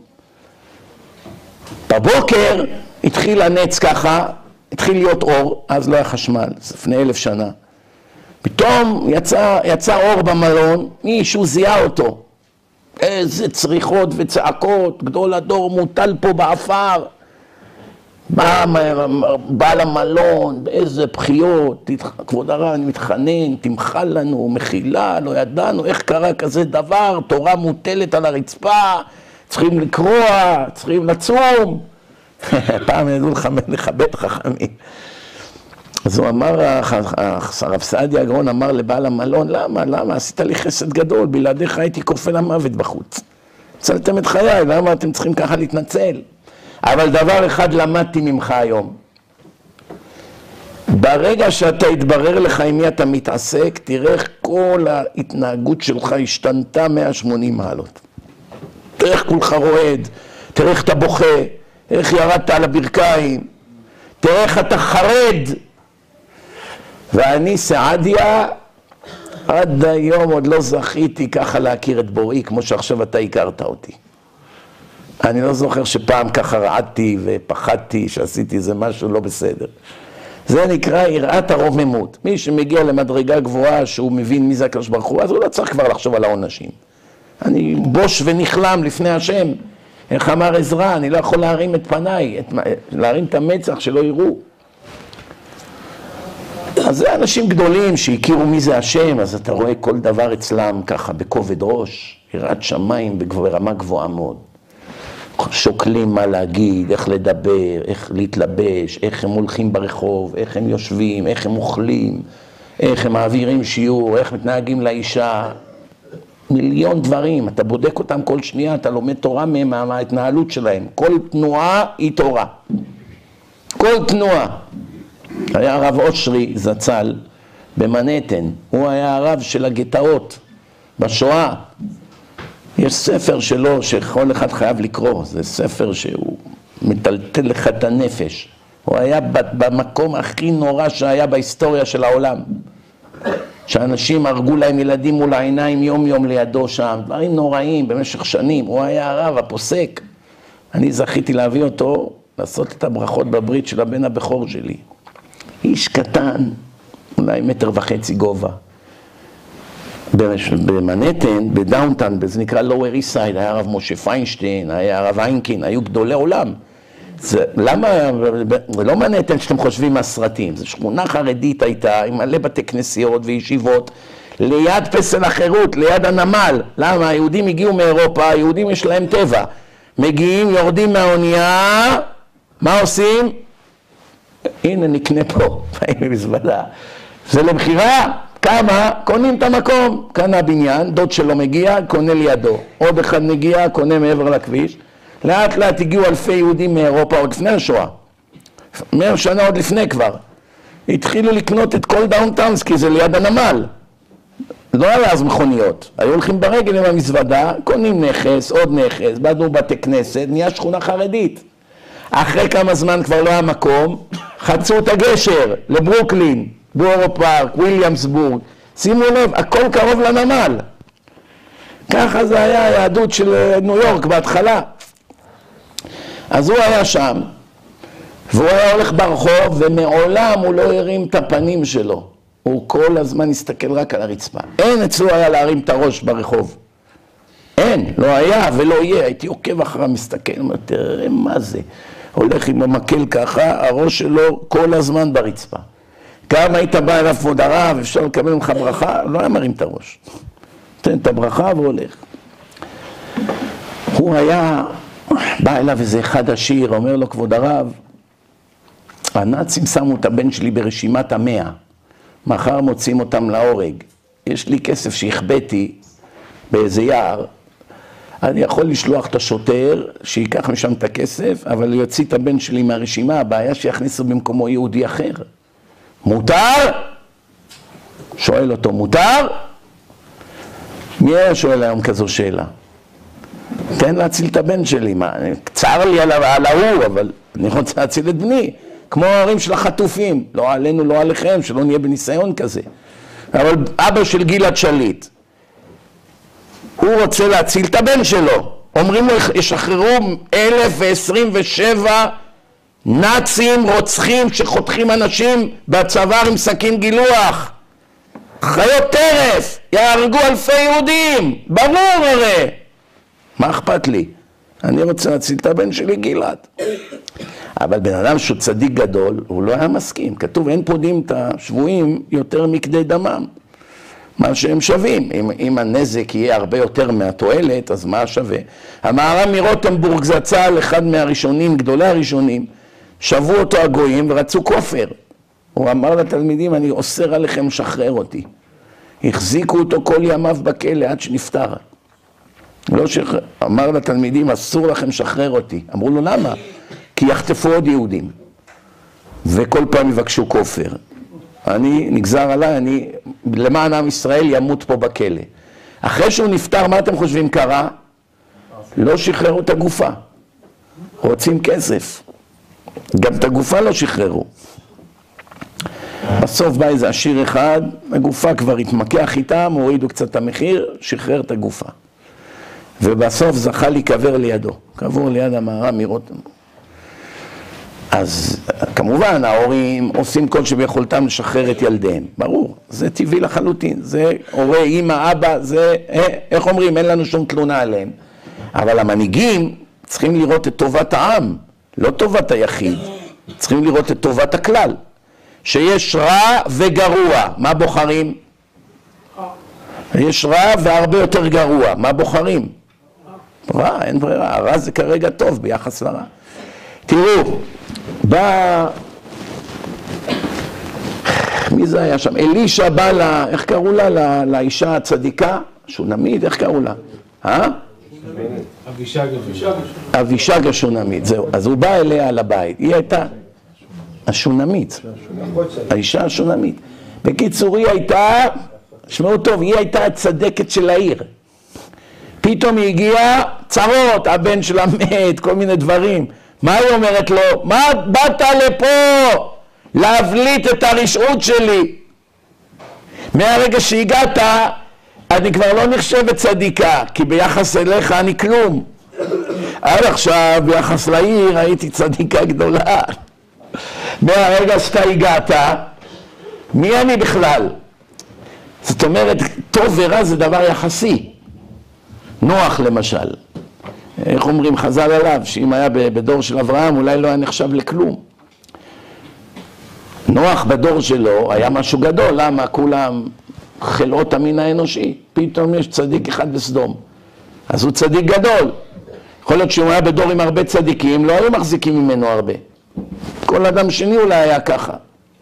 בבוקר התחיל הנץ ככה, התחיל להיות אור, אז לא היה חשמל, זה לפני אלף שנה. פתאום יצא, יצא אור במלון, מישהו זיהה אותו. איזה צריכות וצעקות, גדול הדור מוטל פה באפר. בא בעל המלון, באיזה בחיות, כבוד הרב, אני מתחנן, תמחל לנו, מחילה, לא ידענו, איך קרה כזה דבר, תורה מוטלת על הרצפה, צריכים לקרוע, צריכים לצום. פעם ידעו לכבד חכמים. אז הוא אמר, הרב סעדיה גאון אמר לבעל המלון, למה, למה, עשית לי חסד גדול, בלעדיך הייתי כופה למוות בחוץ. הצלתם את חיי, למה אתם צריכים ככה להתנצל? אבל דבר אחד למדתי ממך היום. ברגע שאתה התברר לך עם מי אתה מתעסק, תראה איך כל ההתנהגות שלך השתנתה מאה ושמונים מעלות. תראה איך כולך רועד, תראה איך אתה בוכה, איך ירדת על הברכיים, תראה איך אתה חרד. ואני סעדיה, עד היום עוד לא זכיתי ככה להכיר את בוראי, כמו שעכשיו אתה הכרת אותי. אני לא זוכר שפעם ככה רעדתי ופחדתי שעשיתי איזה משהו לא בסדר. זה נקרא יראת הרוממות. מי שמגיע למדרגה גבוהה שהוא מבין מי זה הקדוש ברוך הוא, אז הוא לא צריך כבר לחשוב על העונשים. אני בוש ונכלם לפני השם. איך אמר עזרא, אני לא יכול להרים את פניי, את, להרים את המצח שלא יראו. אז זה אנשים גדולים שהכירו מי זה השם, אז אתה רואה כל דבר אצלם ככה בכובד ראש, יראת שמיים ברמה גבוהה מאוד. שוקלים מה להגיד, איך לדבר, איך להתלבש, איך הם הולכים ברחוב, איך הם יושבים, איך הם אוכלים, איך הם מעבירים שיעור, איך מתנהגים לאישה. מיליון דברים, אתה בודק אותם כל שנייה, אתה לומד תורה מהם, מההתנהלות שלהם. כל תנועה היא תורה. כל תנועה. היה הרב אושרי זצ"ל במנהטן, הוא היה הרב של הגטאות בשואה. יש ספר שלו שכל אחד חייב לקרוא, זה ספר שהוא מטלטל לך את הנפש. הוא היה במקום הכי נורא שהיה בהיסטוריה של העולם. שאנשים הרגו להם ילדים מול העיניים יום יום לידו שם, דברים נוראים במשך שנים. הוא היה הרב, הפוסק. אני זכיתי להביא אותו, לעשות את הברכות בברית של הבן הבכור שלי. איש קטן, אולי מטר וחצי גובה. במנהטן, בדאונטאון, זה נקרא לואוור איסט סייד, היה הרב משה פיינשטיין, היה הרב איינקין, היו גדולי עולם. זה, למה, זה לא מנהטן שאתם חושבים מהסרטים, זו שכונה חרדית הייתה, עם מלא בתי כנסיות וישיבות, ליד פסל החירות, ליד הנמל. למה? היהודים הגיעו מאירופה, היהודים יש להם טבע. מגיעים, יורדים מהאונייה, מה עושים? הנה נקנה פה, באים מזוודה. זה לבחירה. כמה? קונים את המקום. כאן הבניין, דוד שלו מגיע, קונה לידו. עוד אחד מגיע, קונה מעבר לכביש. לאט לאט הגיעו אלפי יהודים מאירופה עוד לפני השואה. מאה שנה עוד לפני כבר. התחילו לקנות את כל דאונטאונס, כי זה ליד הנמל. לא היה אז מכוניות, היו הולכים ברגל עם המזוודה, קונים נכס, עוד נכס, בנו בתי כנסת, נהיה שכונה חרדית. אחרי כמה זמן כבר לא היה מקום, חצו את הגשר לברוקלין, בורו פארק, וויליאמסבורג, שימו לב, הכל קרוב לנמל. ככה זה היה היהדות של ניו יורק בהתחלה. אז הוא היה שם, והוא היה הולך ברחוב, ומעולם הוא לא הרים את הפנים שלו. הוא כל הזמן הסתכל רק על הרצפה. אין אצלו היה להרים את הראש ברחוב. אין, לא היה ולא יהיה. הייתי עוקב אחריו, מסתכל, תראה מה זה. הולך עם המקל ככה, הראש שלו כל הזמן ברצפה. גם היית בא אליו כבוד הרב, אפשר לקבל ממך ברכה, לא היה מרים את הראש. תן את הברכה והולך. הוא היה, בא אליו איזה אחד עשיר, אומר לו כבוד הרב, הנאצים שמו את הבן שלי ברשימת המאה, מחר מוצאים אותם להורג. יש לי כסף שהחבאתי באיזה יער, אני יכול לשלוח את השוטר שיקח משם את הכסף, אבל יוציא את הבן שלי מהרשימה, הבעיה שיכניסו במקומו יהודי אחר. מותר? שואל אותו, מותר? מי היה שואל היום כזו שאלה? תן להציל את הבן שלי, מה? צער לי על ההוא, אבל אני רוצה להציל את בני. כמו ההורים של החטופים, לא עלינו, לא עליכם, שלא נהיה בניסיון כזה. אבל אבא של גלעד שליט, הוא רוצה להציל את הבן שלו. אומרים לו, ישחררו אלף ועשרים ושבע נאצים רוצחים שחותכים אנשים בצוואר עם סכין גילוח. חיות טרף, יהרגו אלפי יהודים, ברור הרי. מה אכפת לי? אני רוצה להציל את הבן שלי גלעד. אבל בן אדם שהוא צדיק גדול, הוא לא היה מסכים. כתוב, אין פודים את השבויים יותר מכדי דמם. מה שהם שווים. אם, אם הנזק יהיה הרבה יותר מהתועלת, אז מה שווה? המהר"ם מרוטנבורג זצ"ל, אחד מהראשונים, גדולי הראשונים, שבו אותו הגויים ורצו כופר. הוא אמר לתלמידים, אני אוסר עליכם לשחרר אותי. החזיקו אותו כל ימיו בכלא עד שנפטר. לא שחרר, אמר לתלמידים, אסור לכם לשחרר אותי. אמרו לו, למה? כי יחטפו עוד יהודים. וכל פעם יבקשו כופר. אני, נגזר עליי, אני, למען עם ישראל ימות פה בכלא. אחרי שהוא נפטר, מה אתם חושבים קרה? לא שחררו את הגופה. רוצים כסף. גם את הגופה לא שחררו. בסוף בא איזה עשיר אחד, הגופה כבר התמקח איתם, הורידו קצת את המחיר, שחרר את הגופה. ובסוף זכה להיקבר לידו. קבור ליד המהר"ם מרוטנבורג. אז כמובן ההורים עושים כל שביכולתם לשחרר את ילדיהם. ברור, זה טבעי לחלוטין. זה הורי, אמא, אבא, זה, איך אומרים, אין לנו שום תלונה עליהם. אבל המנהיגים צריכים לראות את טובת העם, לא טובת היחיד. צריכים לראות את טובת הכלל. שיש רע וגרוע, מה בוחרים? יש רע והרבה יותר גרוע, מה בוחרים? רע, אין ברירה, הרע זה כרגע טוב ביחס לרע. תראו, בא, מי זה היה שם? אלישע בא לה, איך קראו לה? לא, לאישה הצדיקה? שונמית, איך קראו לה? אה? אבישג. אבישג השונמית, זהו. אז הוא בא אליה לבית, היא הייתה השונמית, האישה השונמית. בקיצור, היא הייתה, שמעו טוב, היא הייתה הצדקת של העיר. פתאום היא הגיעה צרות, הבן שלה מת, כל מיני דברים. מה היא אומרת לו? מה באת לפה? להבליט את הרשעות שלי. מהרגע שהגעת, אני כבר לא נחשבת צדיקה, כי ביחס אליך אני כלום. עד עכשיו, ביחס לעיר, הייתי צדיקה גדולה. מהרגע שאתה הגעת, מי אני בכלל? זאת אומרת, טוב ורע זה דבר יחסי. נוח למשל. איך אומרים חז"ל עליו, שאם היה בדור של אברהם, אולי לא היה נחשב לכלום. נוח בדור שלו היה משהו גדול, למה? כולם חלאות המין האנושי. פתאום יש צדיק אחד בסדום. אז הוא צדיק גדול. יכול להיות שהוא היה בדור עם הרבה צדיקים, לא היו מחזיקים ממנו הרבה. כל אדם שני אולי היה ככה.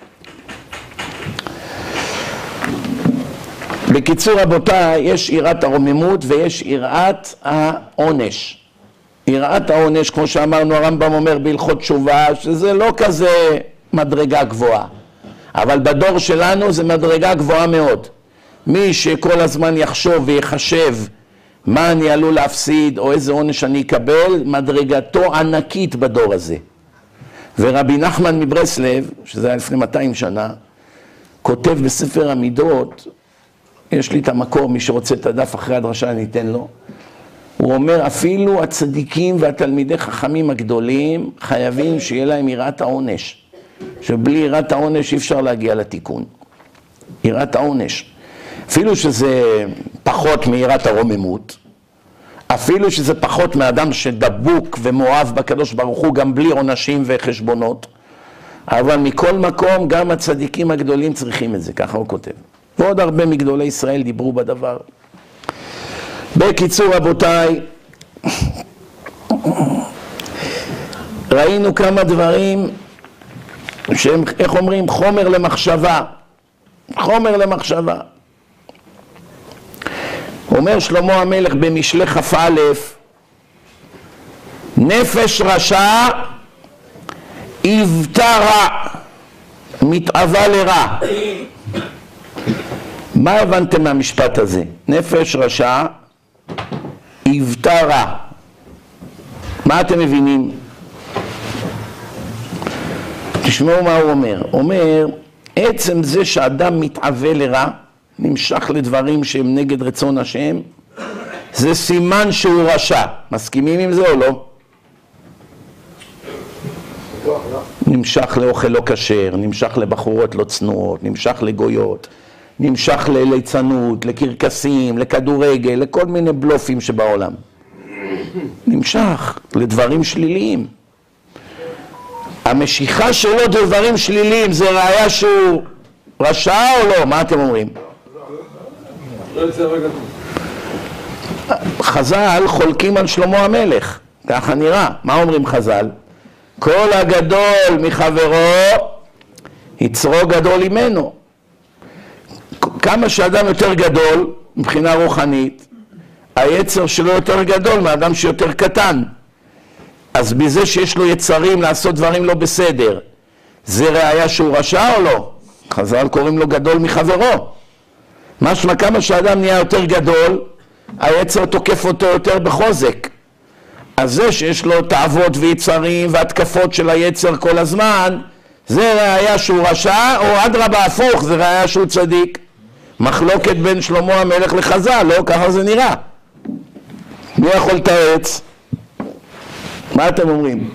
בקיצור רבותיי, יש יראת הרוממות ויש יראת העונש. יראת העונש, כמו שאמרנו, הרמב"ם אומר בהלכות תשובה, שזה לא כזה מדרגה גבוהה. אבל בדור שלנו זה מדרגה גבוהה מאוד. מי שכל הזמן יחשוב ויחשב מה אני עלול להפסיד או איזה עונש אני אקבל, מדרגתו ענקית בדור הזה. ורבי נחמן מברסלב, שזה היה לפני מאתיים שנה, כותב בספר המידות, יש לי את המקור, מי שרוצה את הדף אחרי הדרשה אני אתן לו, הוא אומר אפילו הצדיקים והתלמידי חכמים הגדולים חייבים שיהיה להם יראת העונש, שבלי יראת העונש אי אפשר להגיע לתיקון. יראת העונש, אפילו שזה פחות מיראת הרוממות, אפילו שזה פחות מאדם שדבוק ומואב בקדוש ברוך הוא גם בלי עונשים וחשבונות, אבל מכל מקום גם הצדיקים הגדולים צריכים את זה, ככה הוא כותב. ועוד הרבה מגדולי ישראל דיברו בדבר. בקיצור רבותיי, ראינו כמה דברים שהם, איך אומרים, חומר למחשבה. חומר למחשבה. אומר שלמה המלך במשלי כ"א, נפש רשע עיוותה רע, מתאווה לרע. מה הבנתם מהמשפט הזה? נפש רשע עיוותה רע. מה אתם מבינים? תשמעו מה הוא אומר. אומר, עצם זה שאדם מתאווה לרע, נמשך לדברים שהם נגד רצון השם, זה סימן שהוא רשע. מסכימים עם זה או לא? נמשך לאוכל לא כשר, נמשך לבחורות לא צנועות, נמשך לגויות, נמשך לליצנות, לקרקסים, לכדורגל, לכל מיני בלופים שבעולם. נמשך לדברים שליליים. המשיכה שלו דברים שליליים זה ראיה שהוא רשע או לא? מה אתם אומרים? חז"ל חולקים על שלמה המלך, ככה נראה. מה אומרים חז"ל? כל הגדול מחברו יצרו גדול ממנו. כמה שאדם יותר גדול מבחינה רוחנית, היצר שלו יותר גדול מאדם שיותר קטן. אז בזה שיש לו יצרים לעשות דברים לא בסדר, זה ראיה שהוא רשע או לא? חז"ל קוראים לו גדול מחברו. משמע כמה שאדם נהיה יותר גדול, היצר תוקף אותו יותר בחוזק. אז זה שיש לו תאוות ויצרים והתקפות של היצר כל הזמן, זה ראיה שהוא רשע, או אדרבה הפוך, זה ראיה שהוא צדיק. מחלוקת בין שלמה המלך לחז"ל, לא? ככה זה נראה. מי יכול לתרץ? מה אתם אומרים?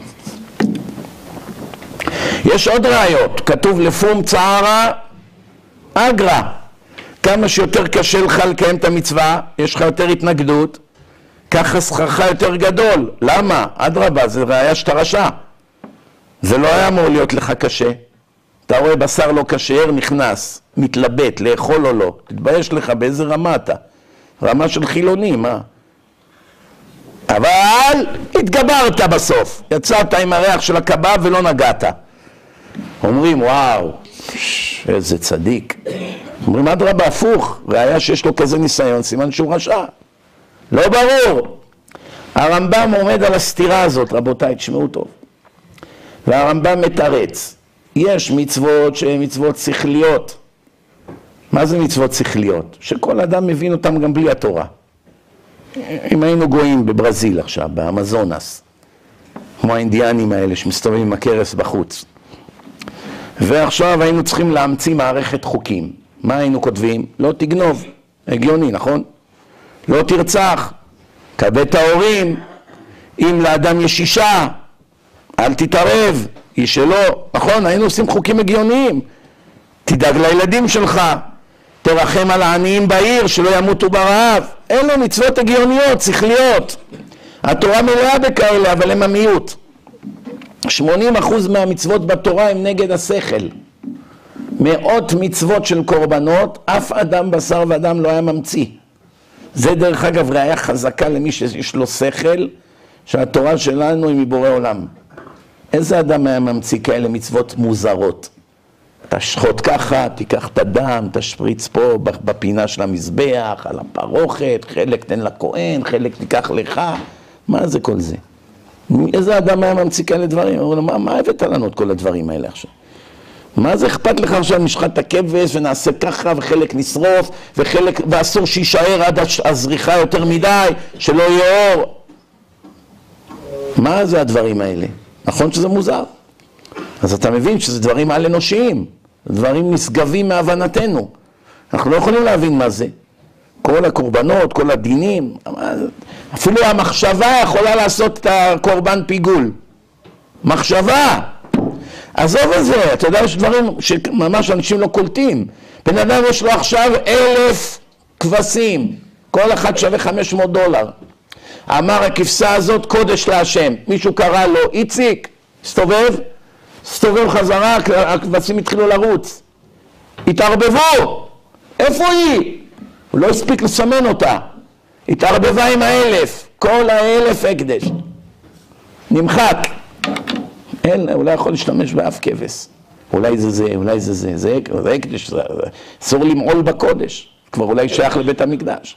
יש עוד ראיות, כתוב לפום צערה אגרא. כמה שיותר קשה לך לקיים את המצווה, יש לך יותר התנגדות, ככה שכרך יותר גדול. למה? אדרבה, זה ראיה שאתה רשע. זה לא היה אמור להיות לך קשה. אתה רואה בשר לא כשר, נכנס, מתלבט, לאכול או לא. תתבייש לך באיזה רמה אתה. רמה של חילונים, מה? אבל התגברת בסוף. יצאת עם הריח של הקבב ולא נגעת. אומרים, וואו, איזה צדיק. אומרים, אדרבה, הפוך. ראיה שיש לו כזה ניסיון, סימן שהוא רשע. לא ברור. הרמב"ם עומד על הסתירה הזאת, רבותיי, תשמעו טוב. והרמב"ם מתרץ. יש מצוות שהן מצוות שכליות. מה זה מצוות שכליות? שכל אדם מבין אותם גם בלי התורה. אם היינו גויים בברזיל עכשיו, באמזונס, כמו האינדיאנים האלה שמסתובבים עם הכרס בחוץ, ועכשיו היינו צריכים להמציא מערכת חוקים. מה היינו כותבים? לא תגנוב. הגיוני, נכון? לא תרצח. כבד ההורים. אם לאדם יש אישה, אל תתערב. היא שלו. נכון? היינו עושים חוקים הגיוניים. תדאג לילדים שלך. תרחם על העניים בעיר, שלא ימותו ברעב. אלו מצוות הגיוניות, שכליות. התורה מלאה בכאלה, אבל הם המיעוט. שמונים אחוז מהמצוות בתורה הם נגד השכל. מאות מצוות של קורבנות, אף אדם בשר ואדם לא היה ממציא. זה דרך אגב ראיה חזקה למי שיש לו שכל, שהתורה שלנו היא מבורא עולם. איזה אדם היה ממציא כאלה מצוות מוזרות? תשחוט ככה, תיקח את הדם, תשפריץ פה בפינה של המזבח, על הפרוכת, חלק תן לכהן, חלק תיקח לך. מה זה כל זה? איזה אדם היה ממציא כאלה דברים? הוא אומר, מה, מה הבאת לנו את כל הדברים האלה עכשיו? מה זה אכפת לך עכשיו נשחט את הכבש ונעשה ככה וחלק נשרוף וחלק, ואסור שישאר עד הזריחה יותר מדי, שלא יהיה אור. מה זה הדברים האלה? נכון שזה מוזר. אז אתה מבין שזה דברים על אנושיים, דברים נשגבים מהבנתנו. אנחנו לא יכולים להבין מה זה. כל הקורבנות, כל הדינים, אפילו המחשבה יכולה לעשות את הקורבן פיגול. מחשבה. עזוב את זה, אתה יודע, יש דברים שממש אנשים לא קולטים. בן אדם יש לו עכשיו אלף כבשים, כל אחד שווה חמש מאות דולר. אמר הכבשה הזאת קודש להשם, מישהו קרא לו, איציק, הסתובב, הסתובב חזרה, הכבשים התחילו לרוץ. התערבבו, איפה היא? הוא לא הספיק לסמן אותה, התערבבה עם האלף, כל האלף הקדש. נמחק. אין, הוא לא יכול להשתמש באף כבש. אולי זה זה, אולי זה זה, זה, זה הקדש, זה, זה. אסור למעול בקודש, כבר אולי שייך לבית המקדש.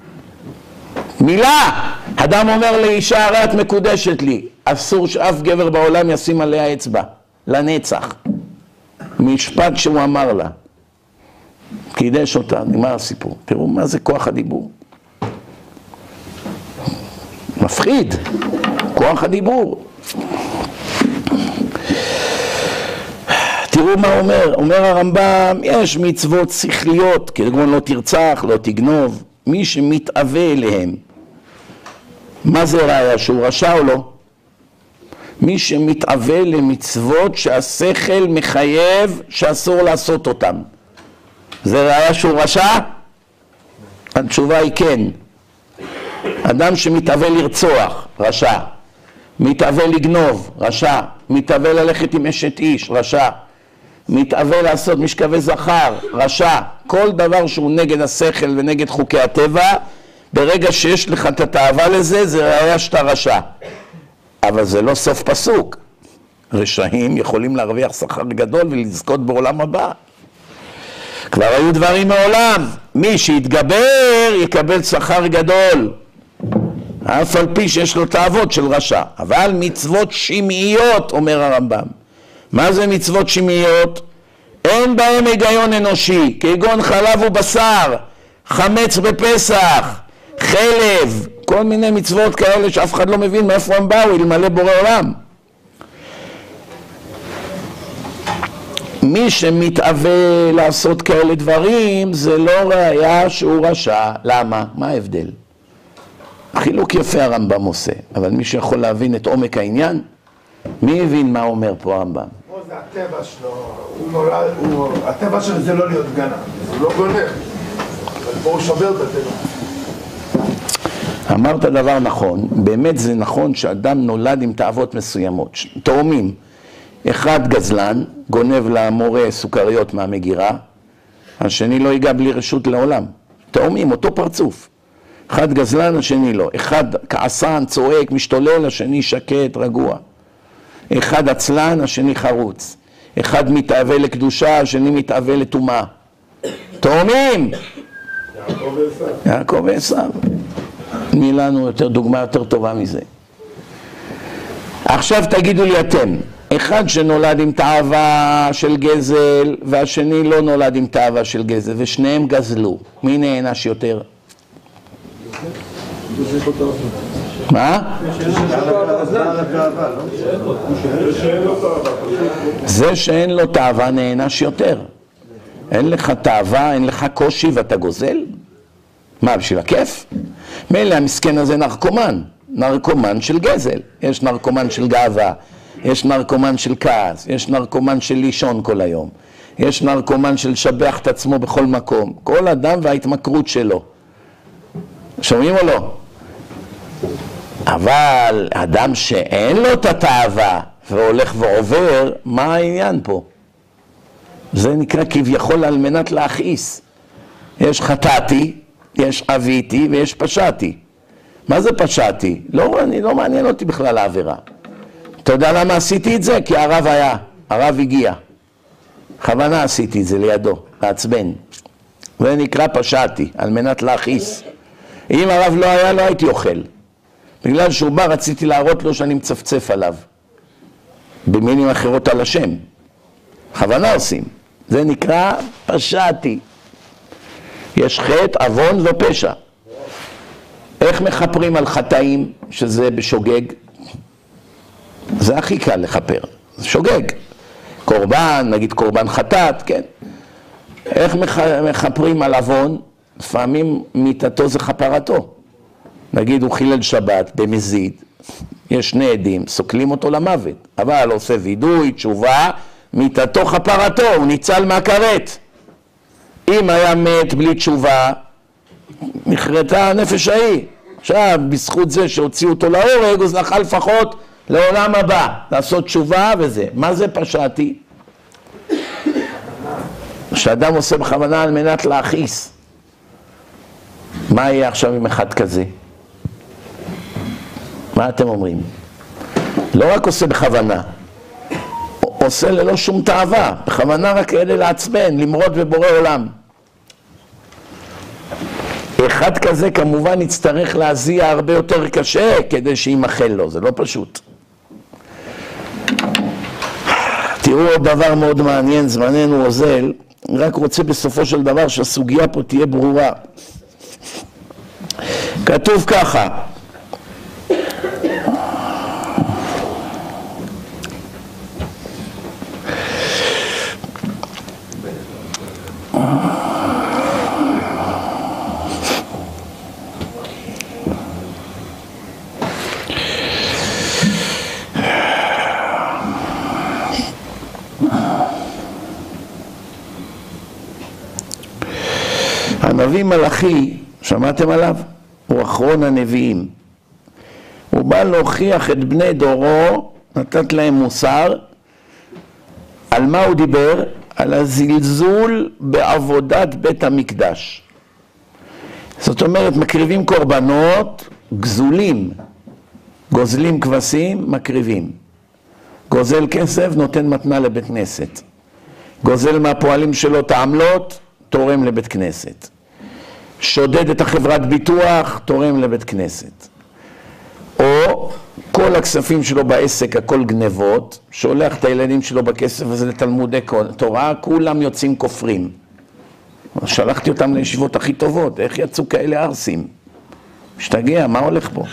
מילה! אדם אומר לאישה, הרי את מקודשת לי. אסור שאף גבר בעולם ישים עליה אצבע, לנצח. משפט שהוא אמר לה. קידש אותה, נגמר הסיפור. תראו מה זה כוח הדיבור. מפחיד, כוח הדיבור. תראו מה אומר, אומר הרמב"ם, יש מצוות שכליות, כגון לא תרצח, לא תגנוב, מי שמתאווה אליהם. מה זה ראיה, שהוא רשע או לא? מי שמתאווה למצוות שהשכל מחייב שאסור לעשות אותם. זה ראיה שהוא רשע? התשובה היא כן. אדם שמתאווה לרצוח, רשע. מתאווה לגנוב, רשע. מתאווה ללכת עם אשת איש, רשע. מתאווה לעשות משכבי זכר, רשע. כל דבר שהוא נגד השכל ונגד חוקי הטבע, ברגע שיש לך את התאווה לזה, זה ראיה שאתה רשע. אבל זה לא סוף פסוק. רשעים יכולים להרוויח שכר גדול ולזכות בעולם הבא. כבר היו דברים מעולם. מי שיתגבר יקבל שכר גדול. אף על פי שיש לו תאוות של רשע. אבל מצוות שמעיות, אומר הרמב"ם. מה זה מצוות שמעיות? אין בהם היגיון אנושי, כגון חלב ובשר, חמץ בפסח, חלב, כל מיני מצוות כאלה שאף אחד לא מבין מאיפה הם באו, אלמלא בורא עולם. מי שמתאווה לעשות כאלה דברים, זה לא ראיה שהוא רשע. למה? מה ההבדל? חילוק יפה הרמב"ם עושה, אבל מי שיכול להבין את עומק העניין, מי הבין מה אומר פה הרמב"ם? פה זה הטבע שלו, הוא נולד, הוא, הטבע שלו זה לא להיות גנב, הוא לא גונב, אבל פה הוא שובר את הטבע. אמרת דבר נכון, באמת זה נכון שאדם נולד עם תאוות מסוימות, תאומים. אחד גזלן, גונב למורה סוכריות מהמגירה, השני לא ייגע בלי רשות לעולם. תאומים, אותו פרצוף. אחד גזלן, השני לא. אחד כעסן, צועק, משתולל, השני שקט, רגוע. אחד עצלן, השני חרוץ. אחד מתאווה לקדושה, השני מתאווה לטומאה. תאומים! יעקב ועשיו. יעקב ועשיו. תני לנו יותר דוגמה יותר טובה מזה. עכשיו תגידו לי אתם, אחד שנולד עם תאווה של גזל, והשני לא נולד עם תאווה של גזל, ושניהם גזלו. מי נענש יותר? מה? זה שאין לו תאווה נענש יותר. אין לך תאווה, אין לך קושי ואתה גוזל? מה, בשביל הכיף? מילא המסכן הזה נרקומן, נרקומן של גזל. יש נרקומן של גאווה, יש נרקומן של כעס, יש נרקומן של לישון כל היום, יש נרקומן של לשבח את עצמו בכל מקום. כל אדם וההתמכרות שלו. שומעים או לא? אבל אדם שאין לו את התאווה והולך ועובר, מה העניין פה? זה נקרא כביכול על מנת להכעיס. יש חטאתי, יש עוויתי ויש פשעתי. מה זה פשעתי? לא, אני, לא מעניין אותי בכלל העבירה. אתה יודע למה עשיתי את זה? כי הרב היה, הרב הגיע. בכוונה עשיתי את זה לידו, לעצבן. זה נקרא פשעתי, על מנת להכעיס. אם הרב לא היה, לא הייתי אוכל. בגלל שהוא בא, רציתי להראות לו שאני מצפצף עליו. במילים אחרות על השם. בכוונה עושים. זה נקרא פשעתי. יש חטא, עוון ופשע. איך מחפרים על חטאים שזה בשוגג? זה הכי קל לחפר, זה שוגג. קורבן, נגיד קורבן חטאת, כן. איך מחפרים על עוון? לפעמים מיתתו זה חפרתו. נגיד הוא חילל שבת במזיד, יש שני עדים, סוקלים אותו למוות, אבל עושה וידוי, תשובה, מיתתו חפרתו, הוא ניצל מהכרת. אם היה מת בלי תשובה, נחרטה הנפש ההיא. עכשיו, בזכות זה שהוציאו אותו להורג, הוא זכה לפחות לעולם הבא, לעשות תשובה וזה. מה זה פשעתי? שאדם עושה בכוונה על מנת להכעיס. מה יהיה עכשיו עם אחד כזה? מה אתם אומרים? לא רק עושה בכוונה, עושה ללא שום תאווה, בכוונה רק כדי לעצבן, למרוד בבורא עולם. אחד כזה כמובן יצטרך להזיע הרבה יותר קשה כדי שימחל לו, זה לא פשוט. תראו עוד דבר מאוד מעניין, זמננו אוזל, רק רוצה בסופו של דבר שהסוגיה פה תהיה ברורה. כתוב ככה, הנביא מלאכי, שמעתם עליו? הוא אחרון הנביאים. הוא בא להוכיח את בני דורו, נתת להם מוסר. על מה הוא דיבר? על הזלזול בעבודת בית המקדש. זאת אומרת, מקריבים קורבנות, גזולים, גוזלים כבשים, מקריבים. גוזל כסף, נותן מתנה לבית כנסת. גוזל מהפועלים שלו את העמלות, תורם לבית כנסת. שודד את החברת ביטוח, תורם לבית כנסת. או כל הכספים שלו בעסק, הכל גנבות, שולח את הילדים שלו בכסף הזה לתלמודי תורה, כולם יוצאים כופרים. שלחתי אותם לישיבות הכי טובות, איך יצאו כאלה ארסים? משתגע, מה הולך פה?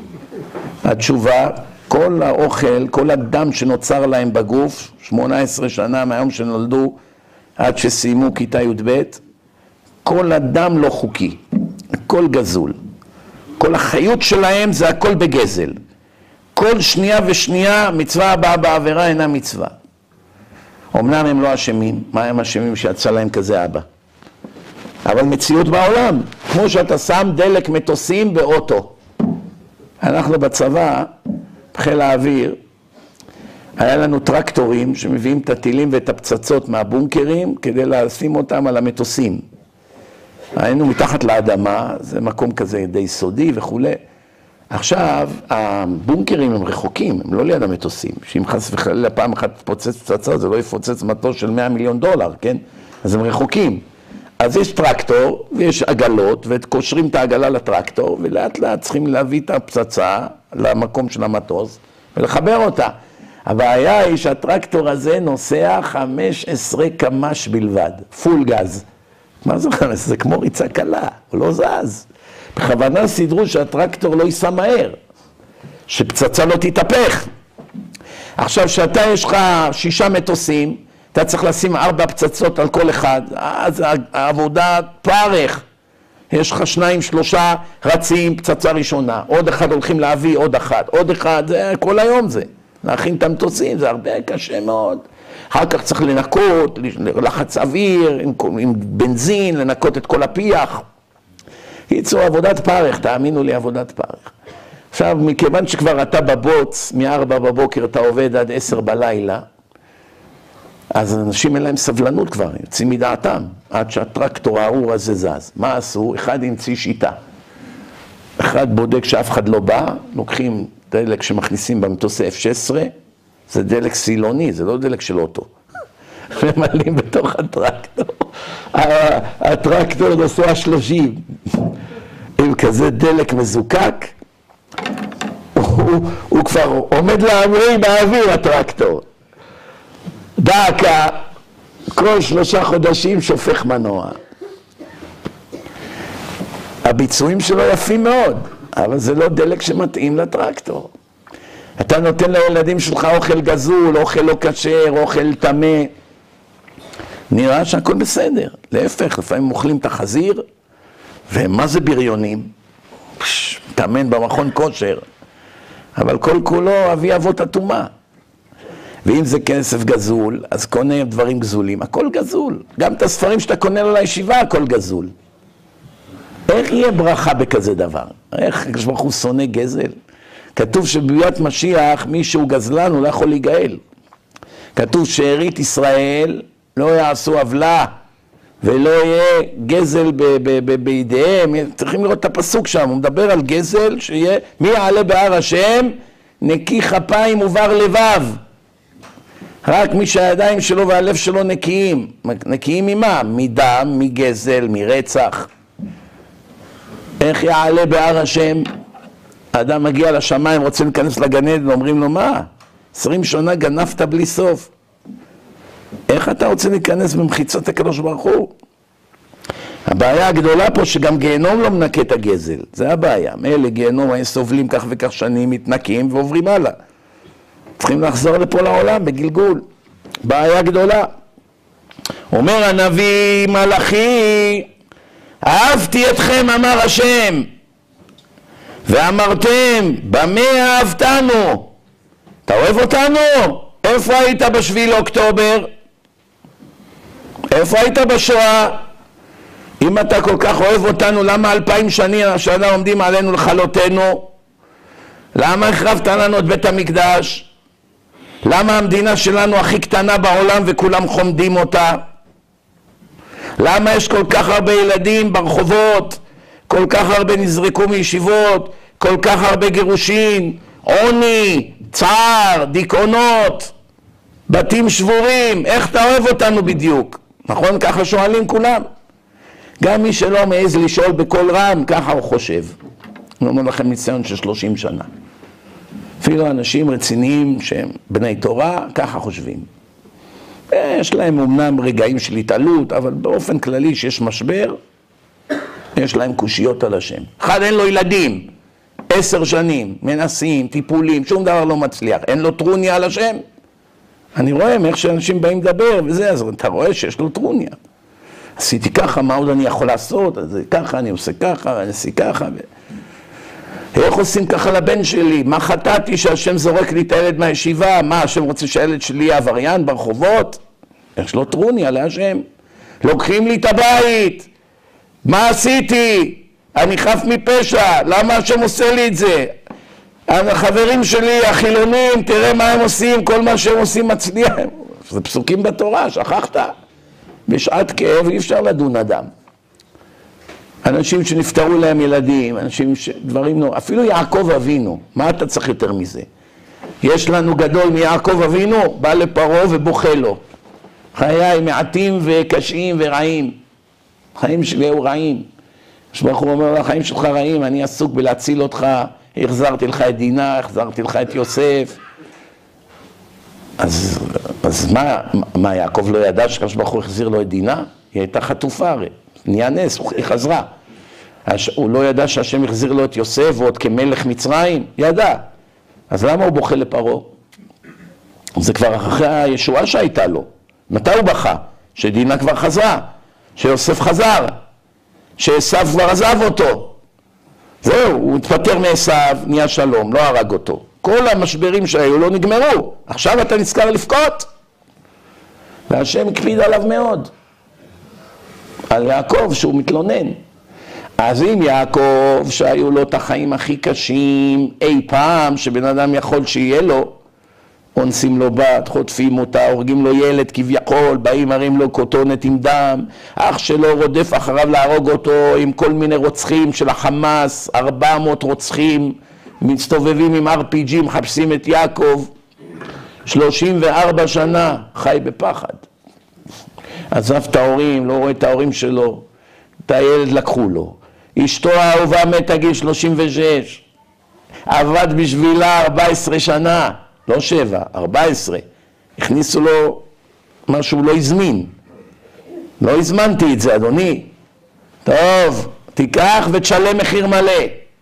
התשובה, כל האוכל, כל הדם שנוצר להם בגוף, שמונה עשרה שנה מהיום שנולדו, עד שסיימו כיתה י' ב', כל הדם לא חוקי, הכל גזול. כל החיות שלהם זה הכל בגזל. כל שנייה ושנייה מצווה הבאה בעבירה אינה מצווה. אמנם הם לא אשמים, מה הם אשמים שיצא להם כזה אבא? אבל מציאות בעולם, כמו שאתה שם דלק מטוסים באוטו. אנחנו בצבא, בחיל האוויר, היה לנו טרקטורים שמביאים את הטילים ואת הפצצות מהבונקרים כדי לשים אותם על המטוסים. היינו מתחת לאדמה, זה מקום כזה די סודי וכו'. עכשיו, הבונקרים הם רחוקים, הם לא ליד המטוסים. שאם חס וחלילה פעם אחת תפוצץ פצצה, זה לא יפוצץ מטוס של מאה מיליון דולר, כן? אז הם רחוקים. אז יש טרקטור ויש עגלות, וקושרים את העגלה לטרקטור, ולאט לאט צריכים להביא את הפצצה למקום של המטוס ולחבר אותה. הבעיה היא שהטרקטור הזה נוסע חמש עשרה קמ"ש בלבד, פול גז. מה זה חמש? זה כמו ריצה קלה, הוא לא זז. בכוונה סידרו שהטרקטור לא ייסע מהר, שפצצה לא תתהפך. עכשיו, שאתה יש לך שישה מטוסים, אתה צריך לשים ארבע פצצות על כל אחד, אז העבודה פרך. יש לך שניים, שלושה רצים, פצצה ראשונה, עוד אחד הולכים להביא, עוד אחד, עוד אחד, זה כל היום זה. להכין את המטוסים, זה הרבה קשה מאוד. אחר כך צריך לנקות, לחץ אוויר, עם, עם בנזין, לנקות את כל הפיח. קיצור, עבודת פרך, תאמינו לי, עבודת פרך. עכשיו, מכיוון שכבר אתה בבוץ, מארבע בבוקר אתה עובד עד עשר בלילה, אז אנשים אין להם סבלנות כבר, יוצאים מדעתם, עד שהטרקטור הארור הזה זז. מה עשו? אחד המציא שיטה. אחד בודק שאף אחד לא בא, לוקחים דלק שמכניסים במטוס אף שש עשרה, זה דלק סילוני, זה לא דלק של אוטו. ומעלים בתוך הטרקטור. הטרקטור נוסע שלושים. עם כזה דלק מזוקק, הוא, הוא כבר עומד להמריא באוויר הטרקטור. דקה, כל שלושה חודשים שופך מנוע. הביצועים שלו יפים מאוד, אבל זה לא דלק שמתאים לטרקטור. אתה נותן לילדים שלך אוכל גזול, אוכל לא כשר, אוכל טמא. נראה שהכל בסדר. להפך, לפעמים אוכלים את החזיר, ומה זה בריונים? פש, תאמן במכון כושר. אבל כל כולו אבי אבות אטומה. ואם זה כסף גזול, אז קונה דברים גזולים. הכל גזול. גם את הספרים שאתה קונה לו לישיבה, הכל גזול. איך יהיה ברכה בכזה דבר? איך הקדוש ברוך הוא שונא גזל? כתוב שביאת משיח, מי שהוא גזלן, הוא לא יכול להיגאל. כתוב שארית ישראל לא יעשו עוולה, ולא יהיה גזל בידיהם. צריכים לראות את הפסוק שם, הוא מדבר על גזל, שיהיה מי יעלה בהר השם, נקי כפיים ובר לבב. רק מי שהידיים שלו והלב שלו נקיים. נקיים ממה? מדם, מגזל, מרצח. איך יעלה בהר השם? האדם מגיע לשמיים, רוצה להיכנס לגן עדן, אומרים לו מה? עשרים שנה גנבת בלי סוף. איך אתה רוצה להיכנס במחיצות הקדוש ברוך הוא? הבעיה הגדולה פה שגם גיהנום לא מנקה את הגזל, זה הבעיה. מאלה גיהנום הם סובלים כך וכך שנים, מתנקים ועוברים הלאה. צריכים לחזור לפה לעולם בגלגול. בעיה גדולה. אומר הנביא מלאכי, אהבתי אתכם אמר השם, ואמרתם במה אהבתנו? אתה אוהב אותנו? איפה היית בשביעי לאוקטובר? איפה היית בשואה? אם אתה כל כך אוהב אותנו, למה אלפיים שנים שנה עומדים עלינו לכלותנו? למה החרבת לנו את בית המקדש? למה המדינה שלנו הכי קטנה בעולם וכולם חומדים אותה? למה יש כל כך הרבה ילדים ברחובות? כל כך הרבה נזרקו מישיבות, כל כך הרבה גירושין, עוני, צער, דיכאונות, בתים שבורים. איך אתה אוהב אותנו בדיוק? נכון? ככה שואלים כולם. גם מי שלא מעז לשאול בכל רם, ככה הוא חושב. אני אומר לכם ניסיון של שלושים שנה. אפילו אנשים רציניים שהם בני תורה, ככה חושבים. יש להם אמנם רגעים של התעלות, אבל באופן כללי שיש משבר, יש להם קושיות על השם. אחד אין לו ילדים, עשר שנים, מנסים, טיפולים, שום דבר לא מצליח. אין לו טרוניה על השם. אני רואה איך שאנשים באים לדבר וזה, אז אתה רואה שיש לו טרוניה. עשיתי ככה, מה עוד אני יכול לעשות? אז ככה, אני עושה ככה, אני עושה ככה. ו... איך עושים ככה לבן שלי? מה חטאתי שהשם זורק לי את הילד מהישיבה? מה, השם רוצה שהילד שלי יהיה עבריין ברחובות? יש לו טרוניה להשם. לוקחים לי את הבית. מה עשיתי? אני חף מפשע. למה השם עושה לי את זה? החברים שלי, החילונים, תראה מה הם עושים, כל מה שהם עושים מצליח. זה פסוקים בתורה, שכחת? בשעת כאב אי אפשר לדון אדם. אנשים שנפטרו להם ילדים, אנשים שדברים, אפילו יעקב אבינו, מה אתה צריך יותר מזה? יש לנו גדול מיעקב אבינו, בא לפרעה ובוכה לו. חיי מעטים וקשים ורעים. חיים שלי היו רעים. ברוך הוא אומר, החיים שלך רעים, אני עסוק בלהציל אותך, החזרתי לך את דינה, החזרתי לך את יוסף. אז, אז מה, מה, יעקב לא ידע שקדוש ברוך הוא החזיר לו את דינה? היא הייתה חטופה הרי, נהיה נס, היא חזרה. הוא לא ידע שהשם החזיר לו את יוסף ועוד כמלך מצרים? ידע. אז למה הוא בוכה לפרעה? זה כבר אחרי הישועה שהייתה לו. מתי הוא בכה? שדינה כבר חזרה, שיוסף חזר, שעשיו כבר עזב אותו. זהו, הוא התפטר מעשיו, נהיה שלום, לא הרג אותו. כל המשברים שהיו לא נגמרו. עכשיו אתה נזכר לפקוט. והשם הקפיד עליו מאוד. על יעקב שהוא מתלונן. אז אם יעקב שהיו לו את החיים הכי קשים אי פעם שבן אדם יכול שיהיה לו, אונסים לו בת, חוטפים אותה, הורגים לו ילד כביכול, באים מראים לו כותונת עם דם, אח שלו רודף אחריו להרוג אותו עם כל מיני רוצחים של החמאס, ארבע מאות רוצחים, מסתובבים עם אר פי ג'י, מחפשים את יעקב, שלושים וארבע שנה חי בפחד. עזב את ההורים, לא רואה את ההורים שלו, את הילד לקחו לו. אשתו האהובה מתה גיל שלושים ושש, עבד בשבילה ארבע עשרה שנה, לא שבע, ארבע עשרה. הכניסו לו משהו לא הזמין, לא הזמנתי את זה, אדוני. טוב, תיקח ותשלם מחיר מלא.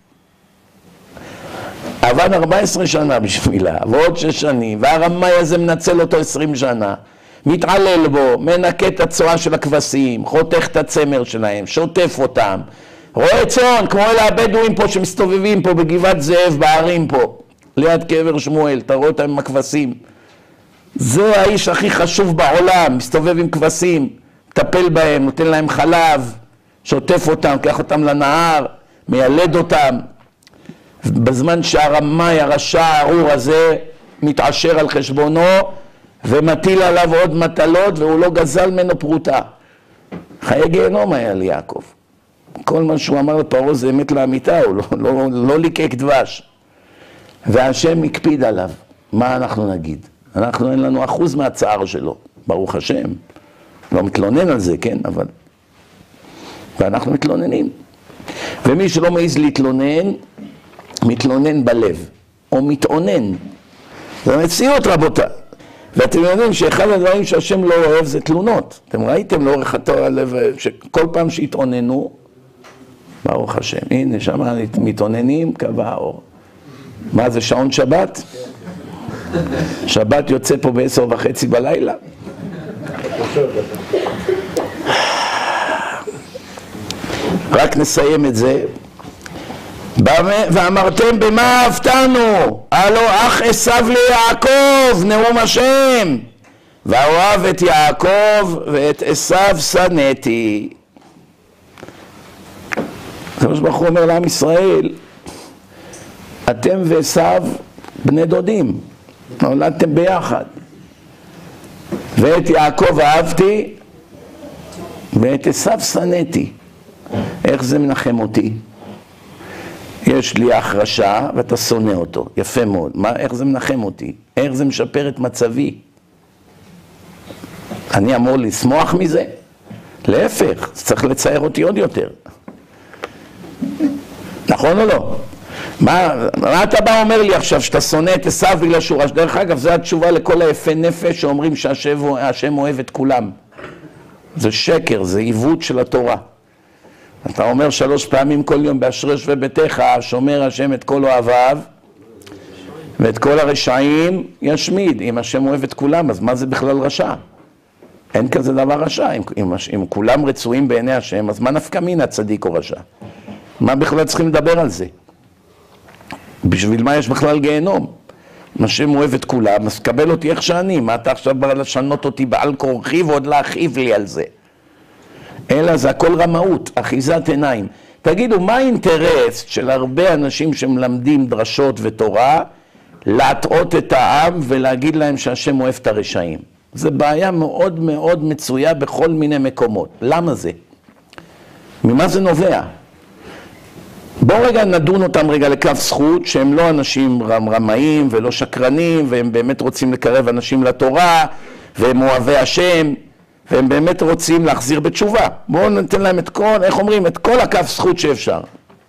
עבד ארבע עשרה שנה בשבילה, ועוד שש שנים, והרמאי הזה מנצל אותו עשרים שנה, מתעלל בו, מנקה את הצועה של הכבשים, חותך את הצמר שלהם, שוטף אותם, רואה צאן, כמו אלה הבדואים פה שמסתובבים פה בגבעת זאב, בערים פה, ליד קבר שמואל, אתה רואה אותם עם הכבשים. זה האיש הכי חשוב בעולם, מסתובב עם כבשים, מטפל בהם, נותן להם חלב, שוטף אותם, קח אותם לנהר, מיילד אותם. בזמן שהרמאי, הרשע, הארור הזה, מתעשר על חשבונו ומטיל עליו עוד מטלות והוא לא גזל ממנו פרוטה. חיי גיהנום היה לי יעקב. כל מה שהוא אמר לפרעה זה אמת לאמיתה, הוא לא, לא, לא ליקק דבש. והשם הקפיד עליו. מה אנחנו נגיד? אנחנו אין לנו אחוז מהצער שלו, ברוך השם. לא מתלונן על זה, כן, אבל... ואנחנו מתלוננים. ומי שלא מעז להתלונן, מתלונן בלב, או מתעונן. זה מציאות רבותיי. ואתם יודעים שאחד הדברים שהשם לא אוהב זה תלונות. אתם ראיתם לאורך התורה הלב, שכל פעם שהתעוננו, ברוך השם, הנה שם מתעוננים, קבע האור. מה זה שעון שבת? שבת יוצא פה בעשר וחצי בלילה. רק נסיים את זה. ואמרתם במה אהבתנו? הלא אח עשיו ליעקב, נאום השם. ואוהב את יעקב ואת עשיו שנאתי. הקדוש ברוך הוא אומר לעם ישראל, אתם ועשיו בני דודים, נולדתם ביחד. ואת יעקב אהבתי ואת עשיו שנאתי. איך זה מנחם אותי? יש לי אח רשע ואתה שונא אותו, יפה מאוד. מה, איך זה מנחם אותי? איך זה משפר את מצבי? אני אמור לשמוח מזה? להפך, זה צריך לצייר אותי עוד יותר. נכון או לא? מה, מה אתה בא אומר לי עכשיו שאתה שונא את עשיו בגלל שהוא רשע? דרך אגב, זו התשובה לכל היפי נפש שאומרים שהשם אוהב את כולם. זה שקר, זה עיוות של התורה. אתה אומר שלוש פעמים כל יום באשרש וביתך, שומר השם את כל אוהביו ואת כל הרשעים ישמיד. אם השם אוהב את כולם, אז מה זה בכלל רשע? אין כזה דבר רשע. אם, אם, אם כולם רצויים בעיני השם, אז מה נפקא מינה צדיק או רשע? מה בכלל צריכים לדבר על זה? בשביל מה יש בכלל גיהנום? אם השם אוהב את כולם, אז קבל אותי איך שאני. מה אתה עכשיו בא לשנות אותי בעל כורחי ועוד להכאיב לי על זה? אלא זה הכל רמאות, אחיזת עיניים. תגידו, מה האינטרס של הרבה אנשים שמלמדים דרשות ותורה להטעות את העם ולהגיד להם שהשם אוהב את הרשעים? זה בעיה מאוד מאוד מצויה בכל מיני מקומות. למה זה? ממה זה נובע? בואו רגע נדון אותם רגע לכף זכות שהם לא אנשים רמאים ולא שקרנים והם באמת רוצים לקרב אנשים לתורה והם אוהבי השם והם באמת רוצים להחזיר בתשובה. בואו ניתן להם את כל, איך אומרים, את כל הכף זכות שאפשר.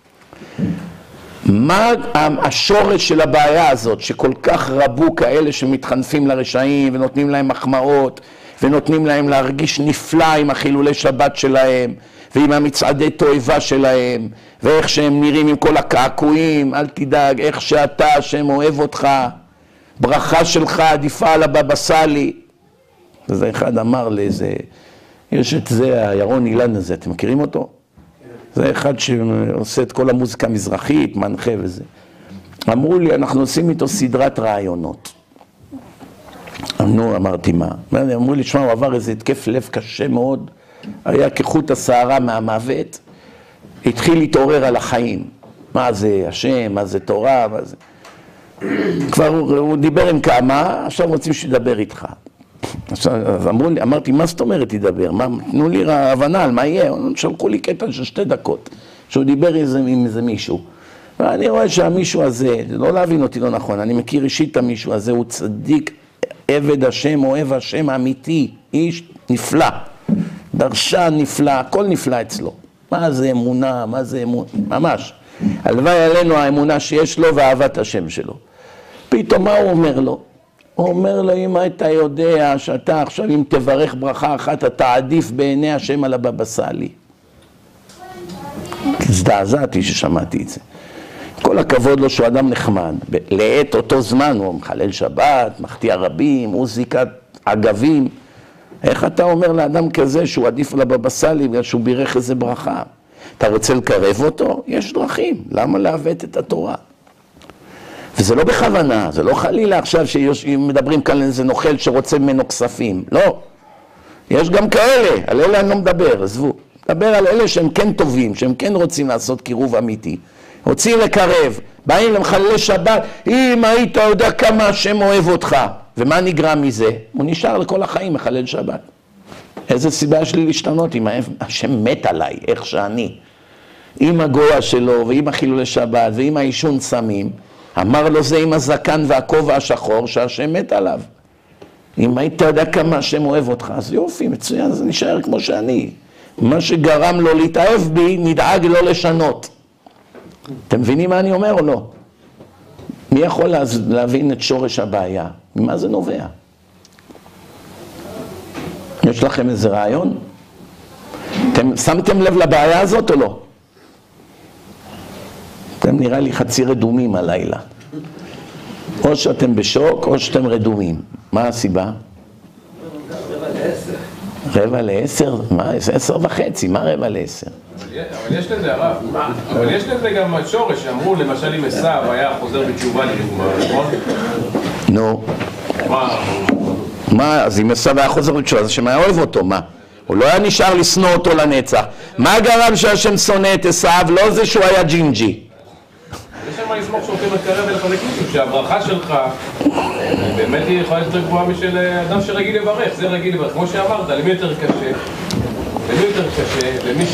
מה השורש של הבעיה הזאת, שכל כך רבו כאלה שמתחנפים לרשעים ונותנים להם מחמאות, ונותנים להם להרגיש נפלא עם החילולי שבת שלהם, ועם המצעדי תועבה שלהם, ואיך שהם נראים עם כל הקעקועים, אל תדאג, איך שאתה, השם אוהב אותך, ברכה שלך עדיפה על הבבא סאלי. וזה אחד אמר לאיזה, יש את זה, הירון אילן הזה, אתם מכירים אותו? זה אחד שעושה את כל המוזיקה המזרחית, מנחה וזה. אמרו לי, אנחנו עושים איתו סדרת רעיונות. נו, אמרתי מה? אמרו לי, שמע, הוא עבר איזה התקף לב קשה מאוד, היה כחוט השערה מהמוות, התחיל להתעורר על החיים. מה זה השם, מה זה תורה, מה זה... כבר הוא, הוא דיבר עם כמה, עכשיו רוצים שידבר איתך. אז אמרו לי, אמרתי, מה זאת אומרת ידבר? מה, תנו לי הבנה על מה יהיה? שלחו לי קטע של שתי דקות, שהוא דיבר עם איזה מישהו. ואני רואה שהמישהו הזה, לא להבין אותי לא נכון, אני מכיר אישית את המישהו הזה, הוא צדיק, עבד השם, אוהב השם אמיתי, איש נפלא, דרשן נפלא, הכל נפלא אצלו. מה זה אמונה, מה זה אמונה, ממש. הלוואי עלינו האמונה שיש לו ואהבת השם שלו. פתאום מה הוא אומר לו? הוא אומר לו, אם אתה יודע שאתה עכשיו אם תברך ברכה אחת, אתה עדיף בעיני השם על הבבא סאלי. הזדעזעתי ששמעתי את זה. כל הכבוד לו שהוא אדם נחמד. לעת אותו זמן הוא מחלל שבת, מחטיא רבים, מוזיקת אגבים. איך אתה אומר לאדם כזה שהוא עדיף על הבבא סאלי בגלל שהוא בירך איזה ברכה? אתה רוצה לקרב אותו? יש דרכים. למה לעוות את התורה? וזה לא בכוונה, זה לא חלילה עכשיו שמדברים כאן על איזה נוכל שרוצה ממנו כספים. לא. יש גם כאלה, על אלה אני לא מדבר, עזבו. מדבר על אלה שהם כן טובים, שהם כן רוצים לעשות קירוב אמיתי. רוצים לקרב, באים למחללי שבת, אם היית יודע כמה השם אוהב אותך. ומה נגרם מזה? הוא נשאר לכל החיים מחלל שבת. איזה סיבה יש לי להשתנות אם השם מת עליי, איך שאני. עם הגויה שלו ועם החילולי שבת ועם העישון סמים, אמר לו זה עם הזקן והכובע השחור שהשם מת עליו. אם היית יודע כמה השם אוהב אותך, אז יופי, מצוין, אז נשאר כמו שאני. מה שגרם לו להתאהב בי, נדאג לא לשנות. אתם מבינים מה אני אומר או לא? מי יכול להבין את שורש הבעיה? ממה זה נובע? יש לכם איזה רעיון? אתם שמתם לב לבעיה הזאת או לא? אתם נראה לי חצי רדומים הלילה. או שאתם בשוק או שאתם רדומים. מה הסיבה? רבע לעשר? מה? עשר וחצי, מה רבע לעשר? אבל יש לזה הרב, אבל יש לזה גם שורש שאמרו למשל אם עשיו היה חוזר בתשובה לדוגמה, נכון? נו. מה? מה? אז אם עשיו היה חוזר בתשובה, אז השם היה אוהב אותו, מה? הוא לא היה נשאר לשנוא אותו לנצח. מה גרם שהשם שונא את עשיו? לא זה שהוא היה ג'ינג'י. יש שם מה לסמוך שהולכים לקרב ולחלק מישהו, שהברכה שלך באמת היא יכולה יותר גבוהה משל אדם שרגיל לברך, זה רגיל לברך, כמו שאמרת, למי יותר קשה? למי יותר קשה? למי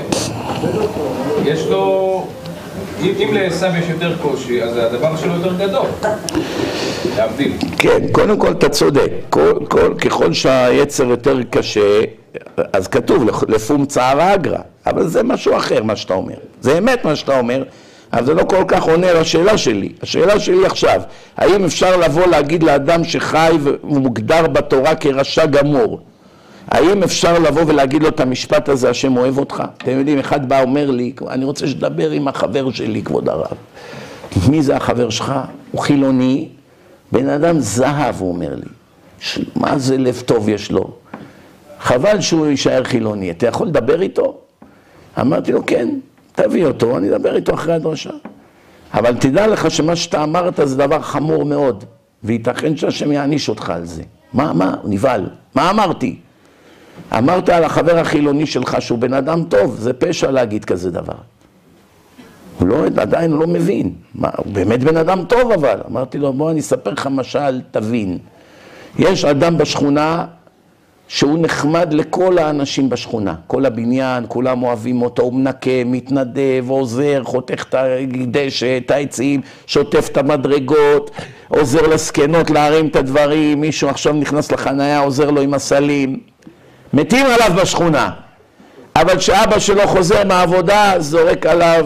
שיש לו... אם לעשיו יש יותר קושי, אז הדבר שלו יותר גדול. להבדיל. כן, קודם כל אתה צודק. כל, כל, ככל שהיצר יותר קשה, אז כתוב לפום צער אגרא. אבל זה משהו אחר מה שאתה אומר. זה אמת מה שאתה אומר, אבל זה לא כל כך עונה לשאלה שלי. השאלה שלי עכשיו, האם אפשר לבוא להגיד לאדם שחי ומוגדר בתורה כרשע גמור? האם אפשר לבוא ולהגיד לו את המשפט הזה, השם אוהב אותך? אתם יודעים, אחד בא אומר לי, אני רוצה שתדבר עם החבר שלי, כבוד הרב. מי זה החבר שלך? הוא חילוני, בן אדם זהב, הוא אומר לי. מה זה לב טוב יש לו? חבל שהוא יישאר חילוני, אתה יכול לדבר איתו? אמרתי לו, כן, תביא אותו, אני אדבר איתו אחרי הדרשה. אבל תדע לך שמה שאתה אמרת זה דבר חמור מאוד, וייתכן שהשם יעניש אותך על זה. מה, מה? הוא נבהל. מה אמרתי? אמרת על החבר החילוני שלך שהוא בן אדם טוב, זה פשע להגיד כזה דבר. הוא לא, עדיין הוא לא מבין. מה, הוא באמת בן אדם טוב אבל. אמרתי לו, בוא אני אספר לך משל, תבין. יש אדם בשכונה שהוא נחמד לכל האנשים בשכונה. כל הבניין, כולם אוהבים אותו, הוא מנקה, מתנדב, עוזר, חותך את הדשא, את העצים, שוטף את המדרגות, עוזר לסקנות להרים את הדברים, מישהו עכשיו נכנס לחניה, עוזר לו עם הסלים. מתים עליו בשכונה, אבל כשאבא שלו חוזר מהעבודה, זורק עליו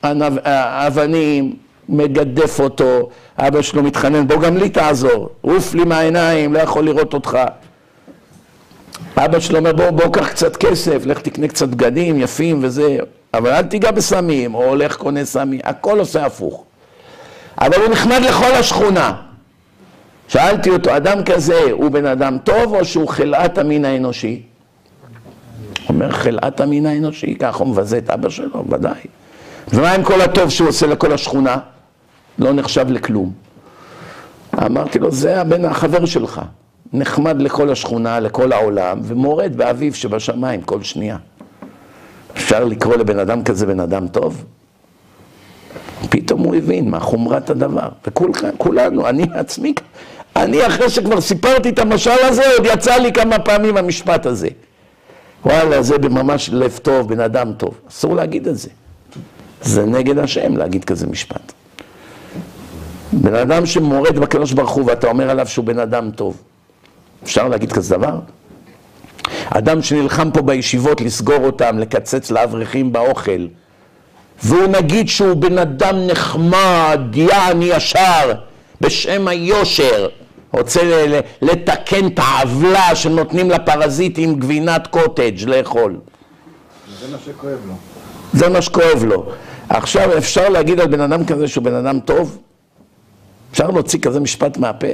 אבנים, מגדף אותו, אבא שלו מתחנן, בוא גם לי תעזור, עוף לי מהעיניים, לא יכול לראות אותך. אבא שלו אומר, בוא, בוא קח קצת כסף, לך תקנה קצת בגדים יפים וזה, אבל אל תיגע בסמים, או הולך קונה סמים, הכל עושה הפוך. אבל הוא נחמד לכל השכונה. שאלתי אותו, אדם כזה הוא בן אדם טוב או שהוא חלאת המין האנושי? הוא אומר, חלאת המין האנושי, כך הוא מבזה את אבא שלו, ודאי. ומה עם כל הטוב שהוא עושה לכל השכונה? לא נחשב לכלום. אמרתי לו, זה הבן החבר שלך, נחמד לכל השכונה, לכל העולם, ומורד באביב שבשמיים כל שנייה. אפשר לקרוא לבן אדם כזה בן אדם טוב? פתאום הוא הבין מה חומרת הדבר, וכולנו, אני עצמי, אני אחרי שכבר סיפרתי את המשל הזה, עוד יצא לי כמה פעמים המשפט הזה. וואלה, זה ממש לב טוב, בן אדם טוב. אסור להגיד את זה. זה נגד השם להגיד כזה משפט. בן אדם שמורד בקדוש ברוך הוא ואתה אומר עליו שהוא בן אדם טוב. אפשר להגיד כזה דבר? אדם שנלחם פה בישיבות לסגור אותם, לקצץ לאברכים באוכל, והוא נגיד שהוא בן אדם נחמד, יעני ישר, בשם היושר. רוצה לתקן את העוולה שנותנים לפרזיטים גבינת קוטג' לאכול. זה מה שכואב לו. זה מה שכואב לו. עכשיו אפשר להגיד על בן אדם כזה שהוא בן אדם טוב? אפשר להוציא כזה משפט מהפה?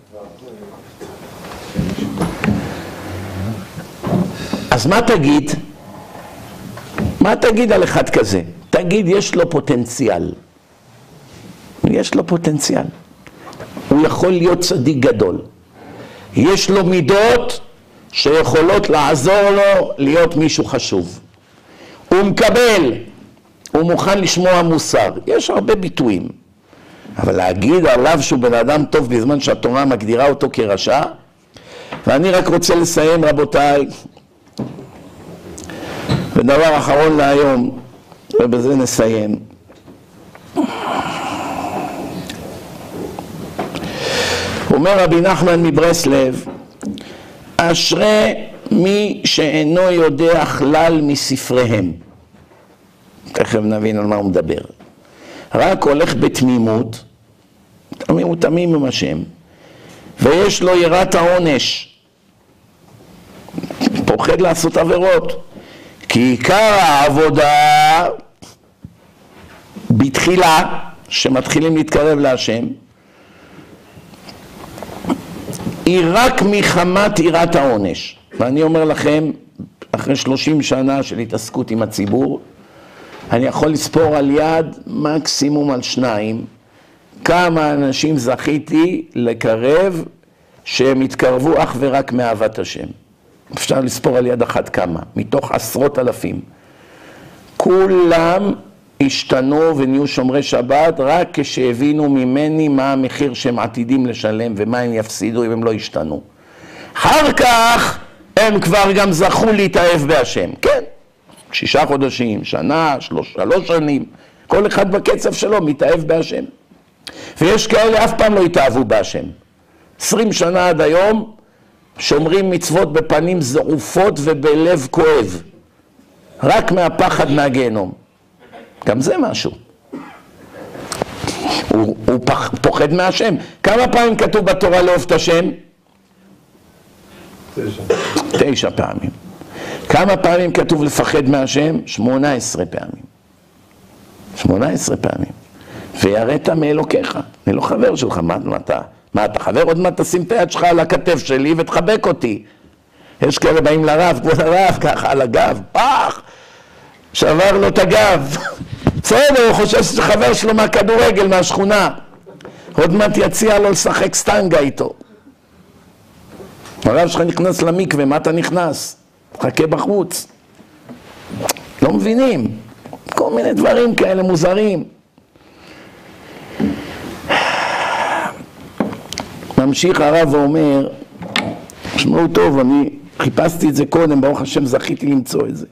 אז מה תגיד? מה תגיד על אחד כזה? תגיד, יש לו פוטנציאל. יש לו פוטנציאל. הוא יכול להיות צדיק גדול. יש לו מידות שיכולות לעזור לו להיות מישהו חשוב. הוא מקבל, הוא מוכן לשמוע מוסר. יש הרבה ביטויים. אבל להגיד עליו שהוא בן אדם טוב בזמן שהתורה מגדירה אותו כרשע, ואני רק רוצה לסיים, רבותיי, ודבר אחרון להיום, ובזה נסיים. אומר רבי נחמן מברסלב, אשרי מי שאינו יודע כלל מספריהם. תכף נבין על מה הוא מדבר. רק הולך בתמימות, הוא תמים עם השם, ויש לו יראת העונש, פוחד לעשות עבירות, כי עיקר העבודה בתחילה, שמתחילים להתקרב להשם, היא רק מחמת יראת העונש. ואני אומר לכם, אחרי שלושים שנה של התעסקות עם הציבור, אני יכול לספור על יד, מקסימום על שניים, כמה אנשים זכיתי לקרב שהם התקרבו אך ורק מאהבת השם. אפשר לספור על יד אחת כמה, מתוך עשרות אלפים. כולם השתנו ונהיו שומרי שבת רק כשהבינו ממני מה המחיר שהם עתידים לשלם ומה הם יפסידו אם הם לא השתנו. אחר כך הם כבר גם זכו להתאהב בהשם, כן? שישה חודשים, שנה, שלוש, שלוש שנים, כל אחד בקצב שלו מתאהב בהשם. ויש כאלה אף פעם לא התאהבו בהשם. עשרים שנה עד היום שומרים מצוות בפנים זעופות ובלב כואב. רק מהפחד מהגיהנום. גם זה משהו. הוא, הוא פח, פוחד מהשם. כמה פעמים כתוב בתורה לאהוב את השם? תשע. תשע פעמים. כמה פעמים כתוב לפחד מהשם? שמונה עשרה פעמים. שמונה עשרה פעמים. ויראת מאלוקיך. אני לא חבר שלך, מה, מה אתה? מה אתה חבר? עוד מעט תשים את היד שלך על הכתף שלי ותחבק אותי. יש כאלה באים לרב, כבוד הרב, ככה על הגב, פח! שבר לו את הגב. בסדר, הוא חושב שזה חבר שלו מהכדורגל, מהשכונה. עוד מעט יציע לו לשחק סטנגה איתו. הרב שלך נכנס למקווה, מה אתה נכנס? חכה בחוץ. לא מבינים. כל מיני דברים כאלה מוזרים. ממשיך הרב ואומר, שמעו טוב, אני חיפשתי את זה קודם, ברוך השם זכיתי למצוא את זה.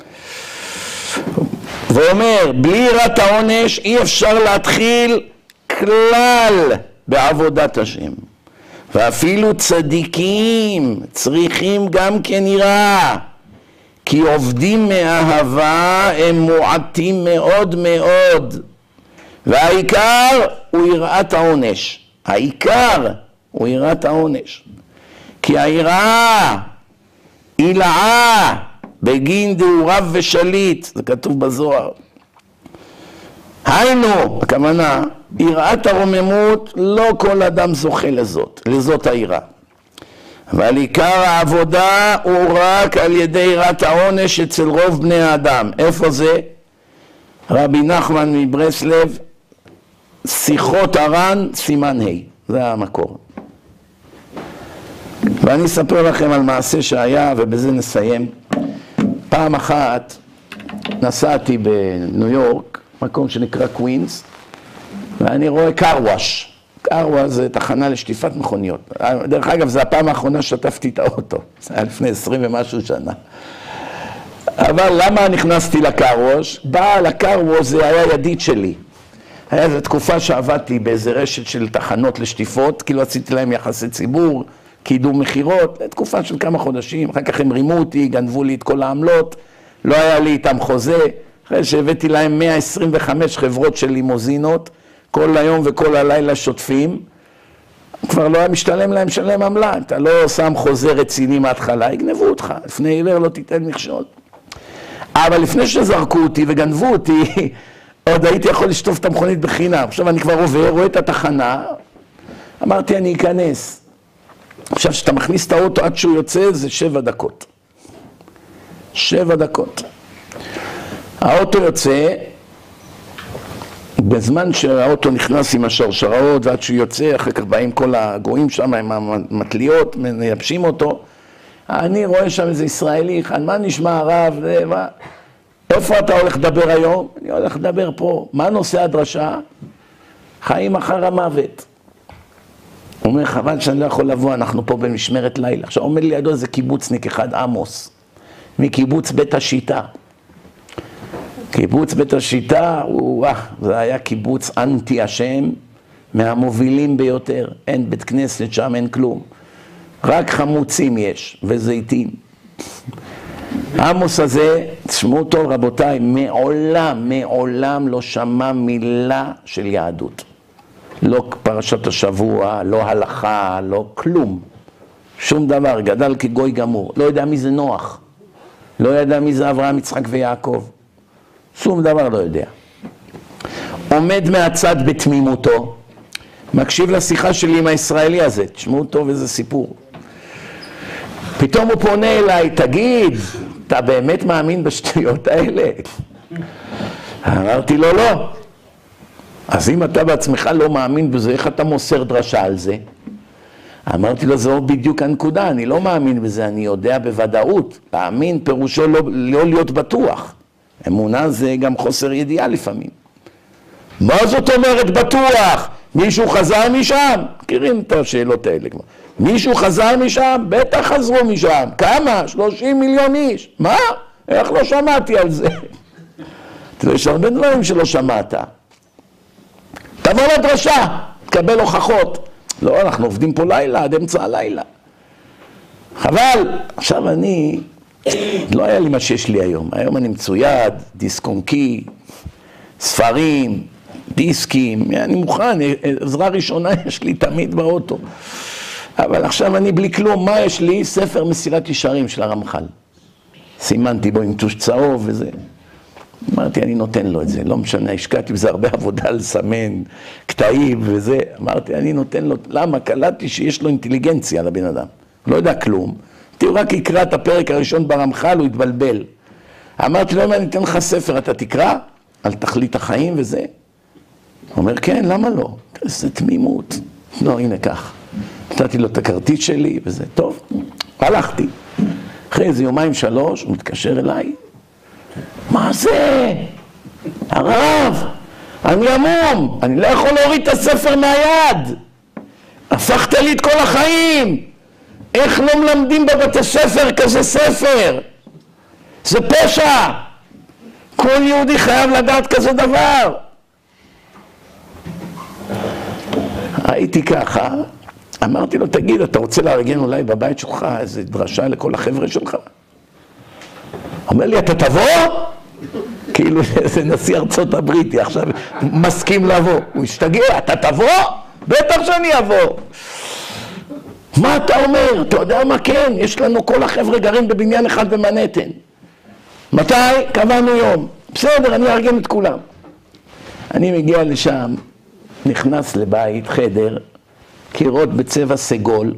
ואומר, בלי יראת העונש אי אפשר להתחיל כלל בעבודת השם. ואפילו צדיקים צריכים גם כן יראה, כי עובדים מאהבה הם מועטים מאוד מאוד. והעיקר הוא יראת העונש. העיקר הוא יראת העונש. כי היראה היא לעה בגין דהו רב ושליט, זה כתוב בזוהר. היינו, הכוונה, יראת הרוממות, לא כל אדם זוכה לזאת, לזאת היראה. אבל עיקר העבודה הוא רק על ידי יראת העונש אצל רוב בני האדם. איפה זה? רבי נחמן מברסלב, שיחות הר"ן, סימן ה', זה המקור. ואני אספר לכם על מעשה שהיה, ובזה נסיים. פעם אחת נסעתי בניו יורק, מקום שנקרא קווינס, ואני רואה קרווש. קרווש זה תחנה לשטיפת מכוניות. דרך אגב, זו הפעם האחרונה ששטפתי את האוטו. זה היה לפני עשרים ומשהו שנה. אבל למה נכנסתי לקרווש? בעל הקרווש זה היה ידיד שלי. היה זו תקופה שעבדתי באיזה רשת של תחנות לשטיפות, כאילו עשיתי להם יחסי ציבור, קידום מחירות, לתקופה של כמה חודשים, אחר כך הם רימו אותי, גנבו לי את כל העמלות, לא היה לי איתם חוזה, אחרי שהבאתי להם מאה עשרים וחמש חברות של לימוזינות, כל היום וכל הלילה שוטפים, כבר לא היה משתלם להם שלם עמלה, אתה לא שם חוזה רציני מההתחלה, יגנבו אותך, לפני עיוור לא תיתן מכשול. אבל לפני שזרקו אותי וגנבו אותי, עוד הייתי יכול לשטוף את המכונית בחינם. עכשיו אני כבר עובר, רואה את התחנה, אמרתי אני אכנס. עכשיו שאתה מכניס את האוטו עד שהוא יוצא זה שבע דקות. שבע דקות. האוטו יוצא, בזמן שהאוטו נכנס עם השרשרות ועד שהוא יוצא, אחר כך באים כל הגויים שם עם המטליות, מייבשים אותו, אני רואה שם איזה ישראלי, מה נשמע הרב, מה? איפה אתה הולך לדבר היום? אני הולך לדבר פה. מה נושא הדרשה? חיים אחר המוות. הוא אומר, חבל שאני לא יכול לבוא, אנחנו פה במשמרת לילה. עכשיו עומד לידו איזה קיבוצניק אחד, עמוס, מקיבוץ בית השיטה. קיבוץ בית השיטה, הוא, אה, זה היה קיבוץ אנטי השם, מהמובילים ביותר. אין בית כנסת שם, אין כלום. רק חמוצים יש, וזיתים. עמוס הזה, תשמעו טוב רבותיי, מעולם, מעולם לא שמע מילה של יהדות. לא פרשת השבוע, לא הלכה, לא כלום. שום דבר, גדל כגוי גמור. לא יודע מי זה נוח. לא יודע מי זה אברהם, יצחק ויעקב. שום דבר לא יודע. עומד מהצד בתמימותו, מקשיב לשיחה שלי עם הישראלי הזה. תשמעו טוב איזה סיפור. פתאום הוא פונה אליי, תגיד, אתה באמת מאמין בשטויות האלה? אמרתי לו, לא. אז אם אתה בעצמך לא מאמין בזה, איך אתה מוסר דרשה על זה? אמרתי לו, זו בדיוק הנקודה, אני לא מאמין בזה, אני יודע בוודאות. להאמין פירושו לא, לא להיות בטוח. אמונה זה גם חוסר ידיעה לפעמים. מה זאת אומרת בטוח? מישהו חזר משם? מכירים את השאלות האלה כבר. מישהו חזר משם? בטח חזרו משם. כמה? שלושים מיליון איש. מה? איך לא שמעתי על זה? יש הרבה דברים שלא שמעת. תבוא לדרשה, תקבל הוכחות. לא, אנחנו עובדים פה לילה, עד אמצע הלילה. חבל. עכשיו אני, לא היה לי מה שיש לי היום. היום אני מצויד, דיסק און-קי, ספרים, דיסקים, אני מוכן, עזרה ראשונה יש לי תמיד באוטו. אבל עכשיו אני בלי כלום, מה יש לי? ספר מסירת ישרים של הרמח"ל. סימנתי בו עם טוש צהוב וזה. אמרתי, אני נותן לו את זה, לא משנה, השקעתי בזה הרבה עבודה לסמן, קטעים וזה. אמרתי, אני נותן לו, למה? קלטתי שיש לו אינטליגנציה לבן אדם. לא יודע כלום. תראו, רק יקרא את הפרק הראשון ברמח"ל, הוא התבלבל. אמרתי לו, אם אני אתן לך ספר, אתה תקרא על תכלית החיים וזה. הוא אומר, כן, למה לא? זה תמימות. לא, הנה כך. נתתי לו את הכרטיס שלי וזה, טוב, הלכתי. אחרי איזה יומיים שלוש, הוא מתקשר אליי. מה זה? הרב, אני המום, אני לא יכול להוריד את הספר מהיד. הפכת לי את כל החיים. איך לא מלמדים בבית הספר כזה ספר? זה פשע. כל יהודי חייב לדעת כזה דבר. הייתי ככה, אמרתי לו, תגיד, אתה רוצה לארגן אולי בבית שלך איזו דרשה לכל החבר'ה שלך? אומר לי, אתה תבוא? כאילו זה נשיא ארצות הבריטי, עכשיו מסכים לבוא. הוא השתגע, אתה תבוא? בטח שאני אבוא. מה אתה אומר? אתה יודע מה? כן, יש לנו כל החבר'ה גרים בבניין אחד במנהטן. מתי? קבענו יום. בסדר, אני אארגן את כולם. אני מגיע לשם, נכנס לבית, חדר, קירות בצבע סגול,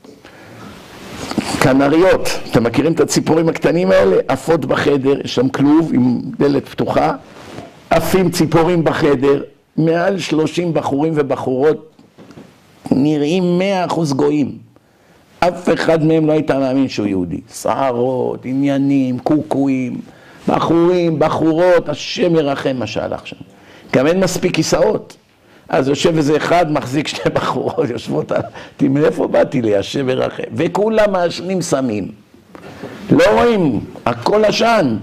כנריות, אתם מכירים את הציפורים הקטנים האלה? עפות בחדר, יש שם כלוב עם דלת פתוחה, עפים ציפורים בחדר, מעל שלושים בחורים ובחורות, נראים מאה אחוז גויים. אף אחד מהם לא היית מאמין שהוא יהודי. שערות, עניינים, קוקויים, בחורים, בחורות, השם ירחם מה שהלך שם. גם אין מספיק כיסאות. אז יושב איזה אחד, מחזיק שני בחורות, יושבות על... תראי, מאיפה באתי לי, השם ירחם. וכולם מעשנים סמים. לא רואים, הכל עשן.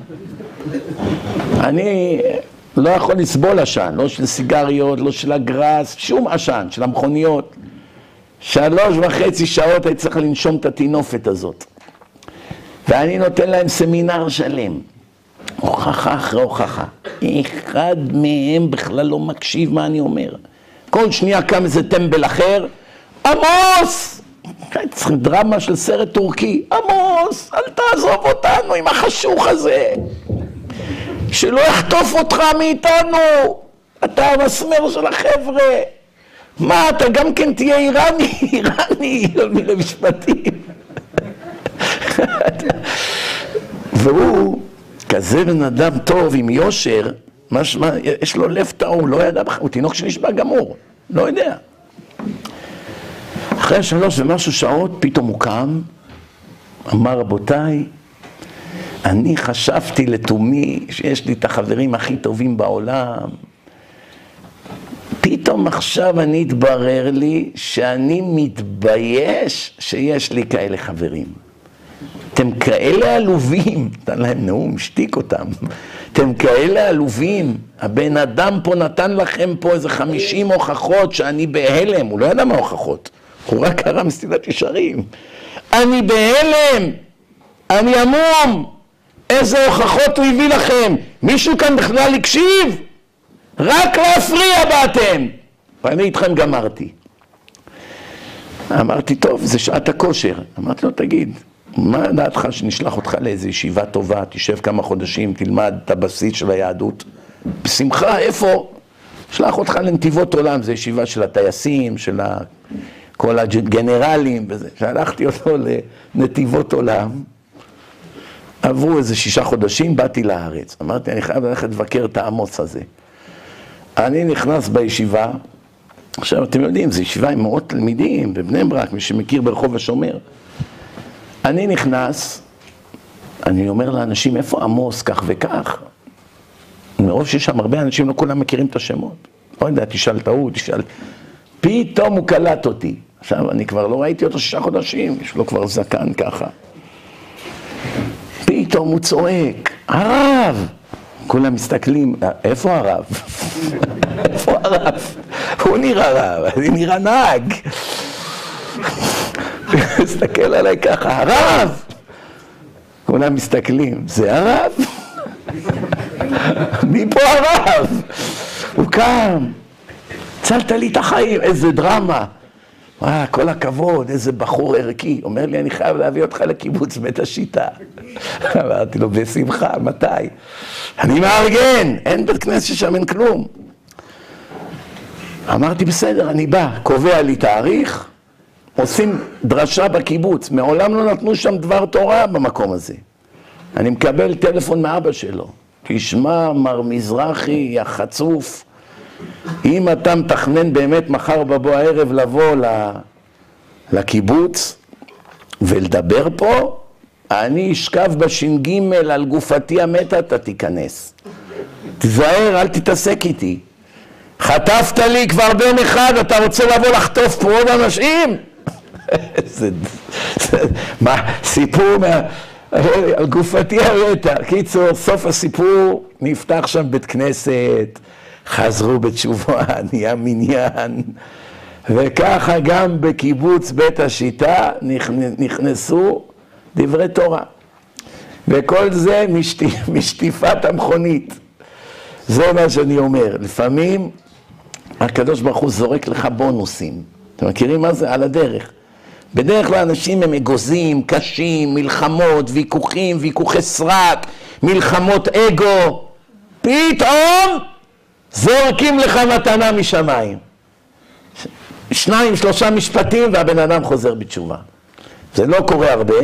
אני לא יכול לסבול עשן, לא של סיגריות, לא של הגרס, שום עשן, של המכוניות. שלוש וחצי שעות הייתי צריך לנשום את התינופת הזאת. ואני נותן להם סמינר שלם. הוכחה אחרי הוכחה. אחד מהם בכלל לא מקשיב מה אני אומר. כל שנייה קם איזה טמבל אחר, עמוס! צריכים דרמה של סרט טורקי. עמוס, אל תעזוב אותנו עם החשוך הזה. שלא יחטוף אותך מאיתנו. אתה המסמר של החבר'ה. מה, אתה גם כן תהיה איראני, איראני, לא מילה משפטים. והוא כזה בן אדם טוב עם יושר, משמע, יש לו לב טעום, לא ידע בכלל, הוא תינוק שנשבע גמור, לא יודע. אחרי שלוש ומשהו שעות, פתאום הוא קם, אמר, רבותיי, אני חשבתי לתומי שיש לי את החברים הכי טובים בעולם. פתאום עכשיו אני התברר לי שאני מתבייש שיש לי כאלה חברים. אתם כאלה עלובים, נתן להם נאום, שתיק אותם. אתם כאלה עלובים, הבן אדם פה נתן לכם פה איזה חמישים הוכחות שאני בהלם, הוא לא ידע מה הוכחות, הוא רק קרא מסילת ישרים. אני בהלם, אני עמום, איזה הוכחות הוא הביא לכם? מישהו כאן בכלל הקשיב? רק להפריע באתם. ואני איתכם גמרתי. אמרתי, טוב, זה שעת הכושר. אמרתי לו, תגיד, מה דעתך שנשלח אותך לאיזו ישיבה טובה, תשב כמה חודשים, תלמד את הבסיס של היהדות? בשמחה, איפה? שלח אותך לנתיבות עולם, זו ישיבה של הטייסים, של כל הגנרלים וזה. שלחתי אותו לנתיבות עולם. עברו איזה שישה חודשים, באתי לארץ. אמרתי, אני חייב ללכת לבקר את העמוס הזה. אני נכנס בישיבה, עכשיו אתם יודעים, זו ישיבה עם מאות תלמידים, בבני ברק, מי שמכיר ברחוב השומר. אני נכנס, אני אומר לאנשים, איפה עמוס כך וכך? מרוב שיש שם הרבה אנשים, לא כולם מכירים את השמות. לא יודע, תשאל טעות, תשאל... פתאום הוא קלט אותי. עכשיו, אני כבר לא ראיתי אותו שישה חודשים, יש לו כבר זקן ככה. פתאום הוא צועק, הרב! כולם מסתכלים, איפה הרב? איפה הרב? הוא נראה רב, אני נראה נהג. מסתכל עליי ככה, הרב! כולם מסתכלים, זה הרב? מי פה הרב? הוא קם, הצלת לי את החיים, איזה דרמה. וואי, כל הכבוד, איזה בחור ערכי. אומר לי, אני חייב להביא אותך לקיבוץ בית השיטה. אמרתי לו, בשמחה, מתי? אני מארגן, אין בית כנסת ששם אין כלום. אמרתי, בסדר, אני בא, קובע לי תאריך, עושים דרשה בקיבוץ. מעולם לא נתנו שם דבר תורה במקום הזה. אני מקבל טלפון מאבא שלו. תשמע, מר מזרחי, החצוף, אם אתה מתכנן באמת מחר בבוא הערב לבוא לקיבוץ ולדבר פה, אני אשכב בש"ג על גופתי המתה, אתה תיכנס. תזהר, אל תתעסק איתי. חטפת לי כבר בן אחד, אתה רוצה לבוא לחטוף פה עוד אנשים? זה, זה, מה, סיפור מה... על גופתי המתה. קיצור, סוף הסיפור, נפתח שם בית כנסת, חזרו בתשובה, נהיה מניין, וככה גם בקיבוץ בית השיטה נכנסו דברי תורה. וכל זה משטיפ, משטיפת המכונית. זה מה שאני אומר. לפעמים הקדוש ברוך הוא זורק לך בונוסים. אתם מכירים מה זה? על הדרך. בדרך כלל אנשים הם אגוזים, קשים, מלחמות, ויכוחים, ויכוחי סרק, מלחמות אגו. פתאום זורקים לך מתנה משמיים. שניים, שלושה משפטים והבן אדם חוזר בתשובה. זה לא קורה הרבה,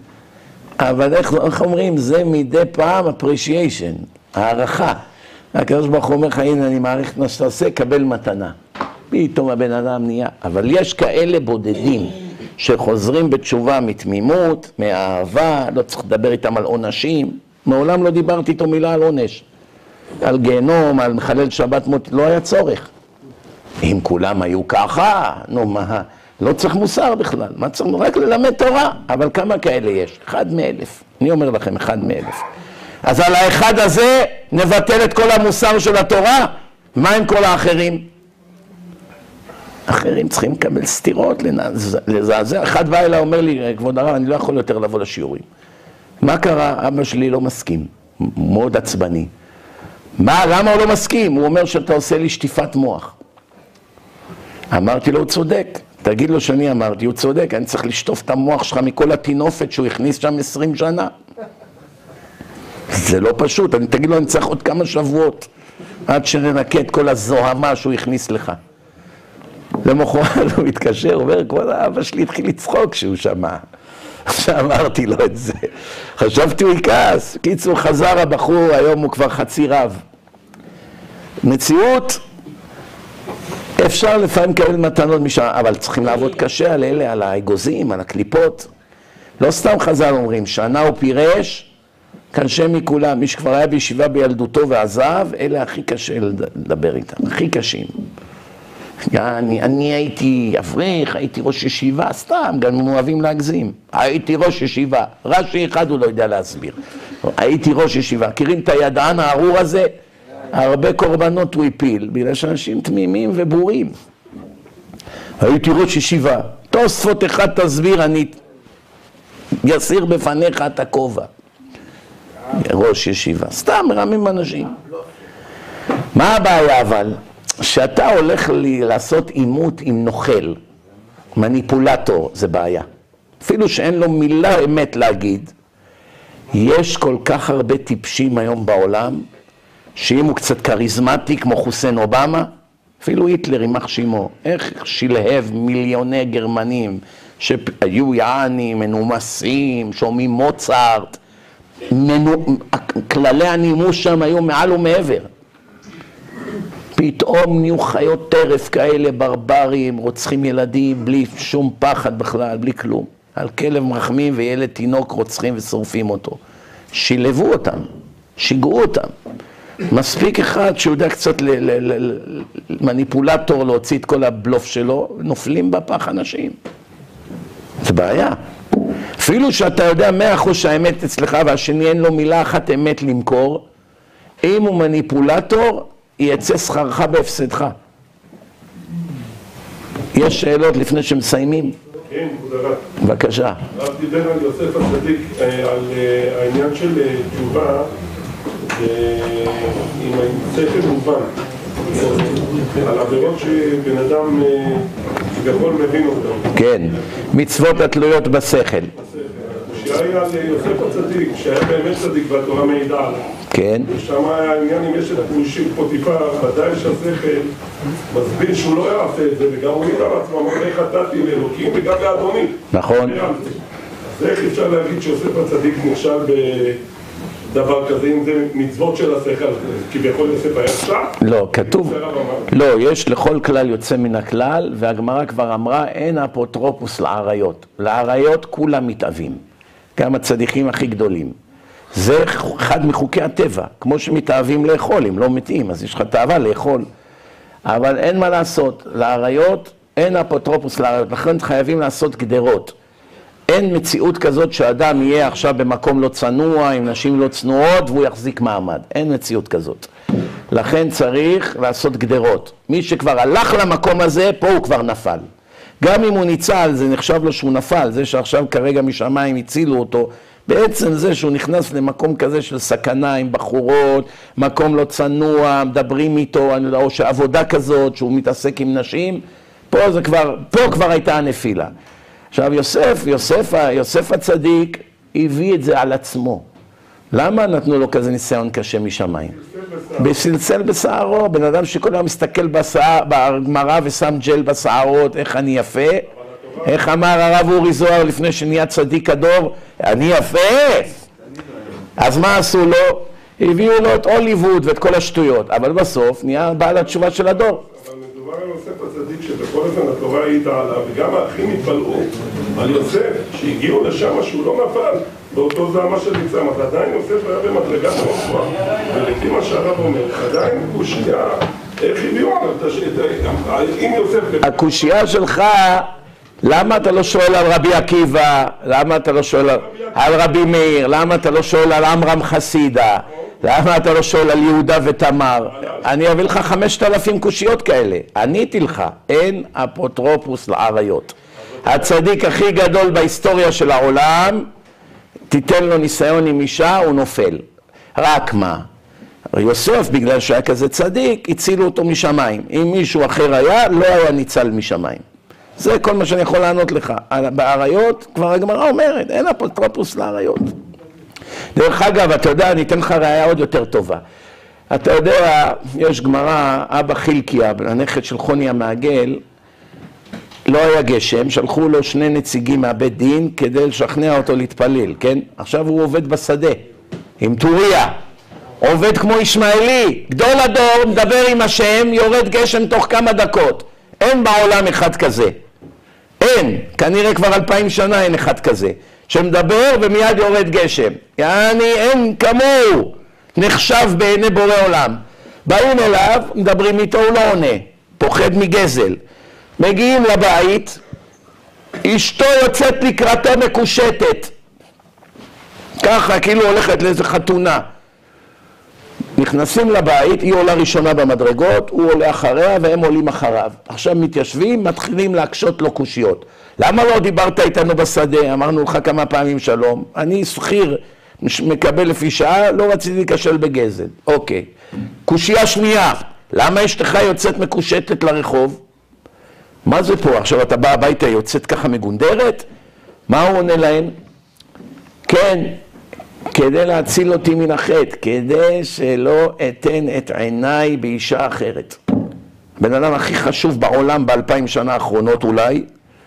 אבל איך, איך אומרים? זה מדי פעם appreciation, הערכה. הקדוש ברוך הוא אומר לך, הנה אני מעריך את מה שאתה עושה, קבל מתנה. פתאום הבן אדם נהיה. אבל יש כאלה בודדים שחוזרים בתשובה מתמימות, מהאהבה, לא צריך לדבר איתם על עונשים. מעולם לא דיברתי איתו מילה על עונש. על גיהנום, על מחלל שבת מות, לא היה צורך. אם כולם היו ככה, נו מה, לא צריך מוסר בכלל, מה צריך? רק ללמד תורה, אבל כמה כאלה יש? אחד מאלף, אני אומר לכם, אחד מאלף. אז על האחד הזה נבטל את כל המוסר של התורה, מה עם כל האחרים? אחרים צריכים לקבל סתירות, לזעזע. אחד בא אליי, אומר לי, כבוד הרב, אני לא יכול יותר לבוא לשיעורים. מה קרה? אבא שלי לא מסכים, מאוד עצבני. מה, למה הוא לא מסכים? הוא אומר שאתה עושה לי שטיפת מוח. אמרתי לו, הוא צודק. תגיד לו שאני אמרתי, הוא צודק, אני צריך לשטוף את המוח שלך מכל התינופת שהוא הכניס שם עשרים שנה. זה לא פשוט, אני תגיד לו, אני צריך עוד כמה שבועות עד שננקה את כל הזוהמה שהוא הכניס לך. למחרת הוא מתקשר, הוא אומר, כבוד האבא שלי התחיל לצחוק כשהוא שמע. שאמרתי לו את זה. חשבתי הוא יכעס. קיצור, חזר הבחור, היום הוא כבר חצי רב. מציאות, אפשר לפעמים כאלה מתנות משם, אבל צריכים לעבוד קשה על אלה, על האגוזים, על הקליפות. לא סתם חז"ל אומרים, שנה הוא פירש, קשה מכולם. מי שכבר היה בישיבה בילדותו ועזב, אלה הכי קשה לדבר איתם, הכי קשים. אני, אני הייתי אברך, הייתי ראש ישיבה, סתם, גם הם אוהבים להגזים. הייתי ראש ישיבה, רש"י אחד הוא לא יודע להסביר. הייתי ראש ישיבה, מכירים את הידען הארור הזה? הרבה קורבנות הוא הפיל, בגלל שאנשים תמימים ובורים. הייתי ראש ישיבה, תוספות אחד תסביר, אני יסיר בפניך את הכובע. ראש ישיבה, סתם מרמים אנשים. מה הבעיה אבל? שאתה הולך לי לעשות עימות עם נוכל, מניפולטור, זה בעיה. אפילו שאין לו מילה אמת להגיד, יש כל כך הרבה טיפשים היום בעולם, שאם הוא קצת קריזמטי כמו חוסיין אובמה, אפילו היטלר יימח שמו, איך שלהב מיליוני גרמנים שהיו יעני מנומסים, שומעים מוצרט, מנו... כללי הנימוס שם היו מעל ומעבר. פתאום נהיו חיות טרף כאלה ברברים, רוצחים ילדים בלי שום פחד בכלל, בלי כלום. על כלב מרחמים וילד תינוק רוצחים ושורפים אותו. שילבו אותם, שיגעו אותם. מספיק אחד שיודע קצת למניפולטור להוציא את כל הבלוף שלו, נופלים בפח אנשים. זה בעיה. אפילו שאתה יודע מאה אחוז שהאמת אצלך והשני אין לו מילה אחת אמת למכור, אם הוא מניפולטור, יצא שכרך בהפסדך. יש שאלות לפני שמסיימים? כן, כבוד הרב. בבקשה. הרב דיבר על יוסף הצדיק, על העניין של תשובה עם שכל מובן, על עבירות שבן אדם יכול מבין אותם. כן, מצוות התלויות בשכל. שהיה על יוסף הצדיק, שהיה באמת צדיק והתורה מעידה עליו. כן. ושם היה העניין עם אשת פוטיפר, ודאי שהשכל מסביר שהוא לא יעשה את זה, וגם הוא ידע לעצמו, אמר איך חטאתי לאלוקים וגם לאדוני. נכון. אז איך אפשר להגיד שיוסף הצדיק נכשל בדבר כזה, אם זה מצוות של השכל, כביכול יוסף היה אפשר? לא, כתוב, לא, יש לכל כלל יוצא מן הכלל, והגמרא כבר אמרה, אין אפוטרופוס לעריות. לעריות כולם מתאבים, גם הצדיקים הכי גדולים. זה אחד מחוקי הטבע, כמו שמתאהבים לאכול, אם לא מתאים, אז יש לך תאווה לאכול. אבל אין מה לעשות, לעריות אין אפוטרופוס לעריות, לכן חייבים לעשות גדרות. אין מציאות כזאת שאדם יהיה עכשיו במקום לא צנוע, עם נשים לא צנועות, והוא יחזיק מעמד. אין מציאות כזאת. לכן צריך לעשות גדרות. מי שכבר הלך למקום הזה, פה הוא כבר נפל. גם אם הוא ניצל, זה נחשב לו שהוא נפל. זה שעכשיו כרגע משמיים הצילו אותו, בעצם זה שהוא נכנס למקום כזה של סכנה עם בחורות, מקום לא צנוע, מדברים איתו, או שעבודה כזאת, שהוא מתעסק עם נשים, פה זה כבר, פה כבר הייתה הנפילה. עכשיו יוסף, יוסף, יוסף הצדיק הביא את זה על עצמו. למה נתנו לו כזה ניסיון קשה משמיים? בסלסל בשערו, בן אדם שכל היום מסתכל בגמרא ושם ג'ל בשערות, איך אני יפה, איך אמר הרב אורי זוהר לפני שנהיה צדיק הדור, אני יפה. אז מה עשו לו? הביאו לו את הוליווד ואת כל השטויות, אבל בסוף נהיה בעל התשובה של הדור. אבל מדובר על יוסף הצדיק שבכל הזמן התורה העידה עליו, וגם האחים התפלאו על יוסף שהגיעו לשם שהוא לא נפל באותו זעמה של מצרים, אז עדיין יוסף היה במדרגה מאוד גבוהה, ולפי מה שהרב אומר, עדיין קושיה, איך הביאו עליו, אם יוסף... הקושיה שלך, למה אתה לא שואל על רבי עקיבא, למה אתה לא שואל על רבי מאיר, למה אתה לא שואל על עמרם חסידה, למה אתה לא שואל על יהודה ותמר? אני אביא לך חמשת אלפים קושיות כאלה. עניתי לך, אין אפוטרופוס לעריות. הצדיק הכי גדול בהיסטוריה של העולם, תיתן לו ניסיון עם אישה, הוא נופל. רק מה? יוסף, בגלל שהיה כזה צדיק, הצילו אותו משמיים. אם מישהו אחר היה, לא היה ניצל משמיים. זה כל מה שאני יכול לענות לך. בעריות, כבר הגמרא אומרת, אין אפוטרופוס לעריות. דרך אגב, אתה יודע, אני אתן לך ראיה עוד יותר טובה. אתה יודע, יש גמרא, אבא חילקיה, הנכד של חוני המעגל, לא היה גשם, שלחו לו שני נציגים מהבית דין כדי לשכנע אותו להתפלל, כן? עכשיו הוא עובד בשדה, עם טוריה, עובד כמו ישמעאלי, גדול הדור, מדבר עם השם, יורד גשם תוך כמה דקות. אין בעולם אחד כזה. אין, כנראה כבר אלפיים שנה אין אחד כזה. שמדבר ומיד יורד גשם. יעני, אין כמוהו. נחשב בעיני בורא עולם. באים אליו, מדברים איתו, הוא לא עונה. פוחד מגזל. מגיעים לבית, אשתו יוצאת לקראתו מקושטת. ככה, כאילו הולכת לאיזה חתונה. נכנסים לבית, היא עולה ראשונה במדרגות, הוא עולה אחריה והם עולים אחריו. עכשיו מתיישבים, מתחילים להקשות לו קושיות. למה לא דיברת איתנו בשדה? אמרנו לך כמה פעמים שלום. אני שכיר, מקבל לפי שעה, לא רציתי להיקשל בגזל. אוקיי. קושייה שנייה, למה אשתך יוצאת מקושטת לרחוב? מה זה פה? עכשיו אתה בא הביתה, יוצאת ככה מגונדרת? מה הוא עונה להם? כן, כדי להציל אותי מן החטא, כדי שלא אתן את עיניי באישה אחרת. בן אדם הכי חשוב בעולם באלפיים שנה האחרונות אולי,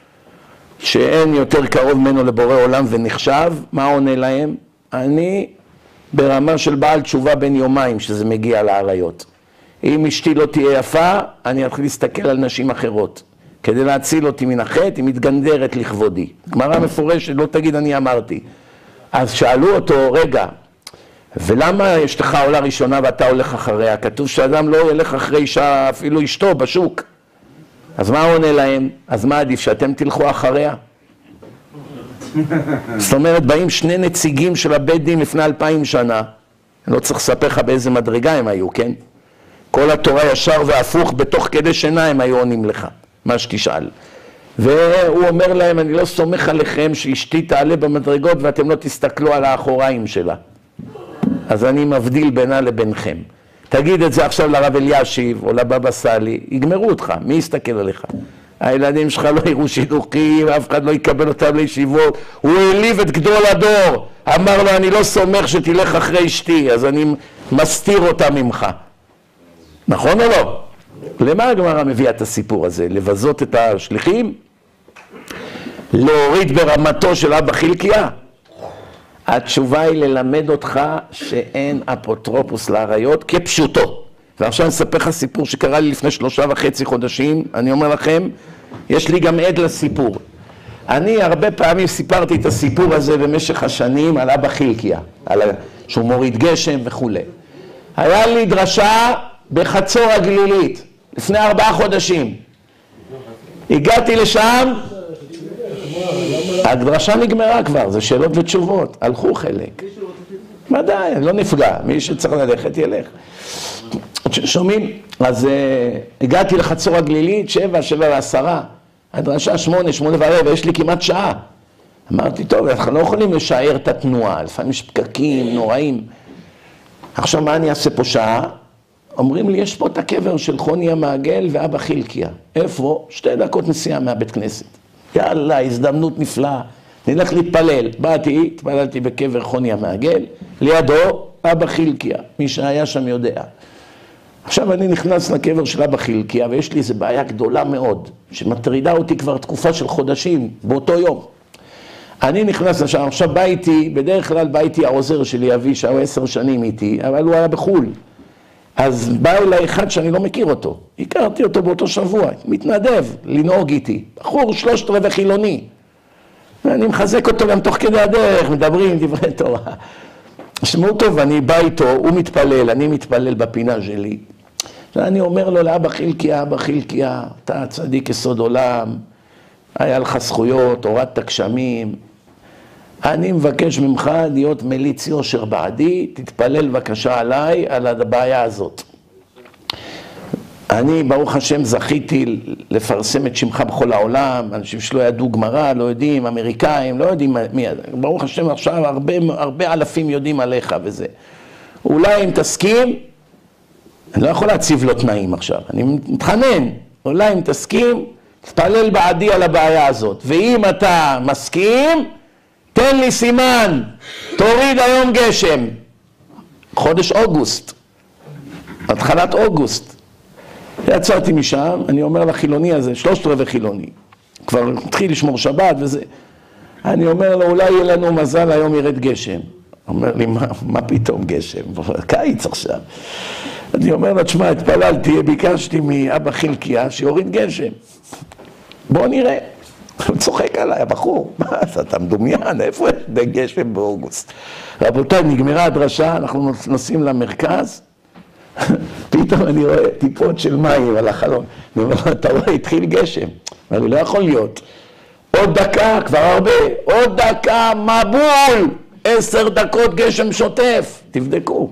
שאין יותר קרוב ממנו לבורא עולם ונחשב, מה עונה להם? אני ברמה של בעל תשובה בין יומיים שזה מגיע לעריות. אם אשתי לא תהיה יפה, אני אתחיל להסתכל על נשים אחרות. כדי להציל אותי מן החטא, היא מתגנדרת לכבודי. גמרא מפורשת, לא תגיד אני אמרתי. אז שאלו אותו, רגע, ולמה אשתך עולה ראשונה ואתה הולך אחריה? כתוב שאדם לא ילך אחרי אישה, אפילו אשתו בשוק. אז מה עונה להם? אז מה עדיף, שאתם תלכו אחריה? זאת אומרת, באים שני נציגים של הבית דין לפני אלפיים שנה. אני לא צריך לספר לך באיזה מדרגה הם היו, כן? כל התורה ישר והפוך, בתוך כדי שינה הם היו עונים לך, מה שתשאל. והוא אומר להם, אני לא סומך עליכם שאשתי תעלה במדרגות ואתם לא תסתכלו על האחוריים שלה. אז אני מבדיל בינה לבינכם. תגיד את זה עכשיו לרב אלישיב או לבבא סאלי, יגמרו אותך, מי יסתכל עליך? הילדים שלך לא יראו שידוכים, אף אחד לא יקבל אותם לישיבות. הוא העליב את גדול הדור, אמר לו, אני לא סומך שתלך אחרי אשתי, אז אני מסתיר אותה ממך. נכון או לא? למה הגמרא מביאה את הסיפור הזה? לבזות את השליחים? להוריד ברמתו של אבא חילקיה? התשובה היא ללמד אותך שאין אפוטרופוס לעריות כפשוטו. ועכשיו אני אספר לך סיפור שקרה לי לפני שלושה וחצי חודשים. אני אומר לכם, יש לי גם עד לסיפור. אני הרבה פעמים סיפרתי את הסיפור הזה במשך השנים על אבא חילקיה, על שהוא מוריד גשם וכו'. היה לי דרשה בחצור הגלילית, לפני ארבעה חודשים. הגעתי לשם, הדרשה נגמרה כבר, זה שאלות ותשובות, הלכו חלק. ודאי, לא נפגע, מי שצריך ללכת ילך. שומעים? אז uh, הגעתי לחצור הגלילית, שבע, שבע ועשרה, הדרשה שמונה, שמונה ורבע, יש לי כמעט שעה. אמרתי, טוב, אנחנו לא יכולים לשער את התנועה, לפעמים יש פקקים נוראים. עכשיו מה אני אעשה פה שעה? אומרים לי, יש פה את הקבר של חוני המעגל ואבא חילקיה. איפה? שתי דקות נסיעה מהבית כנסת. יאללה, הזדמנות נפלאה. נלך להתפלל. באתי, התפללתי בקבר חוני המעגל, לידו אבא חילקיה. מי שהיה שם יודע. עכשיו אני נכנס לקבר של אבא חילקיה, ויש לי איזו בעיה גדולה מאוד, שמטרידה אותי כבר תקופה של חודשים, באותו יום. אני נכנס לשם, עכשיו בא איתי, בדרך כלל בא איתי העוזר שלי, אבי, שהוא עשר שנים איתי, אבל הוא היה בחול. אז בא אליי אחד שאני לא מכיר אותו. הכרתי אותו באותו שבוע, מתנדב לנהוג איתי. בחור שלושת רבעי חילוני. ואני מחזק אותו גם תוך כדי הדרך, מדברים דברי תורה. שמעו טוב, אני בא איתו, הוא מתפלל, אני מתפלל בפינה שלי. ואני אומר לו לאבא חילקיה, אבא חילקיה, אתה צדיק יסוד עולם, היה לך זכויות, הורדת גשמים. אני מבקש ממך להיות מליץ יושר בעדי, תתפלל בבקשה עליי, על הבעיה הזאת. אני, ברוך השם, זכיתי לפרסם את שמך בכל העולם, אנשים שלא ידעו גמרא, לא יודעים, אמריקאים, לא יודעים מי, ברוך השם, עכשיו הרבה, הרבה אלפים יודעים עליך וזה. אולי אם תסכים, אני לא יכול להציב לו תנאים עכשיו, אני מתחנן, אולי אם תסכים, תפלל בעדי על הבעיה הזאת. ואם אתה מסכים, תן לי סימן, תוריד היום גשם. חודש אוגוסט, התחלת אוגוסט. יצאתי משם, אני אומר לחילוני הזה, שלושת רבעי חילוני, כבר התחיל לשמור שבת וזה. אני אומר לו, אולי יהיה לנו מזל, היום ירד גשם. אומר לי, מה, מה פתאום גשם? קיץ עכשיו. אני אומר לו, תשמע, התפללתי, ביקשתי מאבא חלקיה שיוריד גשם. בוא נראה. הוא צוחק עליי, הבחור, מה, אתה מדומיין, איפה יש גשם באוגוסט? רבותיי, נגמרה הדרשה, אנחנו נוסעים למרכז, פתאום אני רואה טיפות של מים על החלון. אני אומר לו, אתה רואה, התחיל גשם. אבל הוא לא יכול להיות. עוד דקה, כבר הרבה, עוד דקה, מבול, עשר דקות גשם שוטף, תבדקו.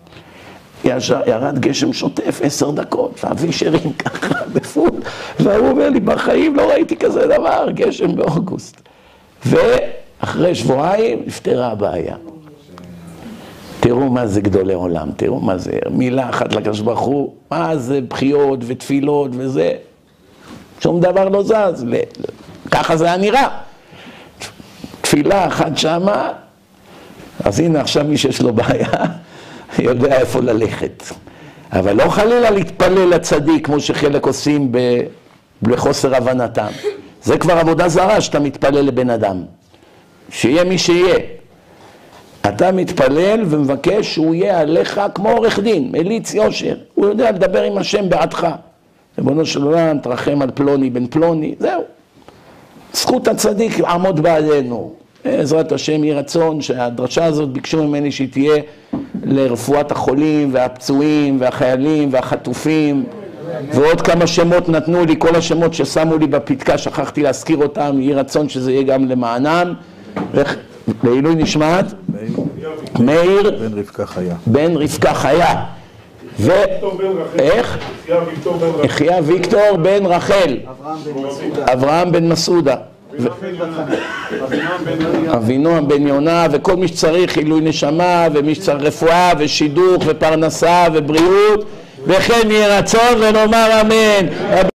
ירד גשם שוטף, עשר דקות, והווישרים ככה בפול, והוא אומר לי, בחיים לא ראיתי כזה דבר, גשם באוגוסט. ואחרי שבועיים נפתרה הבעיה. תראו מה זה גדולי עולם, תראו מה זה, מילה אחת לקדוש ברוך הוא, מה זה בחיות ותפילות וזה, שום דבר לא זז, ככה זה היה נראה. תפילה אחת שמה, אז הנה עכשיו מי שיש לו בעיה, יודע איפה ללכת. אבל לא חלילה להתפלל לצדיק, כמו שחלק עושים בחוסר הבנתם. זה כבר עבודה זרה שאתה מתפלל לבן אדם. שיהיה מי שיהיה. אתה מתפלל ומבקש שהוא יהיה עליך כמו עורך דין, מליץ יושר. הוא יודע לדבר עם השם בעדך. ריבונו של עולם, תרחם על פלוני בן פלוני, זהו. זכות הצדיק לעמוד בעדנו. בעזרת השם יהיה רצון שהדרשה הזאת ביקשו ממני שהיא תהיה לרפואת החולים והפצועים והחיילים והחטופים, ועוד כמה שמות נתנו לי, כל השמות ששמו לי בפתקה, שכחתי להזכיר אותם, יהיה רצון שזה יהיה גם למענם. לעילוי נשמת מאיר בן רבקה חיה. בן רבקה חיה. ו... איך? יחיה ויקטור בן רחל. אברהם בן מסעודה. אבינועם בן יונה, וכל מי שצריך עילוי נשמה, ומי שצריך רפואה ושידוך ופרנסה ובריאות, וכן יהיה רצון ונאמר אמן.